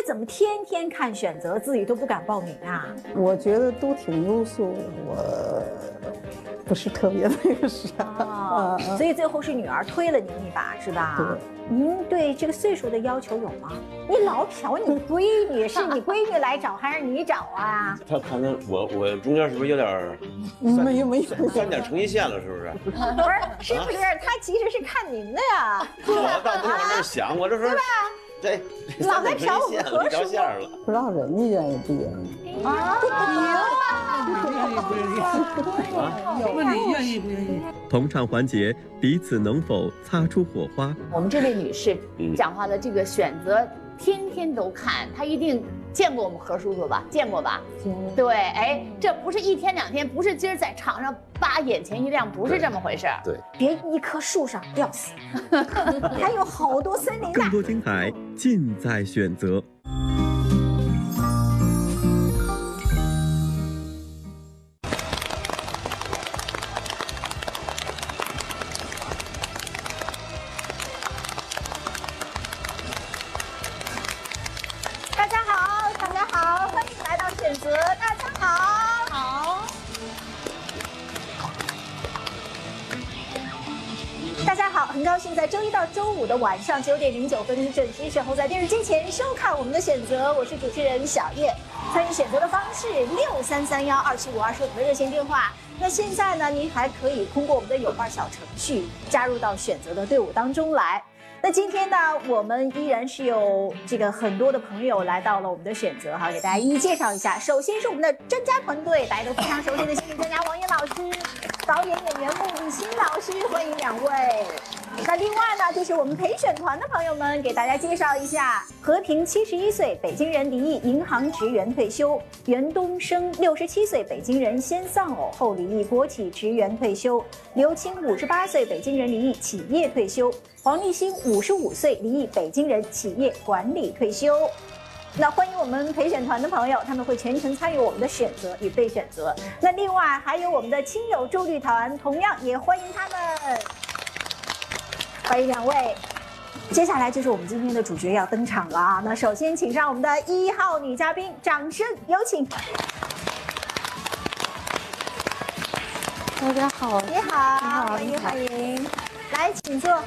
怎么天天看选择，自己都不敢报名啊？ 我觉得都挺优秀的，我不是特别那个啥。 所以最后是女儿推了您一把，是吧？ 对。 您对这个岁数的要求有吗？你老瞟你闺女，是你闺女来找还是你找啊？ 他看他我中间是不是有点没有 3点成一线了，是不是？ 是不是？他其实是看您的呀。 我倒不是往这想，我这说。对， 老在瞟我们何叔了， 不让人家愿意不愿意啊？ 问你愿意不愿意？ 同场环节，彼此能否擦出火花？ 我们这位女士讲话的这个选择，天天都看，她一定见过我们何叔叔吧？见过吧？对，哎，这不是1天2天，不是今儿在场上扒眼前一亮，不是这么回事。 对， 别一棵树上吊死，还有好多森林呢。 更多精彩尽在选择。 大家好，大家好，欢迎来到选择。大家好，好。大家好，很高兴在周一到周五的晚上9点09分准时守候在电视机前收看我们的选择。我是主持人小叶。参与选择的方式63312752是我们的热线电话。那现在呢，您还可以通过我们的有伴小程序加入到选择的队伍当中来。那今天呢，我们依然是有这个很多的朋友来到了我们的选择哈，给大家一一介绍一下。首先是我们的专家团队，大家都非常熟悉的心理专家王岩老师，导演演员穆立新老师，欢迎2位。那另外呢，就是我们陪选团的朋友们，给大家介绍一下：和平71岁，北京人，离异，银行职员退休；袁东升67岁，北京人，先丧偶后离异，国企职员退休；刘青58岁，北京人，离异，企业退休；黄立新55岁，离异，北京人，企业管理退休。那欢迎我们陪选团的朋友，他们会全程参与我们的选择与被选择。那另外还有我们的亲友助力团，同样也欢迎他们。欢迎2位。接下来就是我们今天的主角要登场了啊！那首先请上我们的1号女嘉宾，掌声有请。 大家好， 你好，欢迎欢迎，来请坐。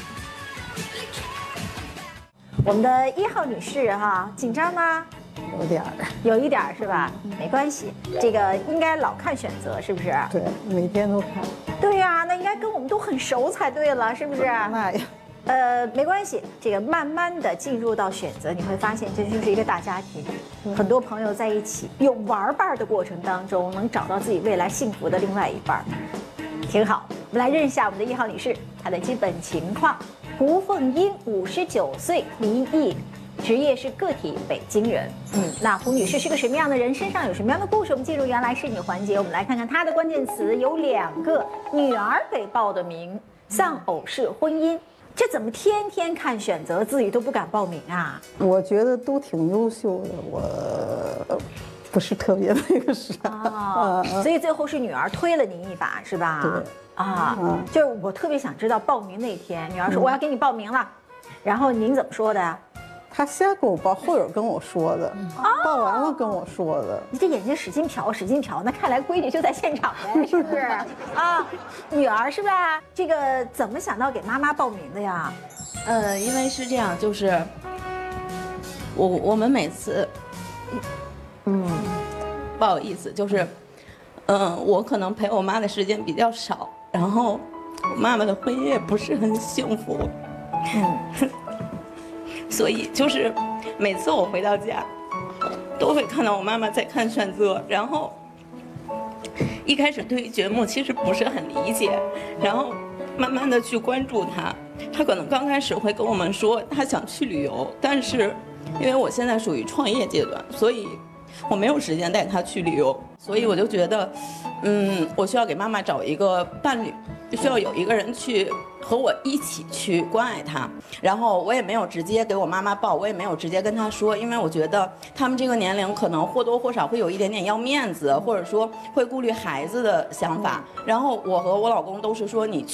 我们的1号女士哈，紧张吗？有一点儿是吧？没关系，这个应该老看选择是不是？ 对，每天都看。 对呀，那应该跟我们都很熟才对了，是不是？ 那呀。 没关系，这个慢慢的进入到选择，你会发现这就是一个大家庭，很多朋友在一起，有玩伴的过程当中，能找到自己未来幸福的另外一半，挺好。我们来认识一下我们的1号女士，她的基本情况：胡凤英，59岁，离异，职业是个体，北京人。那胡女士是个什么样的人？身上有什么样的故事？我们进入原来是你环节，我们来看看她的关键词有2个：女儿给报的名，丧偶式婚姻。这怎么天天看选择，自己都不敢报名啊？ 我觉得都挺优秀的，我不是特别那个啥。 所以最后是女儿推了您一把，是吧？ 对。 就是我特别想知道报名那天，女儿说我要给你报名了，然后您怎么说的呀？ 他先给我报，后有跟我说的，报完了跟我说的。 你这眼睛使劲瞟，使劲瞟，那看来闺女就在现场呗，是不是？女儿是吧？这个怎么想到给妈妈报名的呀？ 因为是这样，就是我们每次，不好意思，就是，我可能陪我妈的时间比较少，然后我妈妈的婚姻也不是很幸福，所以就是每次我回到家，都会看到我妈妈在看选择，然后一开始对于节目其实不是很理解，然后慢慢的去关注她。她可能刚开始会跟我们说她想去旅游，但是因为我现在属于创业阶段，所以我没有时间带她去旅游，所以我就觉得，我需要给妈妈找一个伴侣，需要有一个人去和我一起去关爱她。然后我也没有直接给我妈妈报，我也没有直接跟她说，因为我觉得他们这个年龄可能或多或少会有一点点要面子，或者说会顾虑孩子的想法。然后我和我老公都是说你去，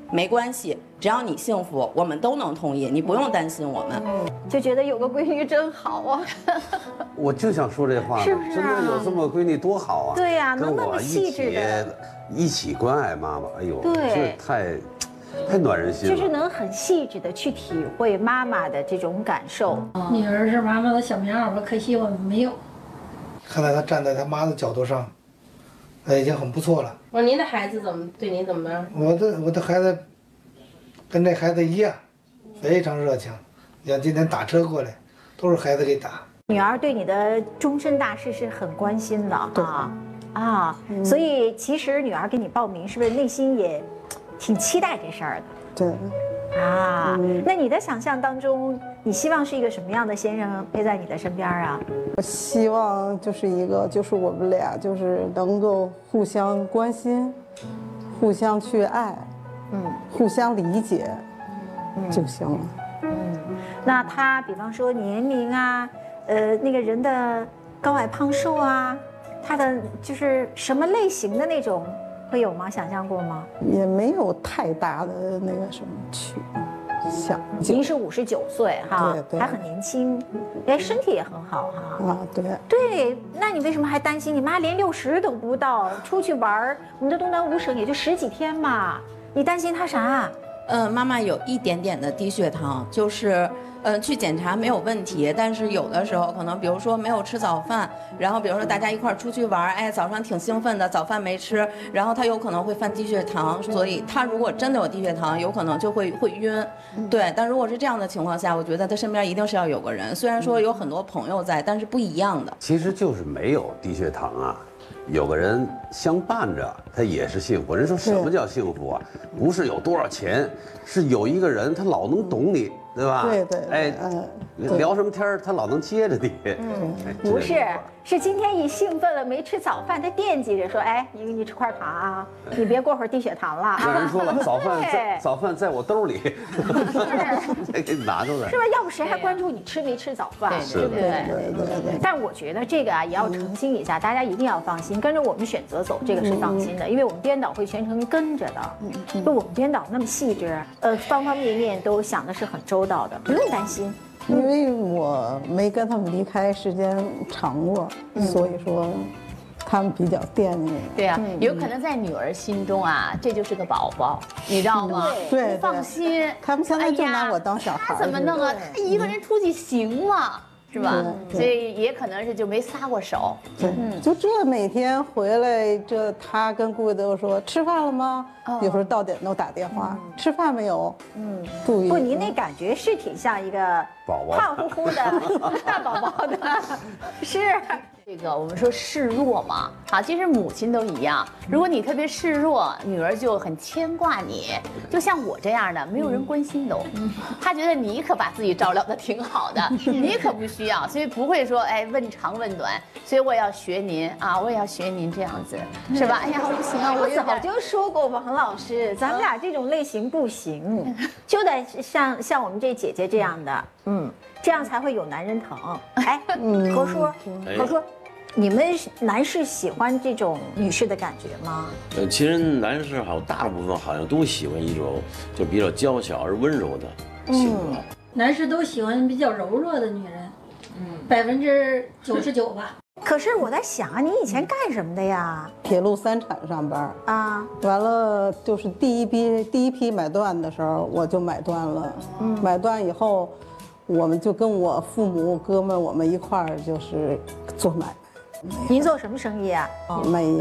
没关系，只要你幸福，我们都能同意，你不用担心我们。 就觉得有个闺女真好啊。 我就想说这话呢， 是不是啊真的有这么个闺女多好啊！ 对呀跟能那么我细致的一起关爱妈妈，哎呦， 对这太暖人心了。 就是能很细致的去体会妈妈的这种感受。 女儿是妈妈的小棉袄吧，可惜我们没有。 看在她站在她妈的角度上，已经很不错了。 我说您的孩子对您怎么样？ 我的孩子跟这孩子一样，非常热情。你像今天打车过来，都是孩子给打。 女儿对你的终身大事是很关心的啊，所以其实女儿给你报名，是不是内心也挺期待这事儿的？ 对， 啊，那你的想象当中，你希望是一个什么样的先生陪在你的身边啊？ 我希望就是我们俩就是能够互相关心，互相去爱，互相理解，就行了。 那他比方说年龄啊，那个人的高矮胖瘦啊，他的就是什么类型的那种，会有吗？想象过吗？ 也没有太大的那个什么想。 您是59岁哈， 对， 还很年轻，哎，身体也很好哈。 啊，对。 对，那你为什么还担心？你妈连60都不到，出去玩儿，我们的东南5省也就10几天嘛，你担心她啥？ 妈妈有一点点的低血糖，就是去检查没有问题，但是有的时候可能比如说没有吃早饭，然后比如说大家一块儿出去玩，哎，早上挺兴奋的，早饭没吃，然后他有可能会犯低血糖，所以他如果真的有低血糖，有可能就会晕。对，但如果是这样的情况下，我觉得他身边一定是要有个人，虽然说有很多朋友在，但是不一样的。 其实就是没有低血糖啊，有个人相伴着，他也是幸福。人说什么叫幸福啊？不是有多少钱，是有一个人他老能懂你，对吧？ 对， 哎，聊什么天儿他老能接着你。 不是，是今天一兴奋了没吃早饭，他惦记着说，哎，你吃块糖啊，你别过会儿低血糖了。 那人说了，早饭在我兜里，再给你拿出来。 是吧？要不谁还关注你吃没吃早饭，对不对？对。但我觉得这个啊也要澄清一下，大家一定要放心，跟着我们选择走，这个是放心的，因为我们编导会全程跟着的。就我们编导那么细致，方方面面都想的是很周到的，不用担心。 因为我没跟他们离开时间长过，所以说他们比较惦记我。 对啊，有可能在女儿心中啊，这就是个宝宝，你知道吗？ 对， 不放心。 他们现在就拿我当小孩。 他怎么弄啊？他一个人出去行吗？是吧？所以也可能是就没撒过手。 对，就这每天回来，这他跟顾都说吃饭了吗？有时候到点都打电话，吃饭没有？不， 您那感觉是挺像一个宝宝胖乎乎的大宝宝的，是。 这个我们说示弱嘛，好，其实母亲都一样。如果你特别示弱，女儿就很牵挂你。就像我这样的，没有人关心都，她觉得你可把自己照料得挺好的，你可不需要，所以不会说哎问长问短。所以我也要学您啊，我也要学您这样子，是吧？哎呀，不行啊， 我早就说过王老师，咱们俩这种类型不行，就得像我们这姐姐这样的，这样才会有男人疼。哎，何叔，你们男士喜欢这种女士的感觉吗？ 其实男士大部分好像都喜欢一种就比较娇小而温柔的性格。 男士都喜欢比较柔弱的女人，99%吧。 可是我在想啊，你以前干什么的呀？ 铁路3厂上班啊，完了就是第一批买断的时候，我就买断了。买断以后，我们就跟我父母哥们我们一块儿就是做买卖。 您做什么生意啊？ 卖烟。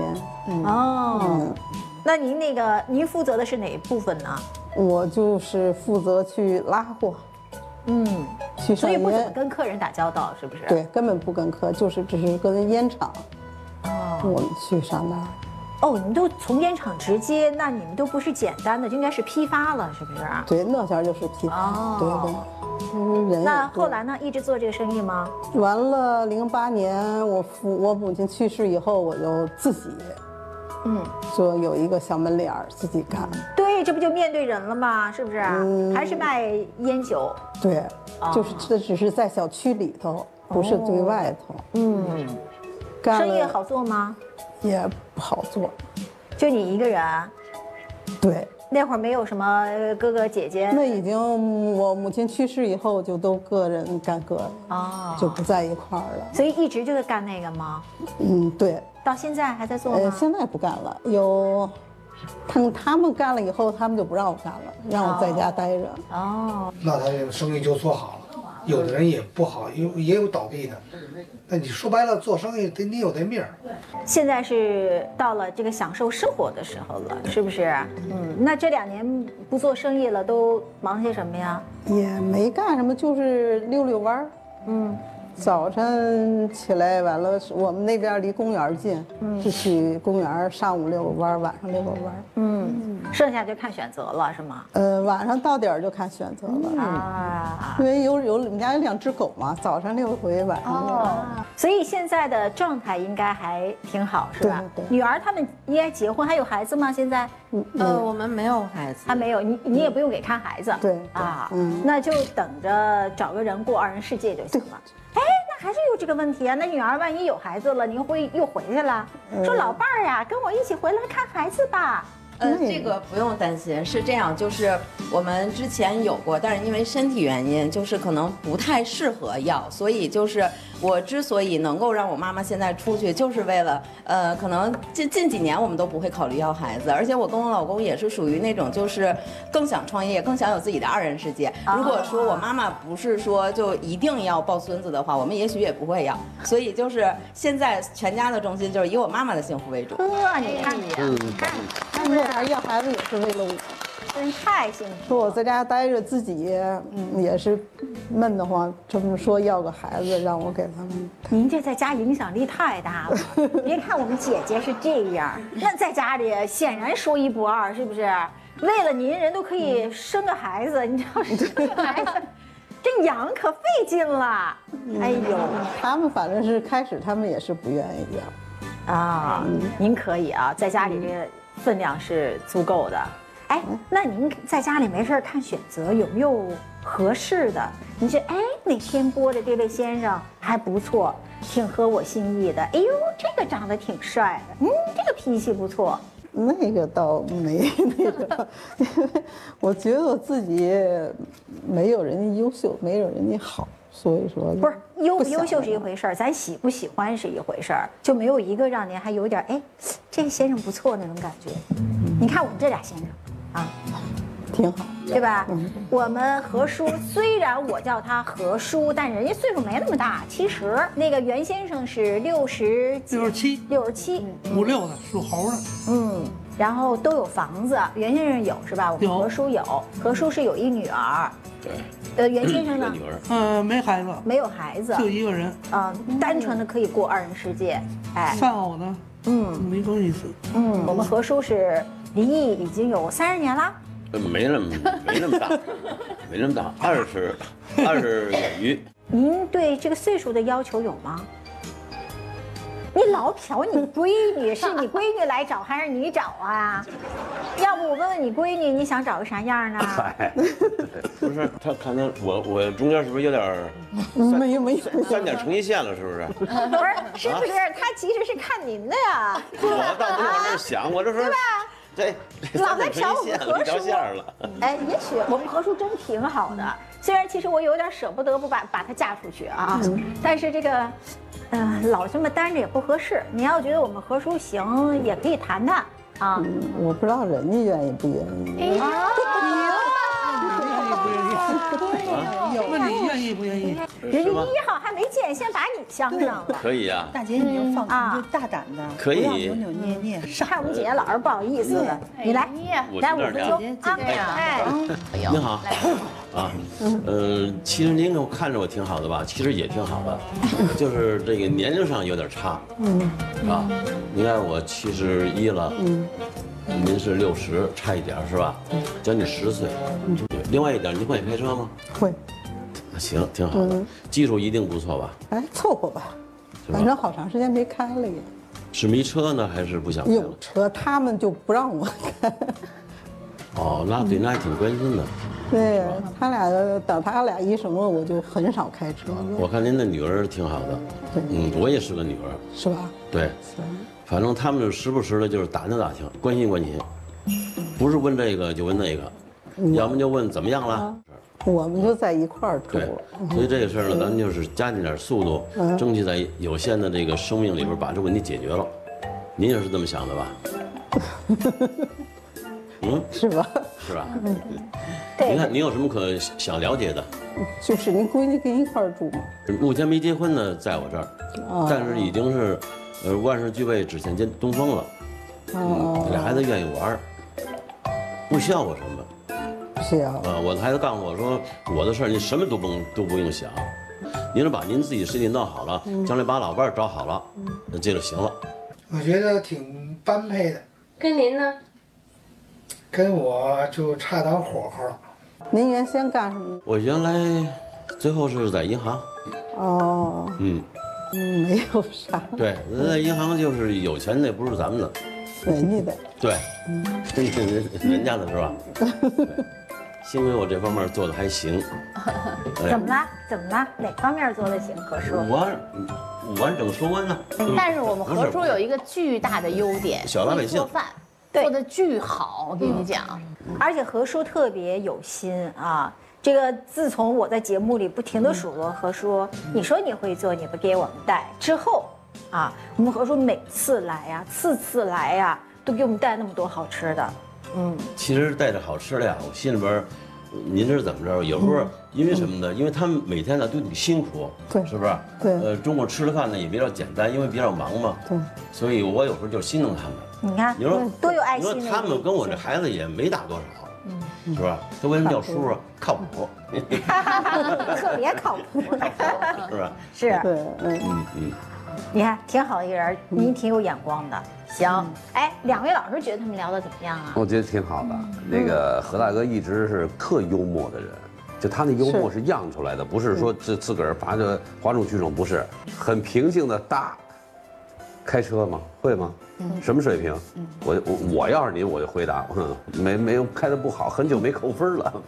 那您负责的是哪一部分呢？ 我就是负责去拉货。去上烟， 所以不怎么跟客人打交道，是不是？ 对，根本不跟客，只是跟烟厂。我们去上那儿。 你们都从烟厂直接，那你们都不是简单的，就应该是批发了，是不是？ 对，那前就是批发。对。 那后来呢？一直做这个生意吗？ 完了，08年我母亲去世以后，我就自己，就有一个小门脸儿自己干。 对，这不就面对人了吗？是不是？还是卖烟酒？ 对，就是这只是在小区里头，不是对外头。 生意好做吗？ 也不好做， 就你一个人？ 对。 那会儿没有什么哥哥姐姐。 那已经我母亲去世以后，就都个人干个人， 哦， 就不在一块儿了。 所以一直就是干那个吗？ 对。 到现在还在做吗？ 现在不干了，有。他们干了以后，他们就不让我干了，让我在家待着。 哦， 那他这个生意就做好了。有的人也不好，也有倒闭的。那你说白了，做生意得你有那命儿。 现在是到了这个享受生活的时候了，是不是？那这2年不做生意了，都忙些什么呀？ 也没干什么，就是溜溜弯儿。早晨起来完了，我们那边离公园近，就去公园，上午遛个弯儿，晚上遛个弯儿。 剩下就看选择了，是吗？ 晚上到点儿就看选择了啊，因为我们家有2只狗嘛，早上遛回，晚上遛。 所以现在的状态应该还挺好，是吧？ 对。 女儿他们应该结婚，还有孩子吗？现在？ 我们没有孩子， 还没有，你也不用给看孩子。 对啊，那就等着找个人过2人世界就行了。哎，那还是有这个问题啊。那女儿万一有孩子了，您又回去了，说老伴儿呀，跟我一起回来看孩子吧。 这个不用担心，是这样，就是我们之前有过，但是因为身体原因，就是可能不太适合要，所以就是我之所以能够让我妈妈现在出去，就是为了可能近几年我们都不会考虑要孩子，而且我跟我老公也是属于那种就是更想创业，更想有自己的2人世界。如果说我妈妈不是说就一定要抱孙子的话，我们也许也不会要。所以就是现在全家的重心就是以我妈妈的幸福为主。 你看你，看。 要孩子也是为了我， 真太幸福。 说我在家待着，自己也是闷得慌。这么说要个孩子，让我给他们。 您这在家影响力太大了。别看我们姐姐是这样，那在家里显然说1不2，是不是？为了您，人都可以生个孩子，你知道生个孩子，这养可费劲了。哎呦， 他们反正是开始，他们也是不愿意养。 啊，您可以啊，在家里这个分量是足够的。哎，那您在家里没事看选择，有没有合适的？你说，哎，那天播的这位先生还不错，挺合我心意的。哎呦，这个长得挺帅的，这个脾气不错。 那个倒没那个，因为我觉得我自己没有人家优秀，没有人家好。所以说不是优不优秀是一回事儿，咱喜不喜欢是一回事儿，就没有一个让您还有点哎，这个先生不错那种感觉。你看我们这俩先生啊， 挺好， 对吧？我们何叔虽然我叫他何叔，但人家岁数没那么大，70。那个袁先生是67， 56的，属猴的。 然后都有房子，袁先生有是吧？我们何叔有，何叔是有一女儿。 对。 袁先生呢？ 女儿。 没孩子。 没有孩子。 就一个人。 单纯的可以过2人世界。哎。 丧偶呢？没更意思。 我们何叔是离异已经有30年了。 没那么大，没那么大，20余。 您对这个岁数的要求有吗？你老瞟你闺女，是你闺女来找还是你找啊？要不我问问你闺女，你想找个啥样呢？ 不是，他看他我中间是不是有点没 3点成一线了？是不是？ 不是，是不是？他其实是看您的呀。 我当时我这想，我就说，对吧？这老在瞟我们何叔了。 哎，也许我们何叔真挺好的，虽然其实我有点舍不得不把他嫁出去啊，但是这个。老这么单着也不合适。你要觉得我们何叔行，也可以谈谈啊。 我不知道人家愿意不愿意。 问你愿意不愿意？ 人家1号还没见，先把你相上了。 可以呀。 大姐你就放心，就大胆的， 可以。 不要扭扭捏捏。 看我们姐姐老是不好意思的，你来，5分钟啊！ 哎，您好。其实您看着我挺好的吧？其实也挺好的，就是这个年龄上有点差。你看我71了，您是60，差一点是吧？将近10岁。另外一点，您会开车吗？ 会。 行，挺好的，技术一定不错吧？ 哎，凑合吧，反正好长时间没开了也。 是没车呢，还是不想开了？ 有车，他们就不让我开。 那对，那还挺关心的。 对他俩，等他俩一什么，我就很少开车了。 我看您的女儿挺好的，我也是个女儿， 是吧？ 对，反正他们时不时的就是打听打听，关心关心，不是是问这个就问那个，要么就问怎么样了。 我们就在一块儿住对了。， 所以这个事儿呢，咱们就是加紧点速度，争取在有限的这个生命里边把这问题解决了。您也是这么想的吧？ 是吧？ 是吧？ 对您看，您有什么可想了解的？ 就是您闺女跟一块儿住吗？ 目前没结婚呢，在我这儿，但是已经是，万事俱备，只欠东风了。俩孩子愿意玩，不需要我什么。 是啊。 我的孩子告诉我说，我的事儿您什么都不用想，您是把您自己身体弄好了，将来把老伴儿找好了，那这就行了。 我觉得挺般配的。 跟您呢？ 跟我就差点火候了。 您原先干什么？ 我原来最后是在银行。 哦。没有啥。 对，在银行就是有钱的不是咱们的， 人家的。 对，人家的是吧？幸亏我这方面做的还行。 怎么了？怎么了？哪方面做的行？何叔？ 完整说完了。 但是我们何叔有一个巨大的优点， 小老百姓做饭做的巨好，我跟你讲。 而且何叔特别有心啊。这个自从我在节目里不停的数落何叔，你说你会做，你不给我们带之后，啊，我们何叔每次来呀，次来呀，都给我们带那么多好吃的。 其实带着好吃的呀，我心里边，您是怎么着？有时候因为什么呢？因为他们每天呢都挺辛苦， 对， 是不是？ 对。 中午吃的饭呢也比较简单，因为比较忙嘛。 对。 所以我有时候就心疼他们。 你看， 你说多有爱心。 你说他们跟我这孩子也没大多少。是吧？他为什么叫叔啊？靠谱， 特别靠谱， 是吧？ 是， 对， 你看挺好的一个人，您挺有眼光的。行，哎，两位老师觉得他们聊得怎么样啊？ 我觉得挺好的。那个何大哥一直是特幽默的人，就他那幽默是养出来的，不是说自个儿把这哗众取宠，不是，很平静的大。开车吗？会吗？什么水平？我要是您，我就回答，没有开的不好，很久没扣分了。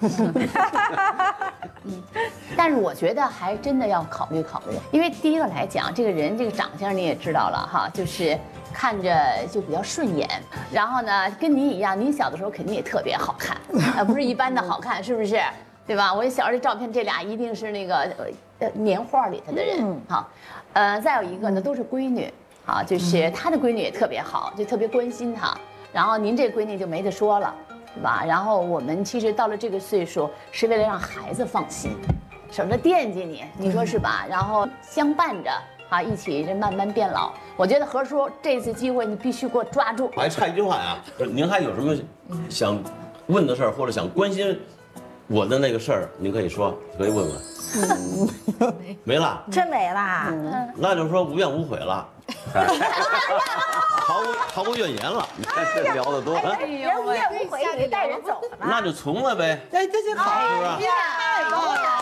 但是我觉得还真的要考虑考虑，因为第一个来讲，这个人这个长相你也知道了哈，就是看着就比较顺眼，然后呢，跟您一样，您小的时候肯定也特别好看，不是一般的好看，是不是？对吧？我小时候的照片，这俩一定是那个年画里头的人，好，再有一个呢，都是闺女。啊，就是他的闺女也特别好，就特别关心他。然后您这闺女就没得说了，是吧？然后我们其实到了这个岁数，是为了让孩子放心，省得惦记你，你说是吧？然后相伴着啊，一起这慢慢变老。我觉得何叔这次机会你必须给我抓住。 我还差一句话呀，您还有什么想问的事儿，或者想关心我的那个事儿，您可以说，可以问问。没了， 真没啦。 那就说无怨无悔了。毫无怨言了， 你看这聊得多， 人无怨无悔，以为带人走了吗？ 那就从了呗。 哎，这好， 是吧？ 太高了！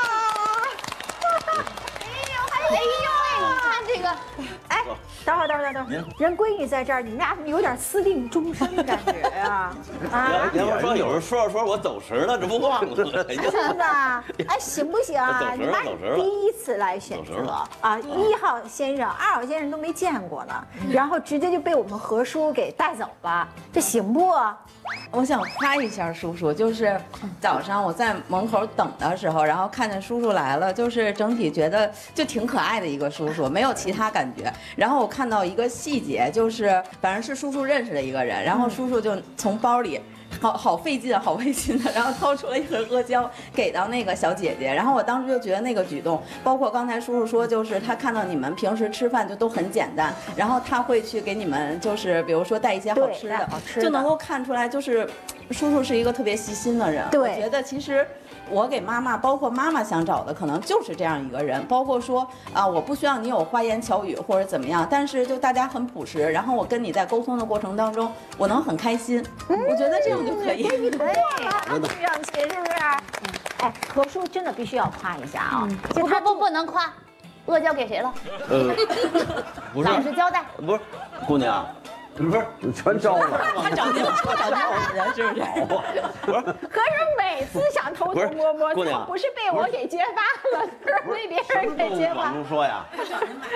哎呦，你看这个， 哎，等会儿，人闺女在这儿，你们俩怎么有点私定终身的感觉啊？ 啊！别说有人说我走神了，这不忘了？ 真的？哎，行不行啊？你妈第一次来选择啊，1号先生、2号先生都没见过呢，然后直接就被我们何叔给带走了，这行不？ 我想夸一下叔叔，就是早上我在门口等的时候，然后看见叔叔来了，就是整体觉得就挺可爱的一个叔叔，没有其他感觉。然后我看到一个细节，就是反正是叔叔认识的一个人，然后叔叔就从包里。好费劲的，然后掏出了一盒阿胶给到那个小姐姐，然后我当时就觉得那个举动，包括刚才叔叔说，就是他看到你们平时吃饭就都很简单，然后他会去给你们就是比如说带一些好吃的，就能够看出来就是叔叔是一个特别细心的人。我觉得其实我给妈妈，包括妈妈想找的可能就是这样一个人，包括说啊，我不需要你有花言巧语或者怎么样，但是就大家很朴实，然后我跟你在沟通的过程当中，我能很开心，我觉得这样就可以。 你过了，听上去是不是？哎，何叔真的必须要夸一下啊！ 不能夸，阿胶给谁了？ 不是， 老实交代。 不是，姑娘。不是， 全招了。 他找你了，是不是？ 不是。 可是每次想偷偷摸摸，不是被我给揭发了，是被别人给揭发。 往出说呀。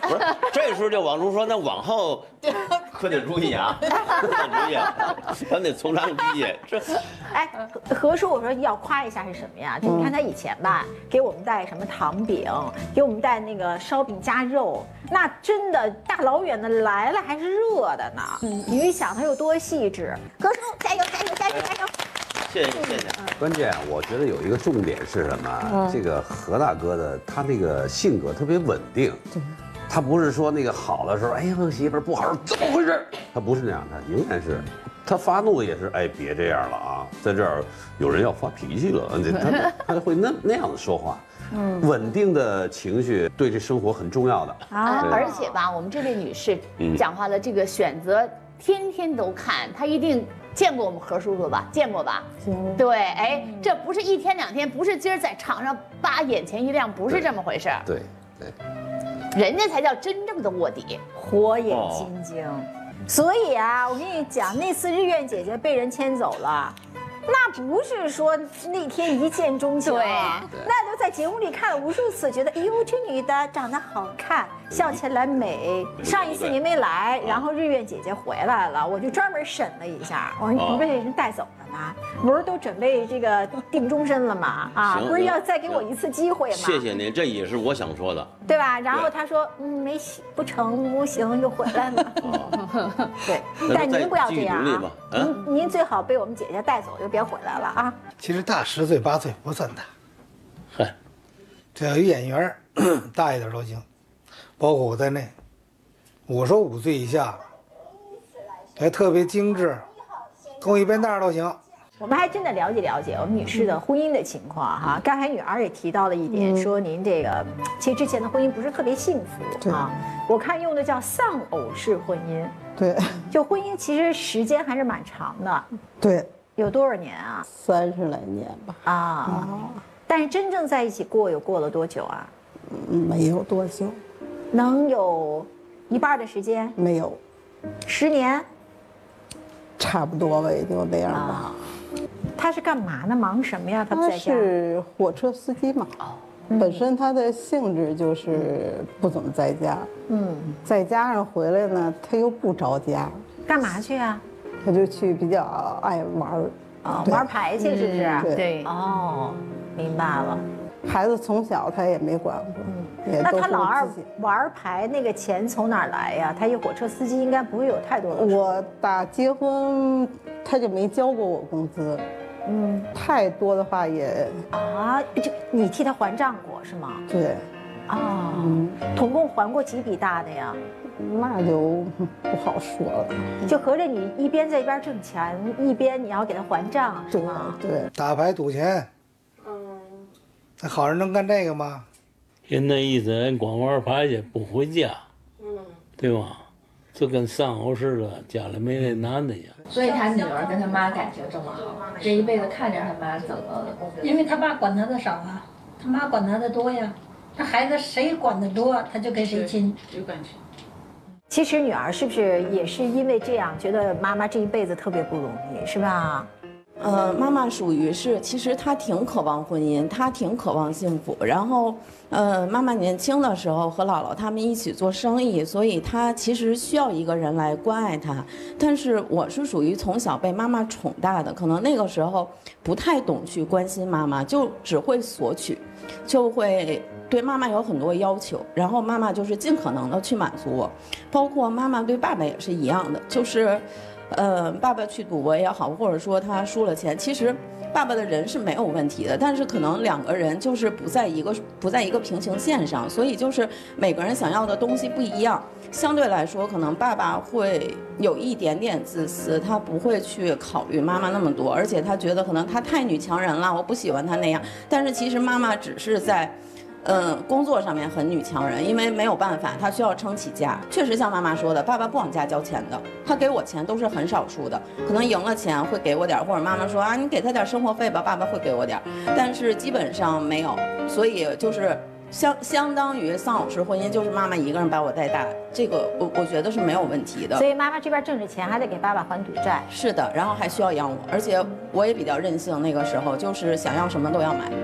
不是，这时候就往出说，那往后可得注意啊，可得注意啊，咱得从长计议。这， 哎，何叔，我说要夸一下是什么呀？就你看他以前吧，给我们带什么糖饼，给我们带那个烧饼夹肉，那真的大老远的来了还是热的呢。你一想他有多细致，何叔加油加油加油加油！ 谢谢谢谢。 关键我觉得有一个重点是什么？这个何大哥的他那个性格特别稳定，他不是说那个好的时候，哎呀媳妇儿不好怎么回事？他不是那样，他永远是，他发怒也是，哎别这样了啊，在这儿有人要发脾气了，他会那样的说话。稳定的情绪对这生活很重要的啊！而且吧，我们这位女士讲话的这个选择，天天都看，她一定见过我们何叔叔吧？见过吧？对，哎，这不是一天两天，不是今儿在场上扒眼前一亮，不是这么回事。 对， 人家才叫真正的卧底， 火眼金睛。所以啊，我跟你讲，那次日苑姐姐被人牵走了。那不是说那天一见钟情，那都在节目里看了无数次，觉得哎呦这女的长得好看，笑起来美。上一次您没来，然后日苑姐姐回来了，我就专门审了一下，我说你不被人带走了吗？不是都准备这个定终身了吗？啊，不是要再给我一次机会吗？ 谢谢您，这也是我想说的， 对吧？然后他说没不成，不行又回来了。对，但您不要这样啊，您最好被我们姐姐带走就别回来了啊。 其实大10岁8岁不算大，嗨，只要有眼缘大一点都行，包括我在内。我说5岁以下，还特别精致，跟我一边大都行。 我们还真的了解了解我们女士的婚姻的情况哈。刚才女儿也提到了一点，说您这个其实之前的婚姻不是特别幸福啊。我看用的叫丧偶式婚姻。 对， 就婚姻其实时间还是蛮长的。 对， 有多少年啊 ？30来年吧。 啊，但是真正在一起过有过了多久啊？ 没有多久， 能有一半的时间？ 没有 ，10年， 差不多吧，也就那样吧。 他是干嘛呢？忙什么呀？他不在家。 是火车司机嘛。本身他的性质就是不怎么在家。再加上回来呢，他又不着家。 干嘛去啊？ 他就去比较爱玩玩牌去是不是？ 对。 哦，明白了。 孩子从小他也没管过。 那他老二玩牌那个钱从哪儿来呀？他一火车司机应该不会有太多的。 我打结婚他就没交过我工资。太多的话也就你替他还账过是吗？ 对。 统共还过几笔大的呀？ 那就不好说了。 就合着你一边在一边挣钱，一边你要给他还账是吗？ 对。 打牌赌钱。那好人能干这个吗？ 人那意思，人光玩牌去不回家，对吧？就跟丧偶似的，家里没那男的一样。 所以他女儿跟他妈感情这么好，这一辈子看着他妈怎么？ 因为他爸管他的少啊，他妈管他的多呀。那孩子谁管得多，他就跟谁亲。 有感情。 其实女儿是不是也是因为这样，觉得妈妈这一辈子特别不容易，是吧？ 妈妈属于是，其实她挺渴望婚姻，她挺渴望幸福。然后，妈妈年轻的时候和姥姥他们一起做生意，所以她其实需要一个人来关爱她。但是我是属于从小被妈妈宠大的，可能那个时候不太懂去关心妈妈，就只会索取，就会对妈妈有很多要求，然后妈妈就是尽可能的去满足我。包括妈妈对爸爸也是一样的，就是。爸爸去赌博也好，或者说他输了钱，其实爸爸的人是没有问题的，但是可能2个人就是不在一个平行线上，所以就是每个人想要的东西不一样。相对来说，可能爸爸会有一点点自私，他不会去考虑妈妈那么多，而且他觉得可能他太女强人了，我不喜欢他那样。但是其实妈妈只是在。工作上面很女强人，因为没有办法，她需要撑起家。确实像妈妈说的，爸爸不往家交钱的，他给我钱都是很少数的，可能赢了钱会给我点，或者妈妈说啊，你给他点生活费吧，爸爸会给我点，但是基本上没有，所以就是相当于丧偶式婚姻，就是妈妈一个人把我带大，这个我觉得是没有问题的。 所以妈妈这边挣着钱，还得给爸爸还赌债。 是的，然后还需要养我，而且我也比较任性，那个时候就是想要什么都要买。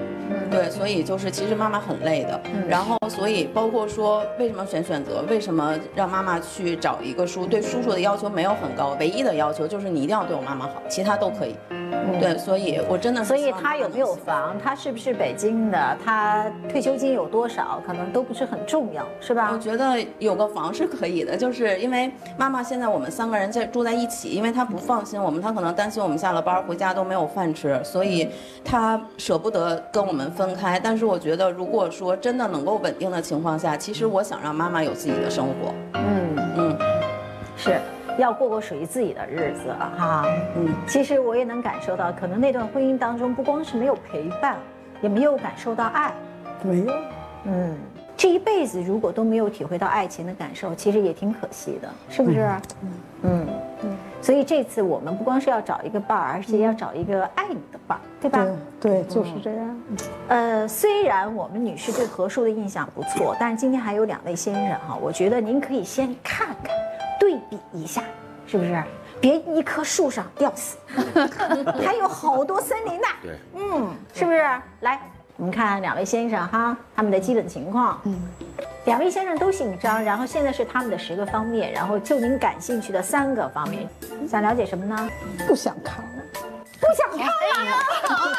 对，所以就是其实妈妈很累的。然后所以包括说为什么选择，为什么让妈妈去找一个叔，对叔叔的要求没有很高，唯一的要求就是你一定要对我妈妈好，其他都可以。对，所以我真的是。 所以他有没有房，他是不是北京的，他退休金有多少，可能都不是很重要，是吧？ 我觉得有个房是可以的，就是因为妈妈现在我们3个人住在一起，因为她不放心我们，她可能担心我们下了班回家都没有饭吃，所以她舍不得跟我们分开。但是我觉得，如果说真的能够稳定的情况下，其实我想让妈妈有自己的生活。 是。要过属于自己的日子哈，其实我也能感受到，可能那段婚姻当中不光是没有陪伴，也没有感受到爱， 没有， 这一辈子如果都没有体会到爱情的感受，其实也挺可惜的，是不是？所以这次我们不光是要找一个伴儿，而且要找一个爱你的伴儿，对吧？ 对，就是这样。 虽然我们女士对何叔的印象不错，但是今天还有2位先生哈，我觉得您可以先看看。对比一下，是不是？别一棵树上吊死，还有好多森林呢。 对， 是不是？来，我们看2位先生哈，他们的基本情况。2位先生都姓张，然后现在是他们的10个方面，然后就您感兴趣的3个方面，想了解什么呢？ 不想看了， 不想看了。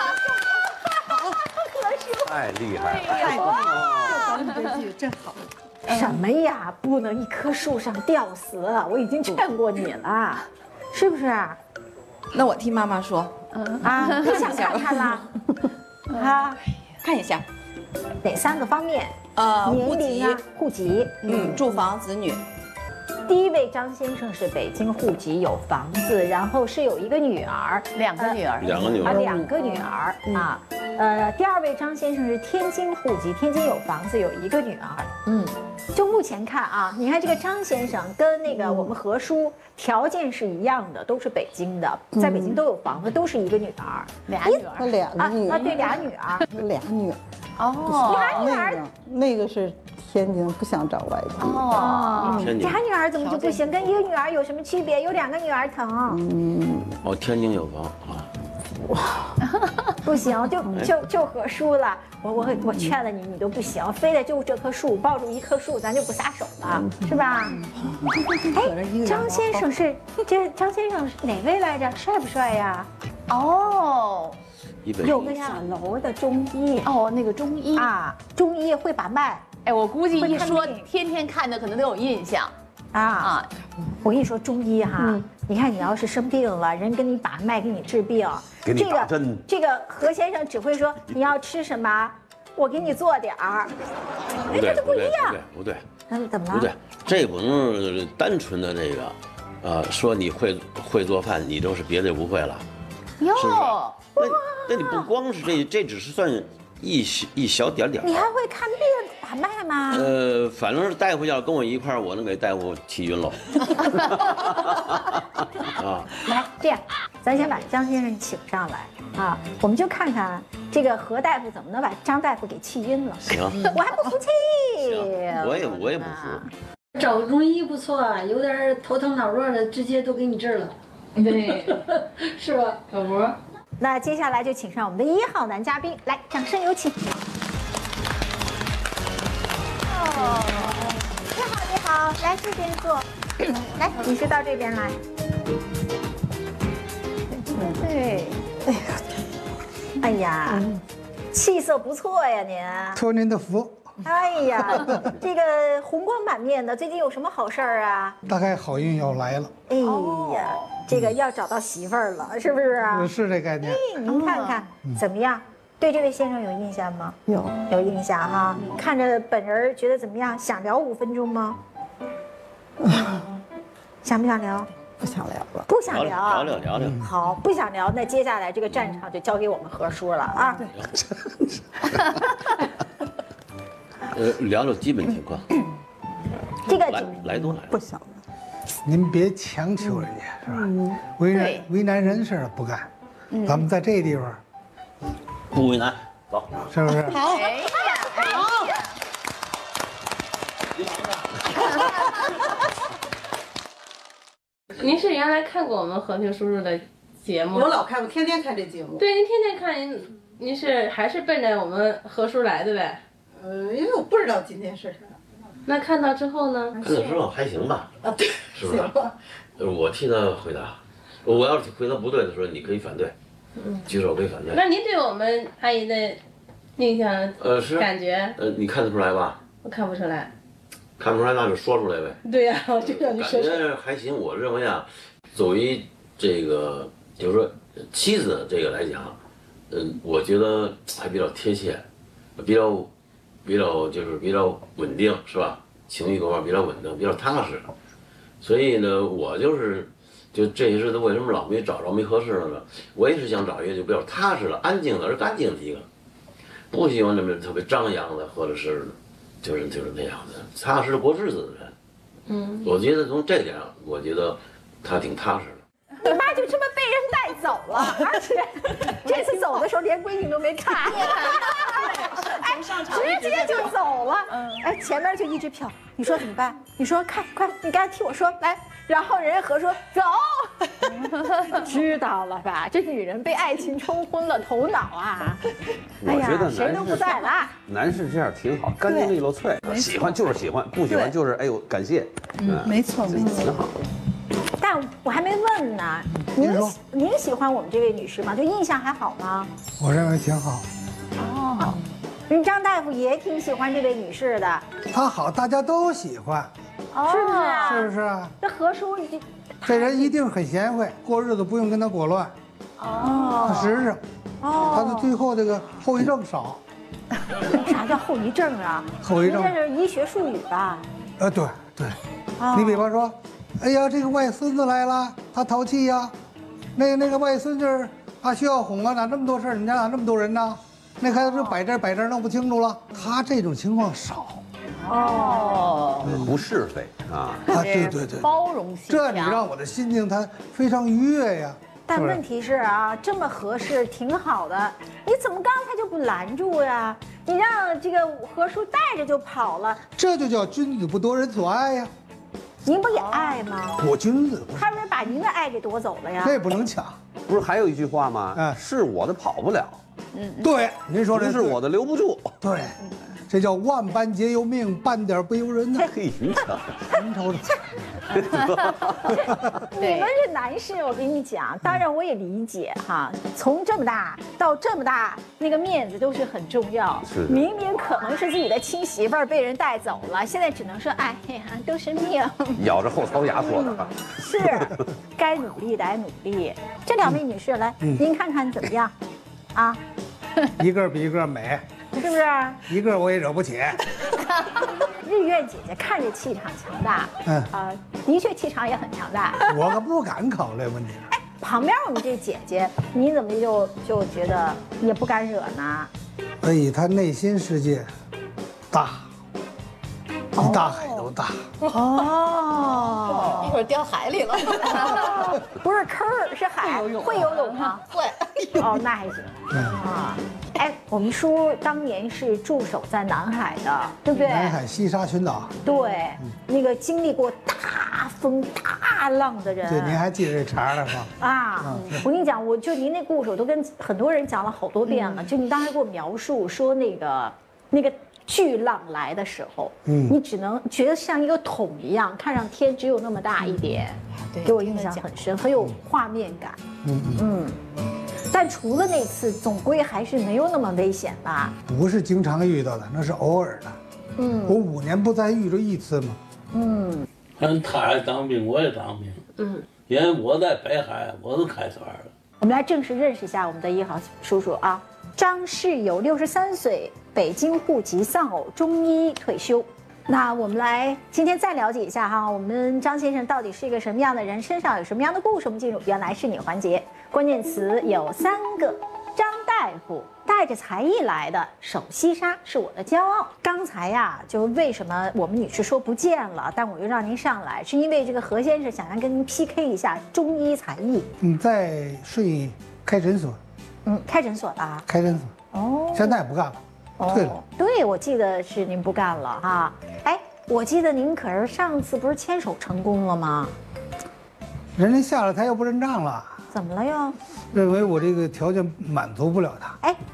太厉害了！ 太棒了，咱们这剧真好。 什么呀？不能一棵树上吊死！我已经劝过你了，是不是？ 那我替妈妈说， 不想看了， 看一下， 哪3个方面？年龄啊，户籍， 住房、子女。 第一位张先生是北京户籍，有房子，然后是有1个女儿 ，2个女儿 ，2个女儿啊。第2位张先生是天津户籍，天津有房子，有1个女儿。就目前看啊，你看这个张先生跟那个我们何叔条件是一样的，都是北京的，在北京都有房子，都是1个女儿 ，2女儿 ，2个女儿对，2女儿 ，2女儿。 俩女儿， 那个是天津，不想找外地。 俩女儿怎么就不行？跟1个女儿有什么区别？有2个女儿疼。 天津有房啊。 不行，就何叔了。我劝了你，你都不行，非得就这棵树，抱住一棵树，咱就不撒手了，是吧？张先生是哪位来着？帅不帅呀？有个小楼的中医。 那个中医啊，中医会把脉。 我估计一说天天看的，可能都有印象。 我跟你说，中医哈，你看你要是生病了，人给你把脉，给你治病， 给你打针。 这个何先生只会说你要吃什么，我给你做点儿。这都不一样。 不对。 怎么了？ 不对，这不能单纯的这个，说你会做饭，你就是别的不会了。 哟， 那你不光是这只是算一小点。 你还会看病把脉吗？ 反正大夫要跟我一块儿，我能给大夫气晕了。 来，这样，咱先把张先生请上来啊，我们就看看这个何大夫怎么能把张大夫给气晕了。 行， 我还不服气。 我也不服。 找个中医不错，有点头疼脑热的，直接都给你治了。 对， 是吧， 可不。 那接下来就请上我们的1号男嘉宾，来，掌声有请。你好，来这边坐。来，你是到这边来。对。哎呀，气色不错呀，您。 托您的福。 哎呀，这个红光满面的，最近有什么好事儿啊？ 大概好运要来了。 哎呀，这个要找到媳妇儿了，是不是啊？ 是这概念。 您看看怎么样？对这位先生有印象吗？ 有印象哈。看着本人觉得怎么样？想聊5分钟吗？想不想聊？ 不想聊了。 不想聊。 聊。 好，不想聊，那接下来这个战场就交给我们何叔了啊。 聊聊基本情况。 这个来都来了。 不想了。 您别强求人家，是吧？为难人事不干。咱们在这地方。 不为难，走， 是不是？ 好。 您是原来看过我们和平叔叔的节目？ 我老看，我天天看这节目。 对，您天天看， 您是还是奔着我们何叔来的呗？ 因为我不知道今天是啥。 那看到之后呢？ 看到之后还行吧？ 啊，对， 是不是？我替他回答，我要是回答不对的时候，你可以反对，举手可以反对。 那您对我们阿姨的印象是感觉？ 你看得出来吧？ 我看不出来。 看不出来那就说出来呗。 对呀，我就让你说说。 感觉还行，我认为啊，作为这个就是说妻子这个来讲，我觉得还比较贴切，比较稳定，是吧？情绪各方面比较稳定，比较踏实。所以呢，我就这些日子为什么老没找着没合适的呢？我也是想找一个就比较踏实的、安静的、而干净的一个，不喜欢那么特别张扬的，或者是就是那样的，踏踏实实过日子的人。我觉得从这点上，我觉得他挺踏实的。 你妈就这么被人带走了，而且这次走的时候连闺女都没看，哎，直接就走了。哎，前面就一直瞟，你说怎么办？你说看，快，你赶紧替我说来。然后人家何说走，知道了吧？这女人被爱情冲昏了头脑啊！哎呀，谁都不在了。 男士这样挺好，干净利落脆，喜欢就是喜欢，不喜欢就是哎呦感谢。 没错没错， 挺好。 但我还没问呢，您喜欢我们这位女士吗？就印象还好吗？ 我认为挺好。 哦，人张大夫也挺喜欢这位女士的。 她好，大家都喜欢， 是不是啊？ 是不是啊？ 这何叔， 这人一定很贤惠，过日子不用跟他裹乱。他实诚。他的最后这个后遗症少。 啥叫后遗症啊？ 后遗症， 这是医学术语吧？ 对对。你比方说。哎呀，这个外孙子来了，他淘气呀。那个外孙子啊，需要哄啊，咋那么多事儿？你家咋那么多人呢？那孩子就摆这儿弄不清楚了。他这种情况少。 不是非啊。 对， 包容性。 这你让我的心情他非常愉悦呀。 但问题是啊，这么合适挺好的，你怎么刚才就不拦住呀？你让这个何叔带着就跑了， 这就叫君子不夺人所爱呀。 您不也爱吗？ 我君子， 他们把您的爱给夺走了呀。 这不能抢。 不是还有一句话吗？是我的跑不了。 对，您说这是我的留不住。 对，这叫万般皆由命，半点不由人呐。 嘿，你瞧， 您瞅瞅。 你们是男士，我跟你讲，当然我也理解哈。从这么大到这么大，那个面子都是很重要。明明可能是自己的亲媳妇儿被人带走了，现在只能说哎呀，都是命。 咬着后槽牙说的。 是，该努力得努力。这两位女士来，您看看怎么样？啊， 一个比一个美， 是不是？ 一个我也惹不起。 日月姐姐看着气场强大，的确气场也很强大。 我可不敢考虑问题。 哎，旁边我们这姐姐，你怎么就觉得也不敢惹呢？ 所以她内心世界大，比大海都大。 一会儿掉海里了。 不是坑儿，是海。会游泳吗？ 会。 哦，那还行。啊，哎，我们叔当年是驻守在南海的，对不对？ 南海西沙群岛。 对，那个经历过大风大浪的人。 对，您还记得这茬呢吗？ 啊，我跟你讲，就您那故事，我都跟很多人讲了好多遍了。就你当时给我描述说那个巨浪来的时候，你只能觉得像一个桶一样，看上天只有那么大一点，给我印象很深，很有画面感。但除了那次，总归还是没有那么危险吧？ 不是经常遇到的，那是偶尔的。我5年不再遇着一次嘛。 他还当兵，我也当兵。因为我在北海，我是开船的。 我们来正式认识一下我们的1号叔叔啊，张世友，63岁，北京户籍，丧偶，中医退休。那我们来今天再了解一下哈，我们张先生到底是一个什么样的人，身上有什么样的故事？我们进入原来是你环节，关键词有3个。张大夫带着才艺来的，手西沙是我的骄傲。刚才呀，就为什么我们女士说不见了，但我又让您上来，是因为这个何先生想要跟您 PK 一下中医才艺。 在顺义开诊所。 开诊所了。 开诊所。哦。现在也不干了，退了。 对，我记得是您不干了哈。哎，我记得您可是上次不是牵手成功了吗？ 人家下了台又不认账了。 怎么了又？ 认为我这个条件满足不了他。 哎，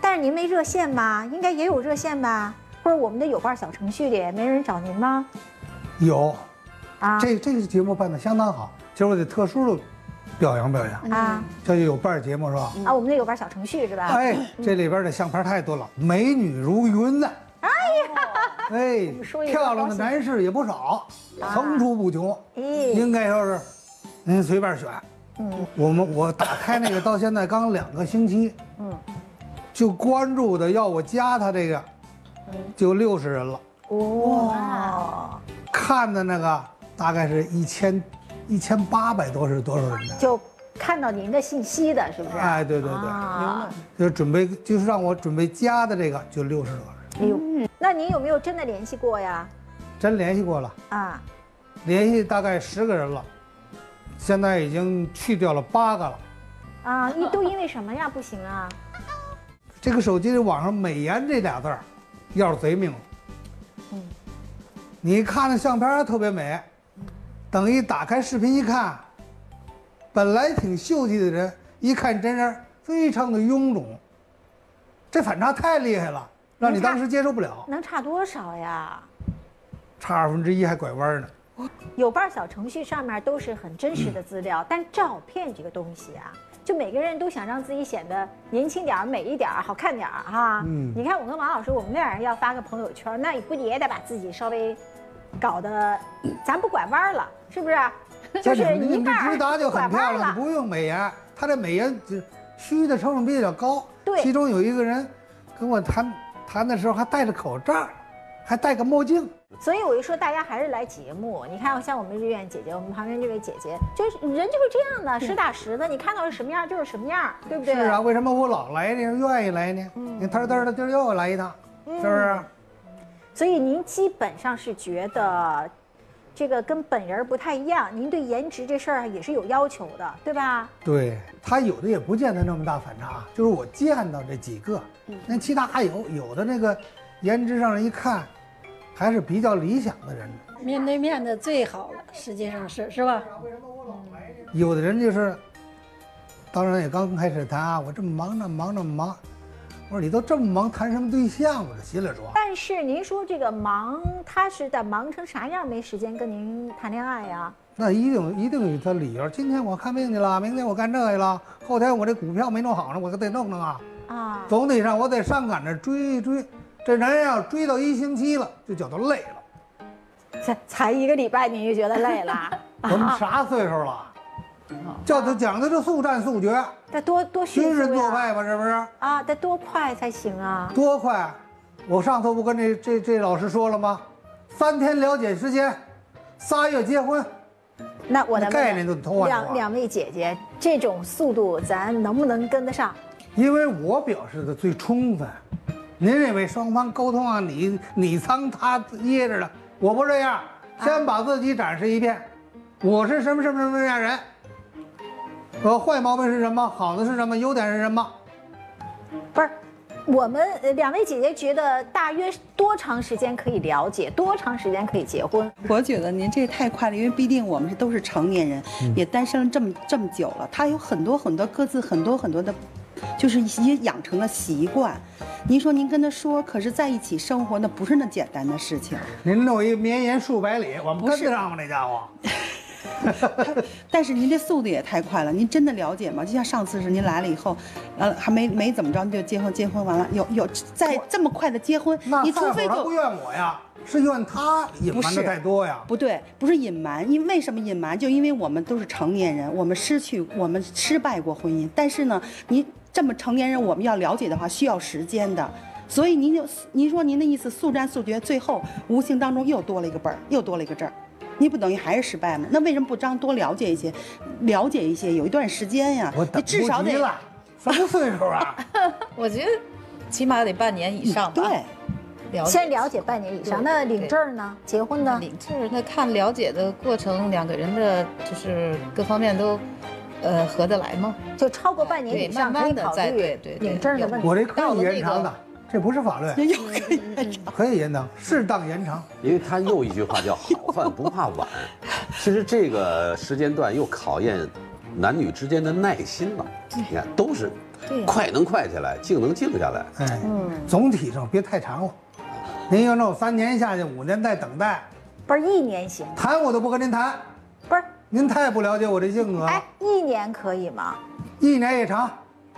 但是您没热线吧？应该也有热线吧？或者我们的有伴小程序里没人找您吗？ 有， 啊， 这个节目办得相当好，其实我得特殊的表扬表扬啊， 这就有伴节目是吧？ 啊，我们的有伴小程序是吧？ 哎，这里边的相片太多了，美女如云呐。 哎呀， 哎，漂亮的男士也不少，层出不穷。应该说是，您随便选。我打开那个到现在刚2个星期，就关注的要我加他这个，就60人了。 哇， 看的那个大概是1800多是多少人呢？ 就看到您的信息的是不是？ 哎，对，就准备就是让我准备加的这个就60多人。 哎呦，那您有没有真的联系过呀？ 真联系过了啊， 联系大概10个人了，现在已经去掉了8个了。 啊，都因为什么呀？不行啊！ 这个手机里网上美颜这俩字儿，要是贼命。你看那相片特别美，等一打开视频一看，本来挺秀气的人，一看真人非常的臃肿，这反差太厉害了。让你当时接受不了， 能差多少呀？ 差1/2还拐弯呢。 有伴小程序上面都是很真实的资料，但照片这个东西啊，就每个人都想让自己显得年轻点、美一点、好看点哈。你看我跟王老师，我们俩人要发个朋友圈，那估计也得把自己稍微搞得，咱不拐弯了，是不是？就是一半直达就很漂亮，不用美颜，他这美颜就虚的成分比较高。 对， 其中有一个人跟我谈的时候还戴着口罩，还戴个墨镜， 所以我就说大家还是来节目。你看，像我们日苑姐姐，我们旁边这位姐姐，就是人就是这样的，实打实的。你看到是什么样就是什么样，对不对？ 是啊，为什么我老来呢？愿意来呢？你嘚的今儿又来一趟，是不是？ 所以您基本上是觉得，这个跟本人不太一样。您对颜值这事儿也是有要求的，对吧？ 对，他有的也不见得那么大反差，就是我见到这几个。那其他还有的那个颜值上一看，还是比较理想的人。 面对面的最好了，实际上是吧？ 有的人就是，当然也刚开始谈啊，我这么忙那么忙，我说你都这么忙，谈什么对象？我这心里说。 但是您说这个忙，他是得忙成啥样，没时间跟您谈恋爱呀？ 那一定有他理由。今天我看病去了，明天我干这个了，后天我这股票没弄好呢，我可得弄啊。总体上我得上赶着追一追，这人要追到1星期了，就觉得累了。 才1个礼拜，你就觉得累了？ 我们啥岁数了？叫他讲的是速战速决， 得多迅速呀， 军人做派吧，是不是？ 啊，得多快才行啊？ 多快？我上头不跟这老师说了吗？3天了解时间，3月结婚。 那我的概念都通了。 两位姐姐，这种速度咱能不能跟得上？ 因为我表示的最充分，您认为双方沟通啊，你藏他掖着的，我不这样，先把自己展示一遍，我是什么样人，坏毛病是什么，好的是什么，优点是什么。 不是，我们两位姐姐觉得大约多长时间可以了解，多长时间可以结婚？ 我觉得您这太快了，因为毕竟我们都是成年人，也单身了这么久了，他有很多各自很多的。就是一些养成的习惯，您说您跟他说，可是在一起生活那不是那简单的事情。 您弄一绵延数百里，我们跟得上吗？那家伙。 但是您这速度也太快了，您真的了解吗？就像上次是您来了以后，还没怎么着就结婚完了，有在这么快的结婚，你除非他不怨我呀，是怨他隐瞒的太多呀。 不对，不是隐瞒，因为什么隐瞒？就因为我们都是成年人，我们失败过婚姻，但是呢，您这么成年人，我们要了解的话，需要时间的。所以您说您的意思速战速决，最后无形当中又多了一个本儿，又多了一个证儿。你不等于还是失败吗？那为什么不多了解一些，有一段时间呀？ 你至少得了，什么岁数啊？ 我觉得起码得半年以上吧。 对， 先了解半年以上。那领证呢？结婚呢？ 领证那看了解的过程，两个人的就是各方面都，合得来吗？ 就超过半年以上可以考虑领证的问题。 我这可以延长的。这不是法律，可以延长，适当延长。 因为他又一句话叫“好饭不怕晚”，其实这个时间段又考验男女之间的耐心了。你看，都是对， 快能快起来，静能静下来。 哎，总体上别太长了。您要弄3年下去，5年再等待， 不是1年行？ 谈我都不跟您谈。 不是， 您太不了解我这性格了。 哎，1年可以吗 ？1年也长。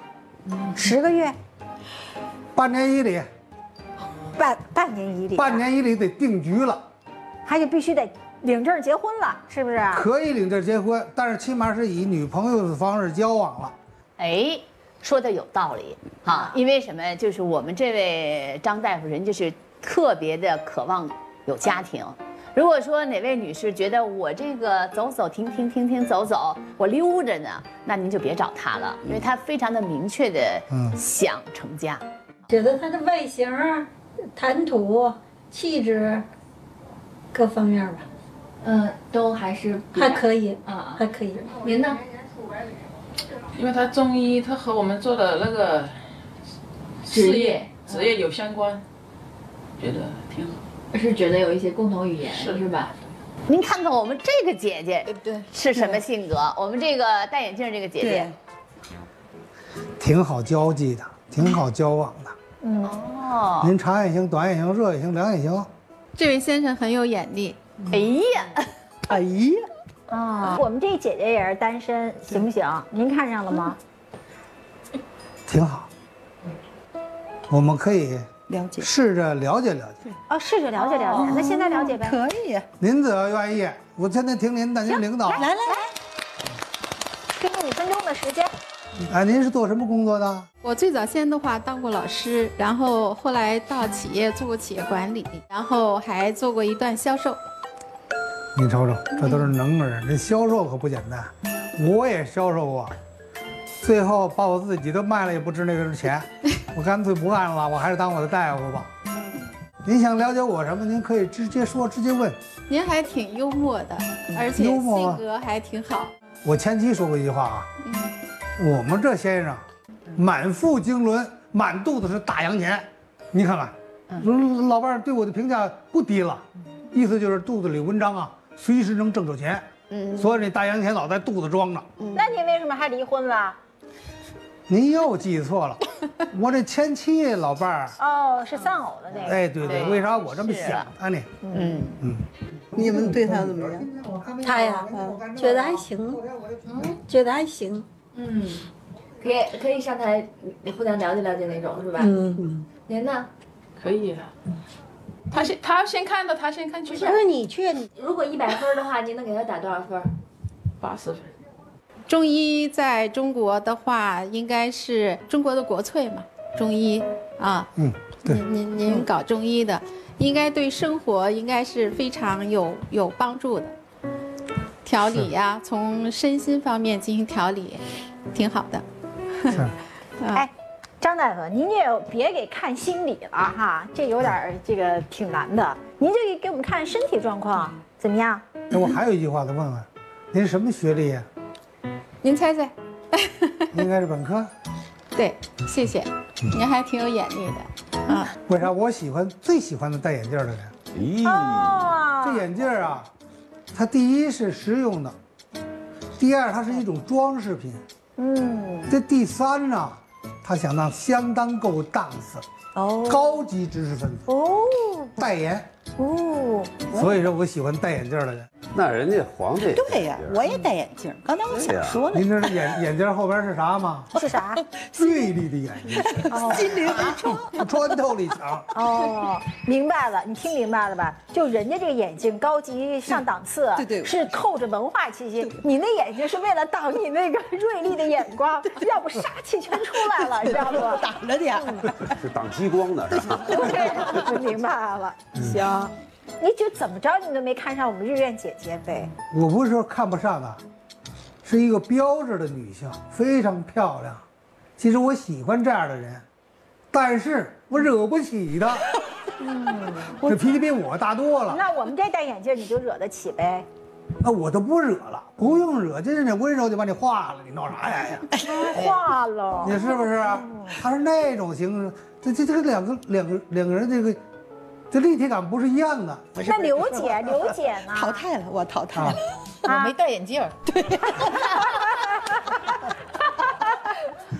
10个月。 半年以里。 半年以里。 半年以里得定局了， 还就必须得领证结婚了，是不是？ 可以领证结婚，但是起码是以女朋友的方式交往了。 哎，说的有道理啊，因为什么？就是我们这位张大夫人就是特别的渴望有家庭。如果说哪位女士觉得我这个走走停停走走，我溜着呢，那您就别找她了，因为她非常的明确的想成家。 觉得她的外形、谈吐、气质各方面吧， 都还是还可以啊，还可以。 您呢？ 因为他中医，他和我们做的那个职业有相关，觉得挺好。 是觉得有一些共同语言，是吧？ 您看看我们这个姐姐，对，是什么性格？我们这个戴眼镜这个姐姐， 挺好交际的，挺好交往的。 哦， 您长也行，短也行，热也行，凉也行。 这位先生很有眼力。 哎呀， 哎呀， 啊，我们这姐姐也是单身，行不行？您看上了吗？ 挺好，我们可以了解， 试着了解了解。 哦，试着了解了解，那现在了解呗。 可以。 您只要愿意，我现在听您的，您领导。 来，给你5分钟的时间。 哎，您是做什么工作的？ 我最早先的话当过老师，然后后来到企业做过企业管理，然后还做过一段销售。 你瞅瞅，这都是能人，这销售可不简单。我也销售过，最后把我自己都卖了也不值那个钱，我干脆不干了，我还是当我的大夫吧。您想了解我什么？您可以直接说，直接问。 您还挺幽默的，而且性格还挺好。 我前妻说过一句话啊，我们这先生满腹经纶，满肚子是大洋钱。你看看，老伴儿对我的评价不低了，意思就是肚子里文章啊，随时能挣着钱。所以这大洋钱老在肚子装着。 那您为什么还离婚了？ 您又记错了，我这前妻老伴儿。 哦，是丧偶的那个。 哎，对，为啥我这么想他呢？ 你们对他怎么样？ 他呀，觉得还行，觉得还行。 可以上台互相了解了解那种，是吧？您呢？ 可以。他先看的，他先看去。 不是你去， 如果100分的话，您能给他打多少分 ？80分。 中医在中国的话，应该是中国的国粹嘛，中医啊。 对。 您搞中医的，应该对生活应该是非常有帮助的。调理呀，从身心方面进行调理，挺好的。 是。 哎，张大夫，您也别给看心理了哈，这有点这个挺难的。您就给我们看身体状况怎么样？ 那我还有一句话再问问，您什么学历呀？ 您猜猜。 应该是本科。 对，谢谢。您还挺有眼力的啊。 为啥我最喜欢的戴眼镜的人？这眼镜啊，它第一是实用的，第二它是一种装饰品。这第三呢，他相当够档次。高级知识分子。戴眼。所以说我喜欢戴眼镜的人。 那人家皇帝对呀，我也戴眼镜。刚才我想说了， 您知道眼镜后边是啥吗？ 是啥？ 锐利的眼睛， 心灵之窗， 穿透力强。 哦，明白了，你听明白了吧？就人家这个眼镜高级上档次， 对， 是透着文化气息。你那眼睛是为了挡你那个锐利的眼光，要不杀气全出来了，你知道不？ 挡着点， 是挡激光的，是吧？ 对，明白了。行。你就怎么着你都没看上我们日院姐姐呗？ 我不是说看不上啊，是一个标致的女性，非常漂亮。其实我喜欢这样的人，但是我惹不起她。这脾气比我大多了。 那我们这戴眼镜你就惹得起呗？ 那我都不惹了，不用惹，就是那温柔就把你化了，你闹啥呀？ 化了， 你是不是？他是那种形式，这个两个人这个。这立体感不是一样的。 那刘姐呢？ 淘汰了，我淘汰了。 我没戴眼镜。 对。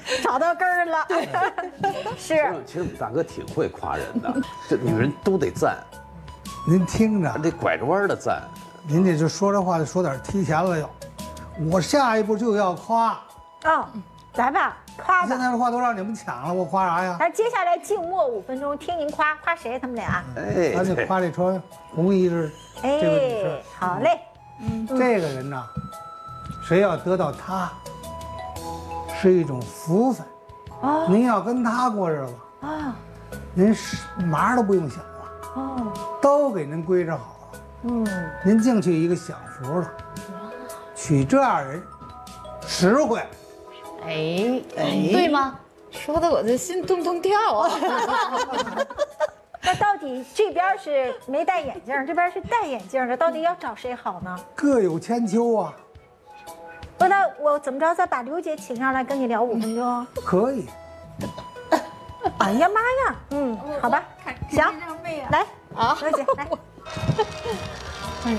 找到根儿了。是。 其实我们大哥挺会夸人的，这女人都得赞。 您听着， 得拐着弯的赞。 您这就说这话就说点提前了又。我下一步就要夸。 哦，来吧，夸吧。 现在的话都让你们抢了，我夸啥呀？ 那接下来静默5分钟，听您夸谁？他们俩。 哎，咱就夸这穿红衣的这个女士。 好嘞。 这个人呐，谁要得到她，是一种福分。哦。您要跟她过日子啊，您嘛都不用想了。哦。都给您规制好了。您净娶一个享福了。娶这样人，实惠。 对吗？ 说的我这心咚咚跳啊！ 那到底这边是没戴眼镜，这边是戴眼镜的，到底要找谁好呢？ 各有千秋啊。 不，那我怎么着再把刘姐请上来跟你聊5分钟？ 可以。 哎呀妈呀，好吧，行，来啊，刘姐来。 哎呀，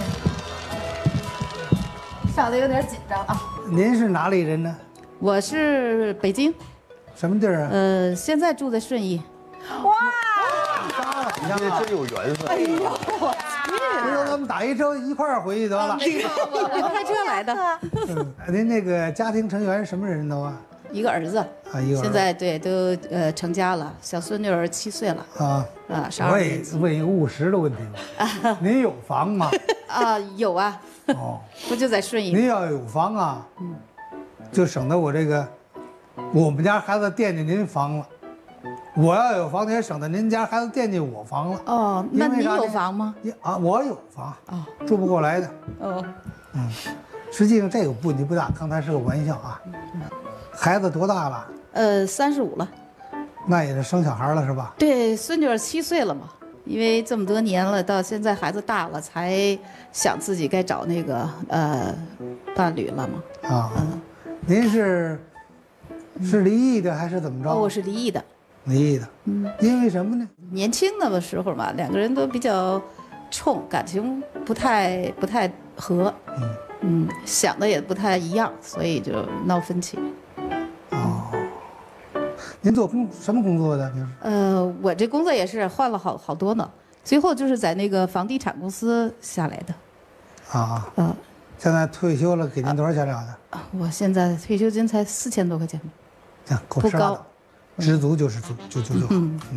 笑得有点紧张啊。 您是哪里人呢？ 我是北京。 什么地儿啊？ 现在住在顺义。 哇， 你这真有缘分。 哎呦，回头咱们打一车一块儿回去得了。 我开车来的。 您那个家庭成员什么人都啊？ 一个儿子啊，一个现在对都成家了，小孙女儿7岁了啊我也问一个务实的问题吧，您有房吗？ 啊，有啊。哦，不就在顺义？ 您要有房啊，就省得我这个我们家孩子惦记您房了。我要有房，也省得您家孩子惦记我房了。 哦，那您有房吗？ 啊，我有房，住不过来的。哦，实际上这个问题不大，刚才是个玩笑啊。孩子多大了 ？35了。 那也是生小孩了是吧？ 对，孙女儿7岁了嘛。因为这么多年了，到现在孩子大了，才想自己该找那个伴侣了嘛。 啊，您是离异的还是怎么着？ 我是离异的。 离异的，因为什么呢？ 年轻的时候嘛，两个人都比较冲，感情不太合，想的也不太一样，所以就闹分歧。 哦，您做什么工作的？ 我这工作也是换了好多呢，最后就是在那个房地产公司下来的。啊， 现在退休了，给您多少钱了的？ 我现在退休金才4000多块钱， 这样够吃了。知足就是足，就好。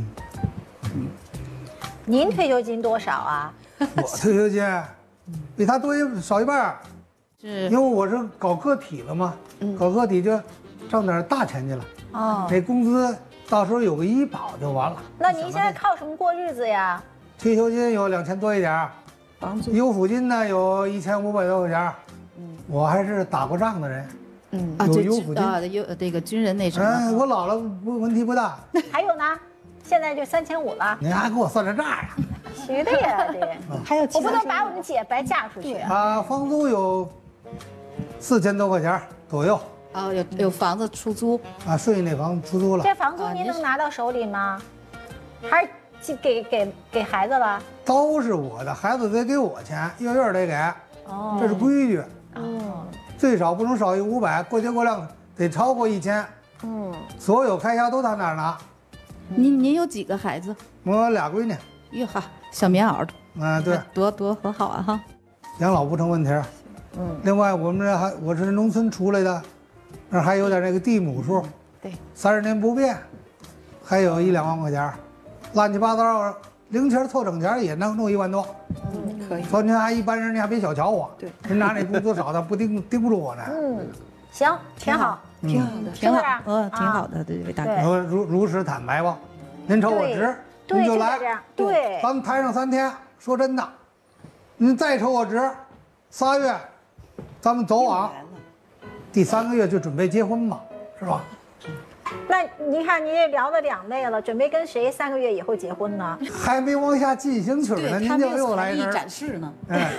您退休金多少啊？ 我退休金比他多少一半，因为我是搞个体了嘛，搞个体就挣点大钱去了。哦，那工资到时候有个医保就完了。 那您现在靠什么过日子呀？ 退休金有2000多一点，优抚金呢有1500多块钱。我还是打过仗的人。有优抚金有这个军人那什么。 我老了问题不大。 还有呢，现在就3500了。 您还给我算这账呀？ 徐的呀，这还有我不能把我们姐白嫁出去啊！房租有4000多块钱左右。 哦，有房子出租啊，顺义那房子出租了。 这房租您能拿到手里吗？还是给孩子了？ 都是我的，孩子得给我钱，月得给。哦，这是规矩。哦。最少不能少于500，过节过量得超过1000。所有开销都到那儿拿。 您有几个孩子？ 我2闺女。 哟哈，小棉袄的。 对， 多好啊哈。 养老不成问题。另外我们这我是农村出来的，那还有点那个地亩数。 对。 30年不变，还有1-2万块钱，乱七八糟零钱凑整钱也能弄1万多。 可以。 说您还一般人，您还别小瞧我。对。您拿那工资少的不盯不住我呢。 行，挺好， 挺好的，挺好，挺好的，对大哥。 如实坦白吧，您瞅我值，您就来。 对。 咱们谈上3天，说真的，您再瞅我值，3月，咱们走往第3个月就准备结婚嘛，是吧？ 那你看，你也聊了2位了，准备跟谁3个月以后结婚呢？ 还没往下进行曲呢，您就又来这儿展示呢。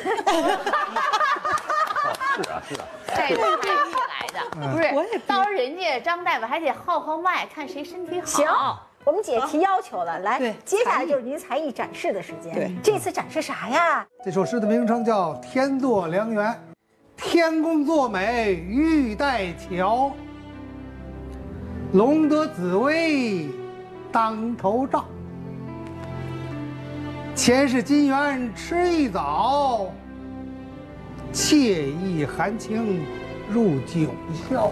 是啊。 这是故意来的，不是？到时候人家张大夫还得号脉，看谁身体好。 行，我们姐提要求了，来，接下来就是您才艺展示的时间。对，这次展示啥呀？ 这首诗的名称叫《天作良缘》，天公作美玉带桥。 龙得紫薇当头照，前世金缘吃一枣，惬意含情入九霄。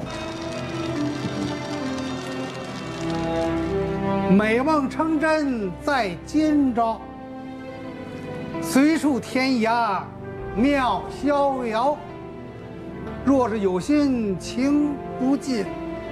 美梦成真在今朝，随处天涯妙逍遥。若是有心情不尽，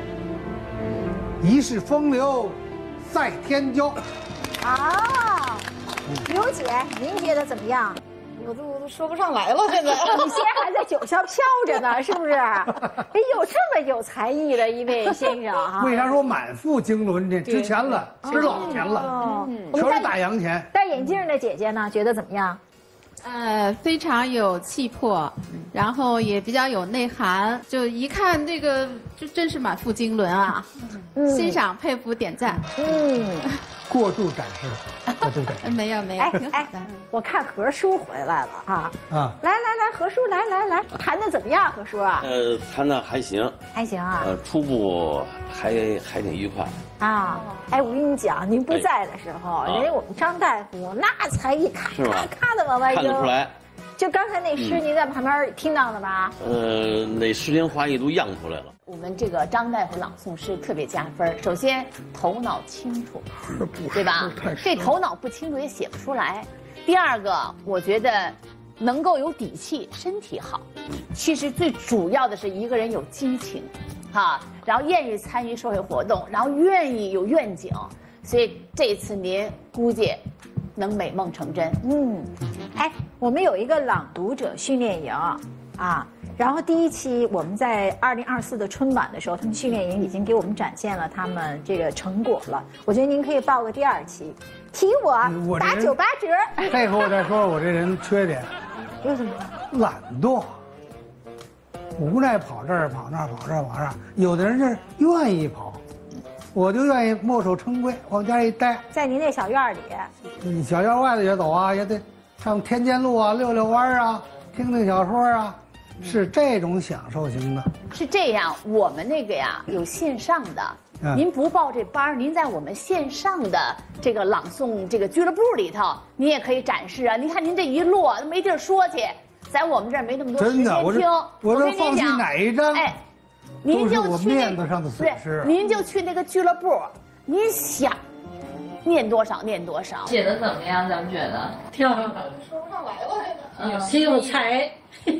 一世风流在天骄。 啊，刘姐，您觉得怎么样？ 我都说不上来了，现在。 你现在还在九霄飘着呢，是不是？哎，有这么有才艺的一位先生啊！ 为啥说满腹经纶呢？值钱了，值老钱了，全是大洋钱。 戴眼镜的姐姐呢，觉得怎么样？ 非常有气魄，然后也比较有内涵，就一看这个就真是满腹经纶啊！欣赏、佩服、点赞。 过度展示，过度展示。 没有，挺好的。 我看何叔回来了啊！来，何叔，来，弹的怎么样？何叔啊？ 弹的还行， 还行啊。 初步还挺愉快。 啊，哎，我跟你讲，您不在的时候，人家我们张大夫那才艺咔的往外扔， 看得出来。 就刚才那诗，您在旁边听到了吧？ 那诗情画意都漾出来了。 我们这个张大夫朗诵诗特别加分。首先头脑清楚，对吧？这头脑不清楚也写不出来。第二个，我觉得能够有底气，身体好。其实最主要的是一个人有激情，然后愿意参与社会活动，然后愿意有愿景。所以这次您估计能美梦成真。 哎，我们有一个朗读者训练营啊。然后第一期我们在2024的春晚的时候，他们训练营已经给我们展现了他们这个成果了。我觉得您可以报个第2期，提我打98折。 这个我再说我这人缺点， 有什么？ 懒惰，无奈跑这儿跑那儿跑这儿跑那儿。有的人就是愿意跑，我就愿意墨守成规，往家一待。 在您那小院里， 小院外头也走啊，也得上天监路啊，溜溜弯啊，听听小说啊。是这种享受型的。 是这样，我们那个呀有线上的，您不报这班，您在我们线上的这个朗诵这个俱乐部里头，您也可以展示啊。您看您这一摞都没地儿说去，在我们这儿没那么多时间听。 我这放弃哪一张？ 哎，您就我面子上的损失。 您就去那个俱乐部，您想念多少念多少。 写的怎么样？咱们觉得挺好，说不上来了，挺有才。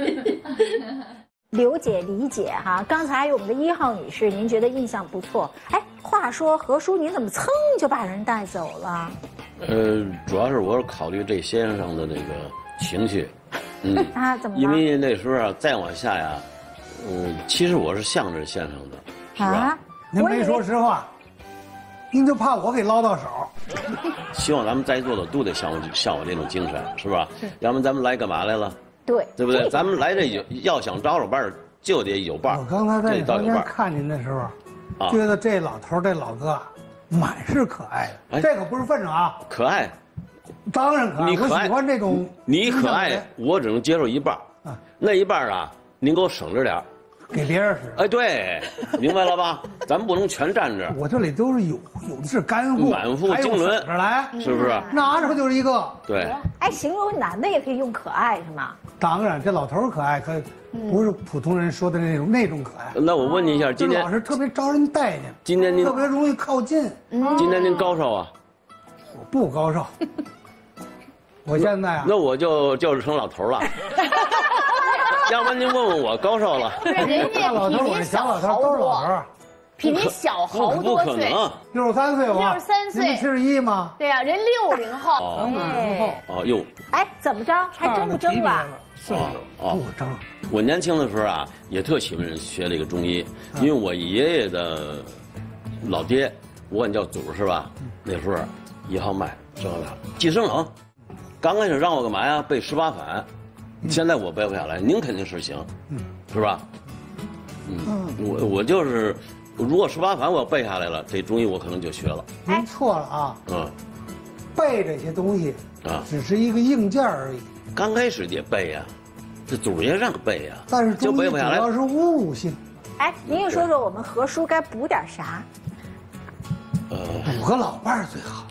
刘姐、李姐哈，刚才我们的1号女士，您觉得印象不错。哎，话说何叔，您怎么噌就把人带走了？ 主要是我是考虑这先生的那个情绪， 怎么了？ 因为那时候啊，再往下呀，其实我是向着先生的，是吧？ 您没说实话，您就怕我给捞到手。 希望咱们在座的都得像我这种精神，是吧？要不然咱们来干嘛来了？对不对？咱们来这要想招着伴儿，就得有伴儿。 我刚才在房间看您的时候，觉得这老头这老哥满是可爱的。这可不是份上啊， 可爱， 当然可爱。我喜欢这种。 你可爱，我只能接受一半那一半啊，您给我省着点给别人使。 哎，对，明白了吧？咱们不能全占着。 我这里都是有的是干货， 满腹经纶， 省着来， 是不是？ 拿着就是一个。 对。 哎，形容男的也可以用可爱是吗？ 当然，这老头可爱，可不是普通人说的那种可爱。 那我问您一下，今天老是特别招人待见， 今天您特别容易靠近。 今天您高寿啊？ 我不高寿，我现在啊， 那我就是成老头了。要不然您问问我高寿了？ 人家老头，我这小老头都是老头， 比您小好多岁。 不可能 ，63岁我。 63岁。 您71吗？ 对呀，人60后。 哦哟。 哎，怎么着？还争不争了？ 不争。 我年轻的时候啊，也特喜欢学这个中医，因为我爷爷的老爹，我管叫祖是吧？那时候1号脉这个寄生冷，刚开始让我干嘛呀？背18反，现在我背不下来，您肯定是行，是吧？我就是，如果18反我背下来了，这中医我可能就学了。 您错了啊！背这些东西只是一个硬件而已。 刚开始也背呀，这祖爷让背呀， 但是中医主要是悟性。 哎，您也说说我们何叔该补点啥？ 5个老伴儿最好。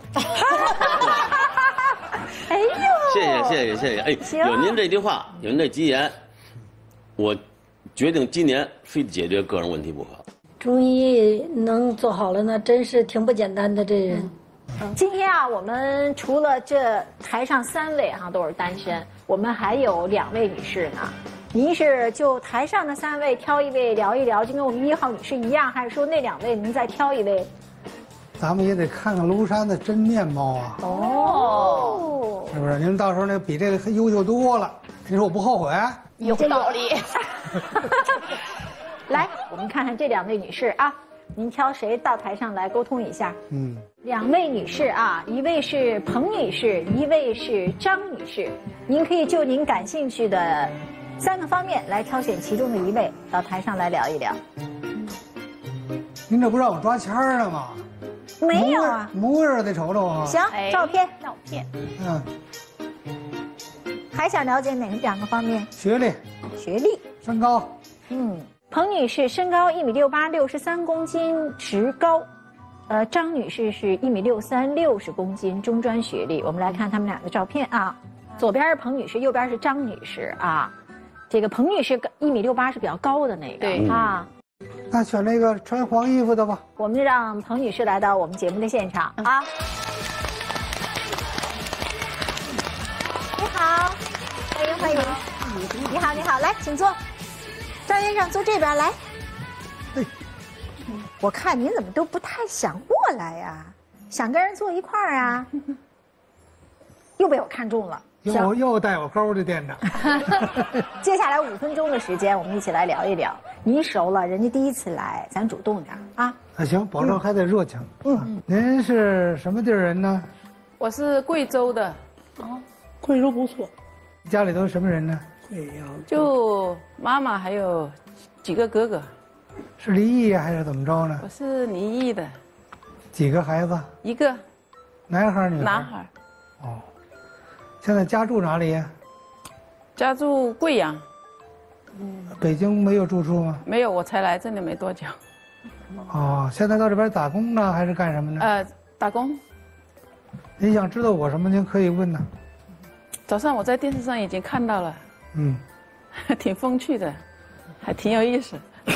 哎呦， 谢谢，哎，有您这句话，有您这吉言，我决定今年非得解决个人问题不可。 中医能做好了，那真是挺不简单的这人。 今天啊，我们除了这台上3位哈都是单身，我们还有2位女士呢。您是就台上的3位挑1位聊一聊，就跟我们1号女士一样，还是说那2位您再挑1位？ 咱们也得看看庐山的真面貌啊！ 哦， 是不是？您到时候那比这个优秀多了，你说我不后悔？ 有道理。来，我们看看这2位女士啊，您挑谁到台上来沟通一下？2位女士啊，一位是彭女士，一位是张女士。您可以就您感兴趣的3个方面来挑选其中的1位到台上来聊一聊。 您这不让我抓签儿呢吗？ 没有啊， 模样得瞅瞅啊。 行，照片。 嗯， 还想了解哪2个方面？ 学历、身高。 彭女士身高1.68米，63公斤，职高。张女士是1.63米，60公斤，中专学历。我们来看她们俩的照片啊，左边是彭女士，右边是张女士啊。这个彭女士1.68米是比较高的那个啊。 那选那个穿黄衣服的吧。 我们就让彭女士来到我们节目的现场啊。你好，欢迎。你好，来，请坐。赵先生坐这边来。我看您怎么都不太想过来呀？想跟人坐一块儿啊？又被我看中了。 又带我勾的店长。 接下来5分钟的时间，我们一起来聊一聊。您熟了，人家第一次来，咱主动点啊。 行，保证还得热情。您是什么地儿人呢？ 我是贵州的。 贵州不错。 家里都是什么人呢？ 就妈妈还有几个哥哥。 是离异还是怎么着呢？ 我是离异的。 几个孩子 ？1个。 男孩女孩？ 男孩。 哦。现在家住哪里呀？ 家住贵阳。 北京没有住处吗？ 没有，我才来这里没多久。 哦，现在到这边打工呢，还是干什么呢？ 打工。 您想知道我什么？您可以问呢。 早上我在电视上已经看到了。挺风趣的，还挺有意思。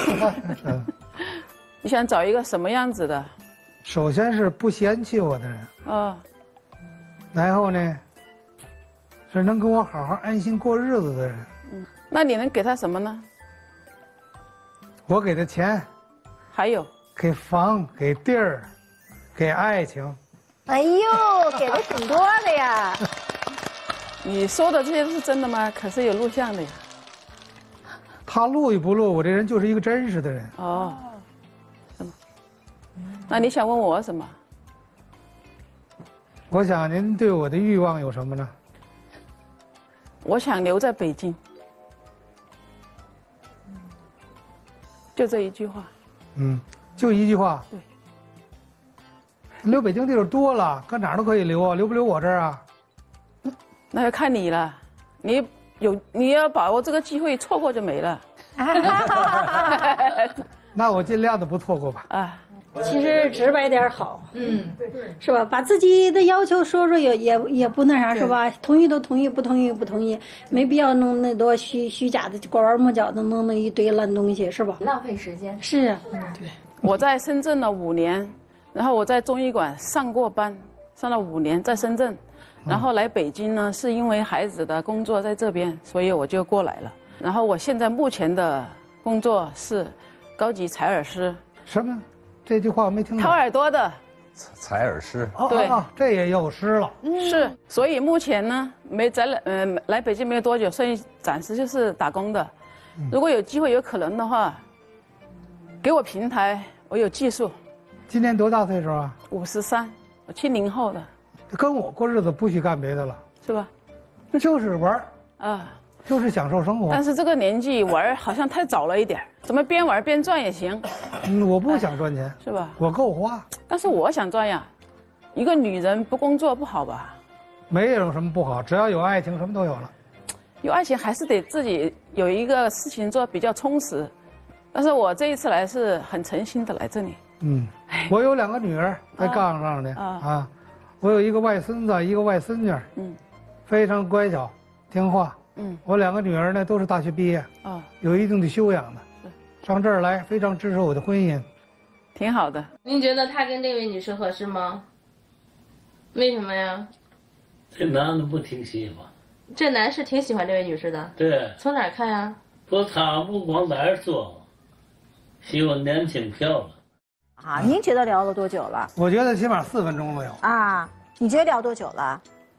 你想找一个什么样子的？ 首先是不嫌弃我的人。然后呢，是能跟我好好安心过日子的人。 那你能给他什么呢？ 我给他钱， 还有给房、给地儿、给爱情。 哎呦，给的挺多的呀！ 你说的这些是真的吗？可是有录像的呀。 他录与不录，我这人就是一个真实的人。 是吗？那你想问我什么？ 我想您对我的欲望有什么呢？ 我想留在北京。就这一句话。 就一句话。 对。 留北京地儿多了，搁哪儿都可以留啊，留不留我这儿啊？ 那要看你了，你要把握这个机会，错过就没了。 那我尽量的不错过吧。 其实直白点好，是吧？把自己的要求说说也不那啥，是吧？同意都同意，不同意不同意，没必要弄那多虚假的拐弯抹角的弄那一堆烂东西，是吧？ 浪费时间。 是啊， 对。我在深圳了5年，然后我在中医馆上过班，上了5年，在深圳，然后来北京呢，是因为孩子的工作在这边，所以我就过来了。然后我现在目前的工作是高级采耳师。 什么？这句话我没听懂。 掏耳朵的。 采耳师。 对， 这也有师了。 是，所以目前呢，来北京没有多久，所以暂时就是打工的。如果有机会有可能的话，给我平台，我有技术。 今年多大岁数啊 ？53，我70后的。 跟我过日子不许干别的了， 是吧？ 就是玩就是享受生活。 但是这个年纪玩好像太早了一点，怎么边玩边赚也行。 我不想赚钱， 是吧？ 我够花。 但是我想赚呀，一个女人不工作不好吧？ 没有什么不好，只要有爱情，什么都有了。 有爱情还是得自己有一个事情做比较充实。但是我这一次来是很诚心的来这里。 我有2个女儿在杠上的啊，我有一个外孙子，一个外孙女，非常乖巧听话。我2个女儿呢都是大学毕业，有一定的修养的，上这儿来非常支持我的婚姻， 挺好的。 您觉得他跟这位女士合适吗？为什么呀？ 这男的不挺喜欢？ 这男士挺喜欢这位女士的。 对。 从哪儿看呀？ 他不光在这说，喜欢年轻漂亮。 啊，您觉得聊了多久了？ 我觉得起码4分钟了有。 啊，你觉得聊多久了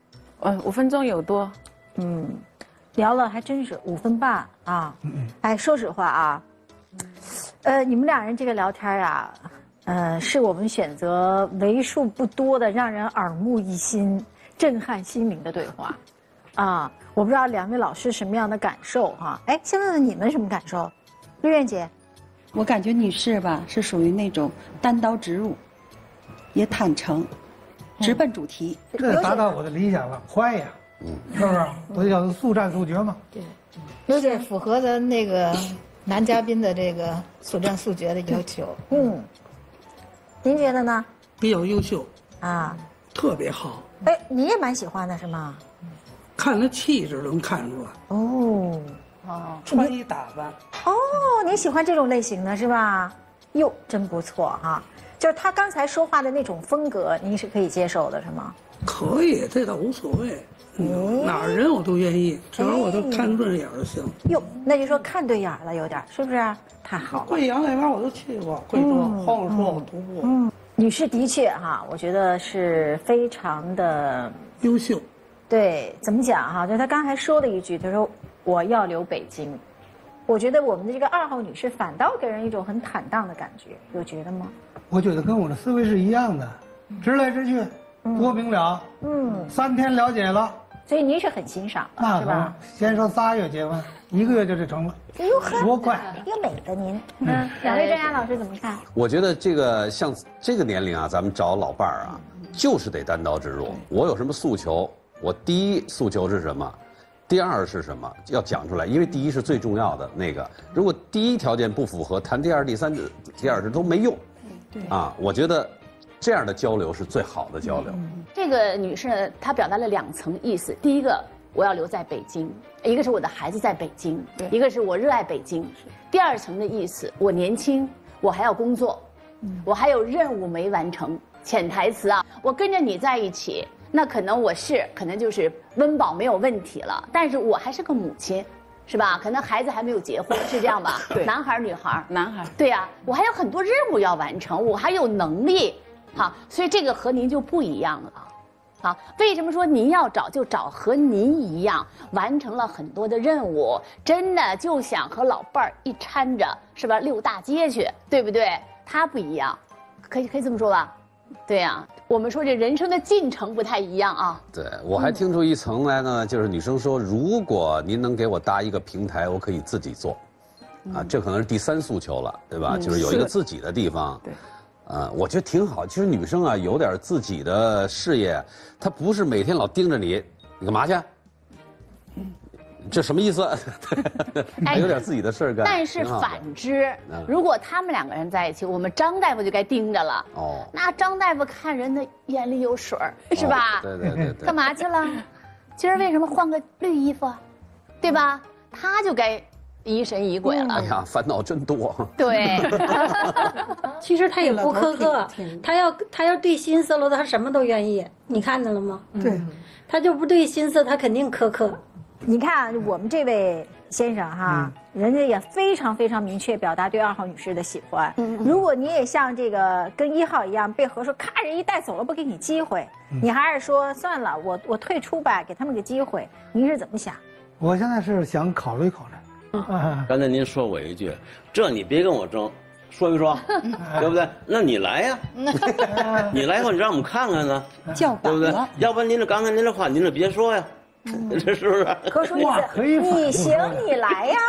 ？5分钟有多。 聊了还真是5分半啊。哎，说实话啊，你们2人这个聊天啊，是我们选择为数不多的让人耳目一新、震撼心灵的对话，啊，我不知道2位老师什么样的感受哈。哎，先问问你们什么感受？绿苑姐， 我感觉女士吧是属于那种单刀直入，也坦诚，直奔主题。 这达到我的理想了，快呀！是不是？我就叫速战速决嘛。 对，有点符合咱那个男嘉宾的这个速战速决的要求。 您觉得呢？ 比较优秀啊， 特别好。 哎，你也蛮喜欢的是吗？ 看他气质能看出来。 穿衣打扮。 你喜欢这种类型的是吧？哟，真不错哈。就是他刚才说话的那种风格，您是可以接受的是吗？ 可以，这倒无所谓。哪儿人我都愿意，只要我都看对眼就行。 哟，那就说看对眼了，有点是不是？太好了。 贵阳那边我都去过，贵州、黄河我徒步。 女士的确哈，我觉得是非常的优秀。 对，怎么讲哈？就她刚才说了一句，她说我要留北京。我觉得我们的这个2号女士反倒给人一种很坦荡的感觉，有觉得吗？ 我觉得跟我的思维是一样的，直来直去，多明了。3天了解了。 所以您是很欣赏的，是吧？ 先说3月结婚，1个月就成了，多快！ 又美的您。2位专家老师怎么看？ 我觉得这个像这个年龄啊，咱们找老伴儿啊，就是得单刀直入。我有什么诉求，我第一诉求是什么？第2是什么？要讲出来，因为第1是最重要的那个。如果第1条件不符合，谈第2、第3、第20都没用。我觉得这样的交流是最好的交流。 这个女士呢，她表达了2层意思。第一个，我要留在北京；一个是我的孩子在北京，一个是我热爱北京。第2层的意思，我年轻，我还要工作，我还有任务没完成。潜台词啊，我跟着你在一起，那可能就是温饱没有问题了，但是我还是个母亲。是吧？可能孩子还没有结婚，是这样吧？ 对， 男孩女孩？ 男孩。 对呀，我还有很多任务要完成，我还有能力，所以这个和您就不一样了，为什么说您要找就找和您一样，完成了很多的任务，真的就想和老伴儿一搀着，是吧？溜大街去，对不对？他不一样，可以这么说吧？对呀，我们说这人生的进程不太一样啊。 对，我还听出一层来呢，就是女生说，如果您能给我搭一个平台，我可以自己做，这可能是第3诉求了，对吧？就是有一个自己的地方。对，我觉得挺好。其实女生啊，有点自己的事业，她不是每天老盯着你，你干嘛去？这什么意思？有点自己的事儿干。 但是反之，如果他们2个人在一起，我们张大夫就该盯着了。那张大夫看人的眼里有水儿，是吧？ 对。 干嘛去了？今儿为什么换个绿衣服，对吧？他就该疑神疑鬼了。 哎呀，烦恼真多。 对。 其实他也不苛刻，他要对心思了，他什么都愿意。你看见了吗？ 对， 他就不对心思，他肯定苛刻。 你看我们这位先生哈，人家也非常非常明确表达对2号女士的喜欢。如果你也像这个跟1号一样被何叔咔人一带走了，不给你机会，你还是说算了，我退出吧，给他们个机会，您是怎么想？ 我现在是想考虑考虑。 刚才您说我一句，这你别跟我争，说一说，对不对？那你来呀，你来后你让我们看看呢，对不对？要不然您刚才您这话您就别说呀。这是不是？ 何叔，你行，你来呀！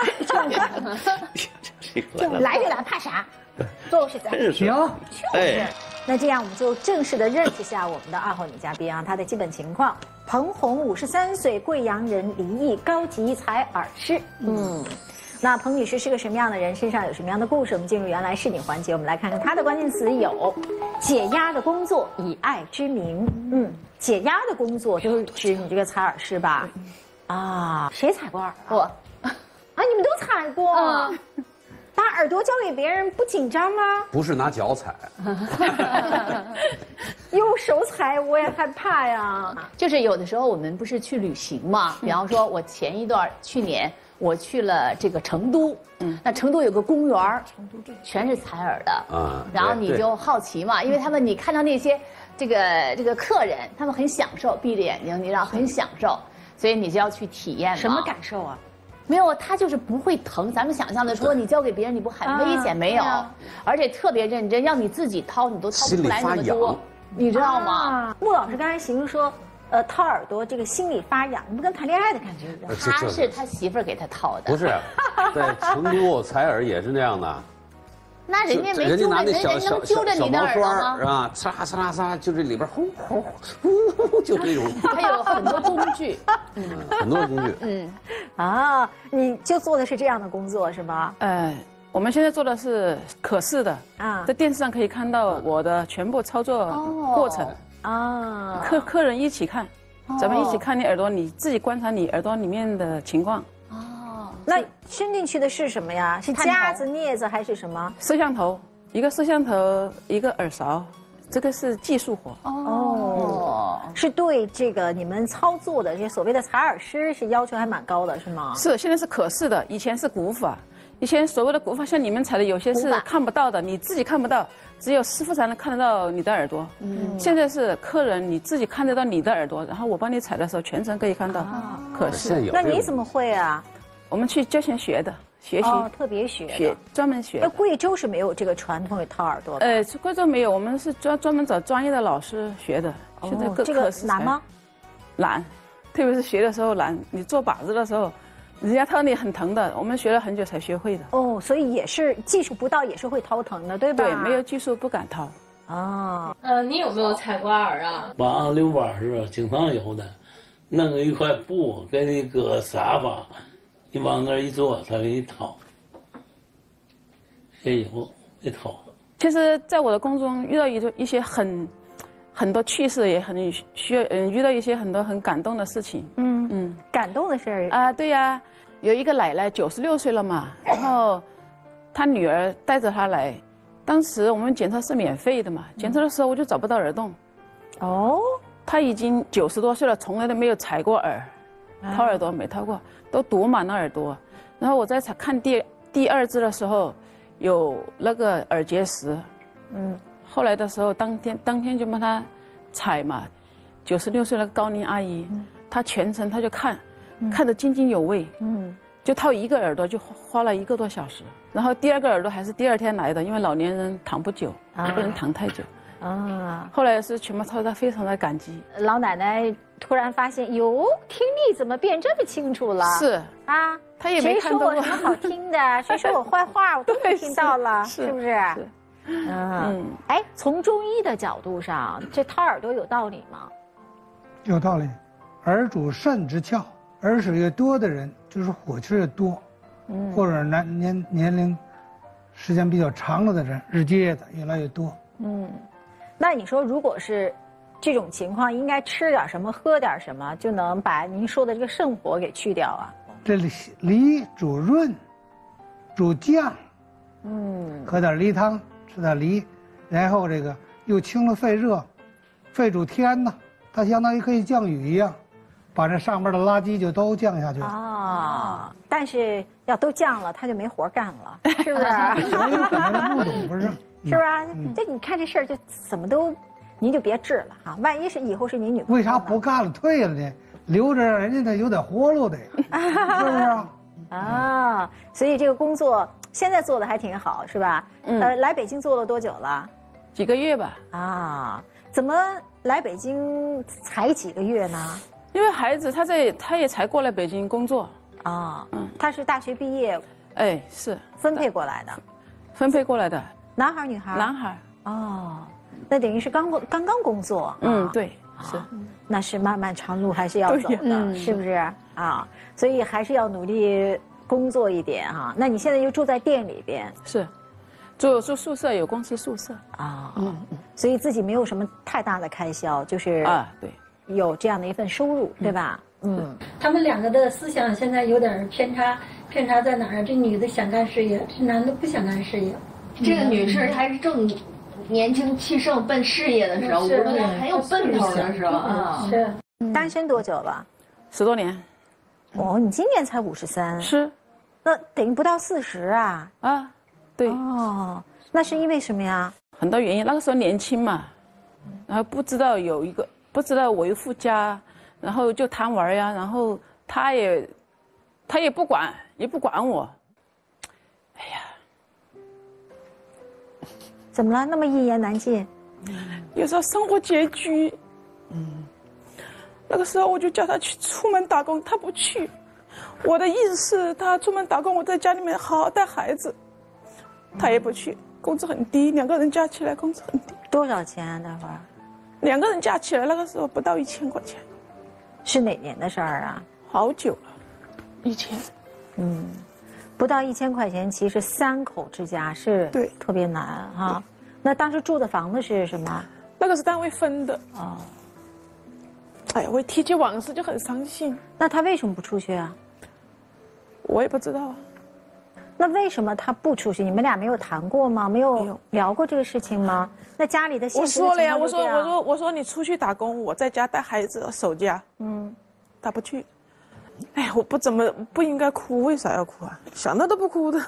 来就来，怕啥？做事咱行， 就是。那这样我们就正式的认识下我们的2号女嘉宾啊，她的基本情况：彭红，53岁，贵阳人，离异，高级采耳师。 那彭女士是个什么样的人？身上有什么样的故事？我们进入原来是你环节，我们来看看她的关键词有：解压的工作，以爱之名。解压的工作就是指你这个采耳师吧？啊，谁采过耳？ 我。 啊，你们都采过。把耳朵交给别人不紧张吗？ 不是拿脚踩， 用手踩我也害怕呀。 就是有的时候我们不是去旅行嘛，比方说我去年我去了这个成都，那成都有个公园，全是采耳的，然后你就好奇嘛，因为你看到那些这个客人，他们很享受，闭着眼睛，你知道很享受，所以你就要去体验嘛。 什么感受啊？ 没有，它就是不会疼。咱们想象的说，你交给别人，你不很危险？没有，而且特别认真，要你自己掏，你都掏不出来那么多，你知道吗？ 穆老师刚才形容说，掏耳朵这个心里发痒，你不跟谈恋爱的感觉一样？ 他是他媳妇儿给他掏的， 不是，在成都采耳也是那样的。 那人家没揪着，人家能揪着你的耳朵吗？ 是吧？呲啦呲啦呲啦，就这里边呼呼呼，就这种。 它有很多工具， 很多工具。 你就做的是这样的工作是吗？ 我们现在做的是可视的啊，在电视上可以看到我的全部操作过程啊。客人一起看，咱们一起看你耳朵，你自己观察你耳朵里面的情况。 那伸进去的是什么呀？是夹子、镊子还是什么？ 摄像头，一个摄像头，一个耳勺，这个是技术活。 是对这个你们操作的这所谓的采耳师是要求还蛮高的，是吗？ 是，现在是可视的，以前是古法，以前所谓的古法像你们采的有些是看不到的，你自己看不到，只有师傅才能看得到你的耳朵。现在是客人你自己看得到你的耳朵，然后我帮你采的时候全程可以看到可视。 那你怎么会啊？ 我们去交钱学的，学习特别学专门学。 贵州是没有这个传统的掏耳朵的。 贵州没有，我们是专门找专业的老师学的。现在这个难吗？ 难，特别是学的时候难。你做把子的时候，人家掏你很疼的，我们学了很久才学会的。 所以也是技术不到，也是会掏疼的，对吧？ 对，没有技术不敢掏。 你有没有采过耳啊？ 拔溜板是吧？经常有的，弄一块布给你搁沙发。你往那儿一坐，他给你掏，也有给掏。 其实，在我的工作中遇到一些很多趣事，也很需要遇到一些很多很感动的事情。 感动的事儿啊，对呀，有一个奶奶96岁了嘛，然后她女儿带着她来，当时我们检测是免费的嘛，检测的时候我就找不到耳洞。她已经90多岁了，从来都没有采过耳。掏耳朵没掏过，都堵满了耳朵。然后我在看第二只的时候，有那个耳结石。后来的时候，当天就帮他采嘛。96岁那个高龄阿姨，她全程她就看得津津有味。就掏一个耳朵就花了1个多小时，然后第二个耳朵还是第2天来的，因为老年人躺不久，不能躺太久。后来是全部掏，她非常的感激。 老奶奶突然发现，哟，听力怎么变这么清楚了？ 是啊， 她也没看到过。 谁说我什么好听的？谁说我坏话，我都听到了，是不是？从中医的角度上，这掏耳朵有道理吗？ 有道理，耳主肾之窍，耳屎越多的人，就是火气越多，或者年龄时间比较长了的人，日积月的越来越多。 那你说，如果是这种情况，应该吃点什么，喝点什么，就能把您说的这个肾火给去掉啊？ 这梨主润，主降。喝点梨汤，吃点梨，然后这个又清了肺热，肺主天呐，它相当于可以降雨一样，把这上面的垃圾就都降下去了。 但是要都降了，他就没活干了，是不是？ 不懂不是。 是吧？这你看这事儿就怎么都，您就别治了哈。万一是以后是您女朋友， 为啥不干了退了呢？留着让人家得有点活路的呀，是不是？ 所以这个工作现在做的还挺好，是吧？来北京做了多久了？ 几个月吧。 怎么来北京才几个月呢？ 因为孩子他也才过来北京工作。 他是大学毕业， 是分配过来的。 分配过来的。 男孩女孩？ 男孩。 那等于是刚刚工作。 对，是。 那是漫漫长路还是要走的，是不是？所以还是要努力工作一点哈。那你现在又住在店里边？ 是，住宿舍，有公司宿舍啊。所以自己没有什么太大的开销，就是对， 有这样的一份收入，对吧？ 他们两个的思想现在有点偏差，偏差在哪儿？这女的想干事业，这男的不想干事业。 这个女士还是正年轻气盛奔事业的时候，很有奔头的时候啊。 是。单身多久了 ？10多年。 哦，你今年才53。 是。 那等于不到40啊？ 对。 哦，那是因为什么呀？ 很多原因，那个时候年轻嘛，然后不知道维护家，然后就贪玩呀，然后他也不管我。哎呀， 怎么了？那么一言难尽？ 有时候生活拮据。那个时候我就叫他去出门打工，他不去。我的意思是他出门打工，我在家里面好好带孩子，他也不去。工资很低，2个人加起来工资很低。 多少钱啊？那会儿 ？2个人加起来那个时候不到1000块钱。 是哪年的事儿啊？ 好久了，1000。 不到1000块钱，其实3口之家是特别难哈。那当时住的房子是什么？ 那个是单位分的。哦。哎呀，我一提起往事就很伤心。 那他为什么不出去啊？ 我也不知道。 那为什么他不出去？你们俩没有谈过吗？没有聊过这个事情吗？那家里的现实情况我说了呀，我说你出去打工，我在家带孩子守家。他不去。哎，我不应该哭，为啥要哭啊？想到都不哭的。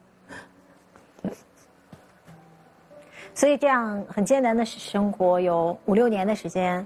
所以这样很艰难的生活有5、6年的时间。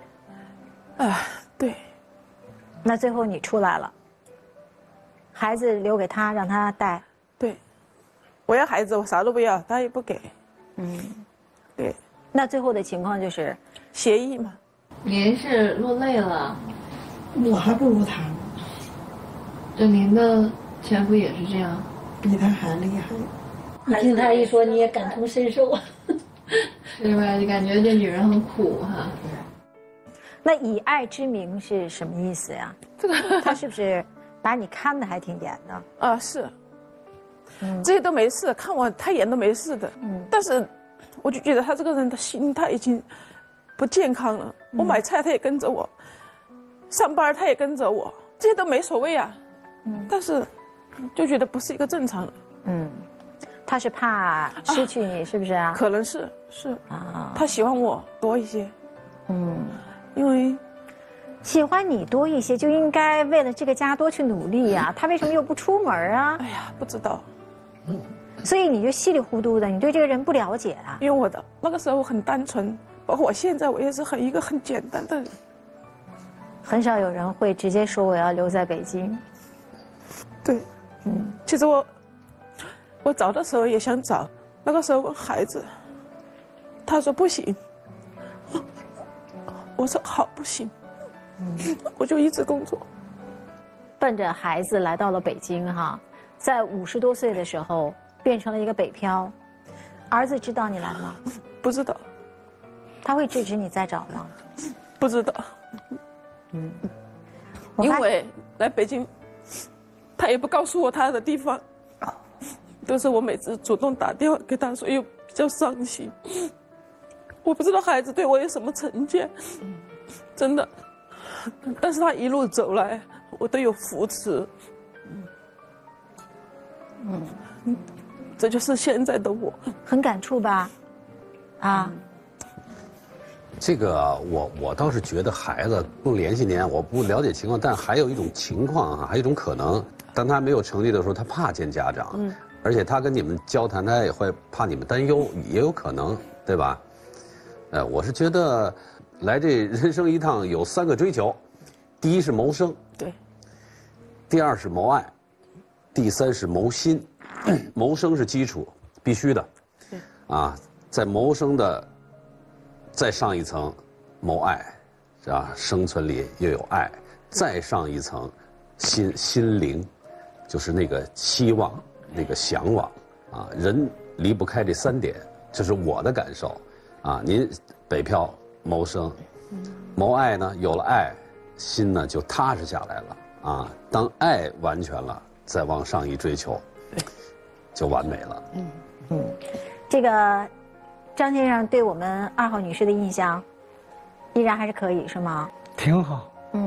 对。 那最后你出来了，孩子留给他，让他带。 对。我要孩子，我啥都不要，他也不给。对。 那最后的情况就是协议嘛。 您是落泪了。 我还不如他。 就您的前夫也是这样， 比他还厉害。你听他一说，你也感同身受， 是吧？就感觉这女人很苦哈。 那以爱之名是什么意思呀？他是不是把你看得还挺严的？ 是。这些都没事，看我太严都没事的。但是我就觉得他这个人的心态已经不健康了。我买菜他也跟着我，上班他也跟着我，这些都没所谓啊。但是就觉得不是一个正常人。 他是怕失去你，是不是啊？ 可能是啊。他喜欢我多一些。因为喜欢你多一些，就应该为了这个家多去努力呀。他为什么又不出门啊？ 哎呀，不知道。 所以你就稀里糊涂的，你对这个人不了解啊？ 因为那个时候很单纯，包括我现在，我也是一个很简单的人。 很少有人会直接说我要留在北京。 对。其实我找的时候也想找，那个时候问孩子，他说不行。我说好，不行。我就一直工作， 奔着孩子来到了北京哈，在50多岁的时候变成了一个北漂。儿子知道你来吗？ 不知道。 他会制止你再找吗？ 不知道。因为来北京，他也不告诉我他的地方，都是我每次主动打电话给他，所以比较伤心。我不知道孩子对我有什么成见，真的。但是他一路走来，我都有扶持。这就是现在的我。 很感触吧？ 这个我倒是觉得孩子不联系您，我不了解情况，但还有一种情况还有一种可能，当他没有成立的时候，他怕见家长，而且他跟你们交谈，他也会怕你们担忧，也有可能，对吧？我是觉得来这人生一趟有3个追求，第一是谋生， 对； 第2是谋爱，第3是谋心。谋生是基础，必须的。在谋生的再上一层，谋爱，是吧？生存里又有爱，再上一层，心灵，就是那个期望，那个向往人离不开这3点，这是我的感受。您北漂谋生，谋爱呢，有了爱，心呢就踏实下来了。当爱完全了， 再往上一追求，就完美了。 这个张先生对我们2号女士的印象依然还是可以，是吗？ 挺好。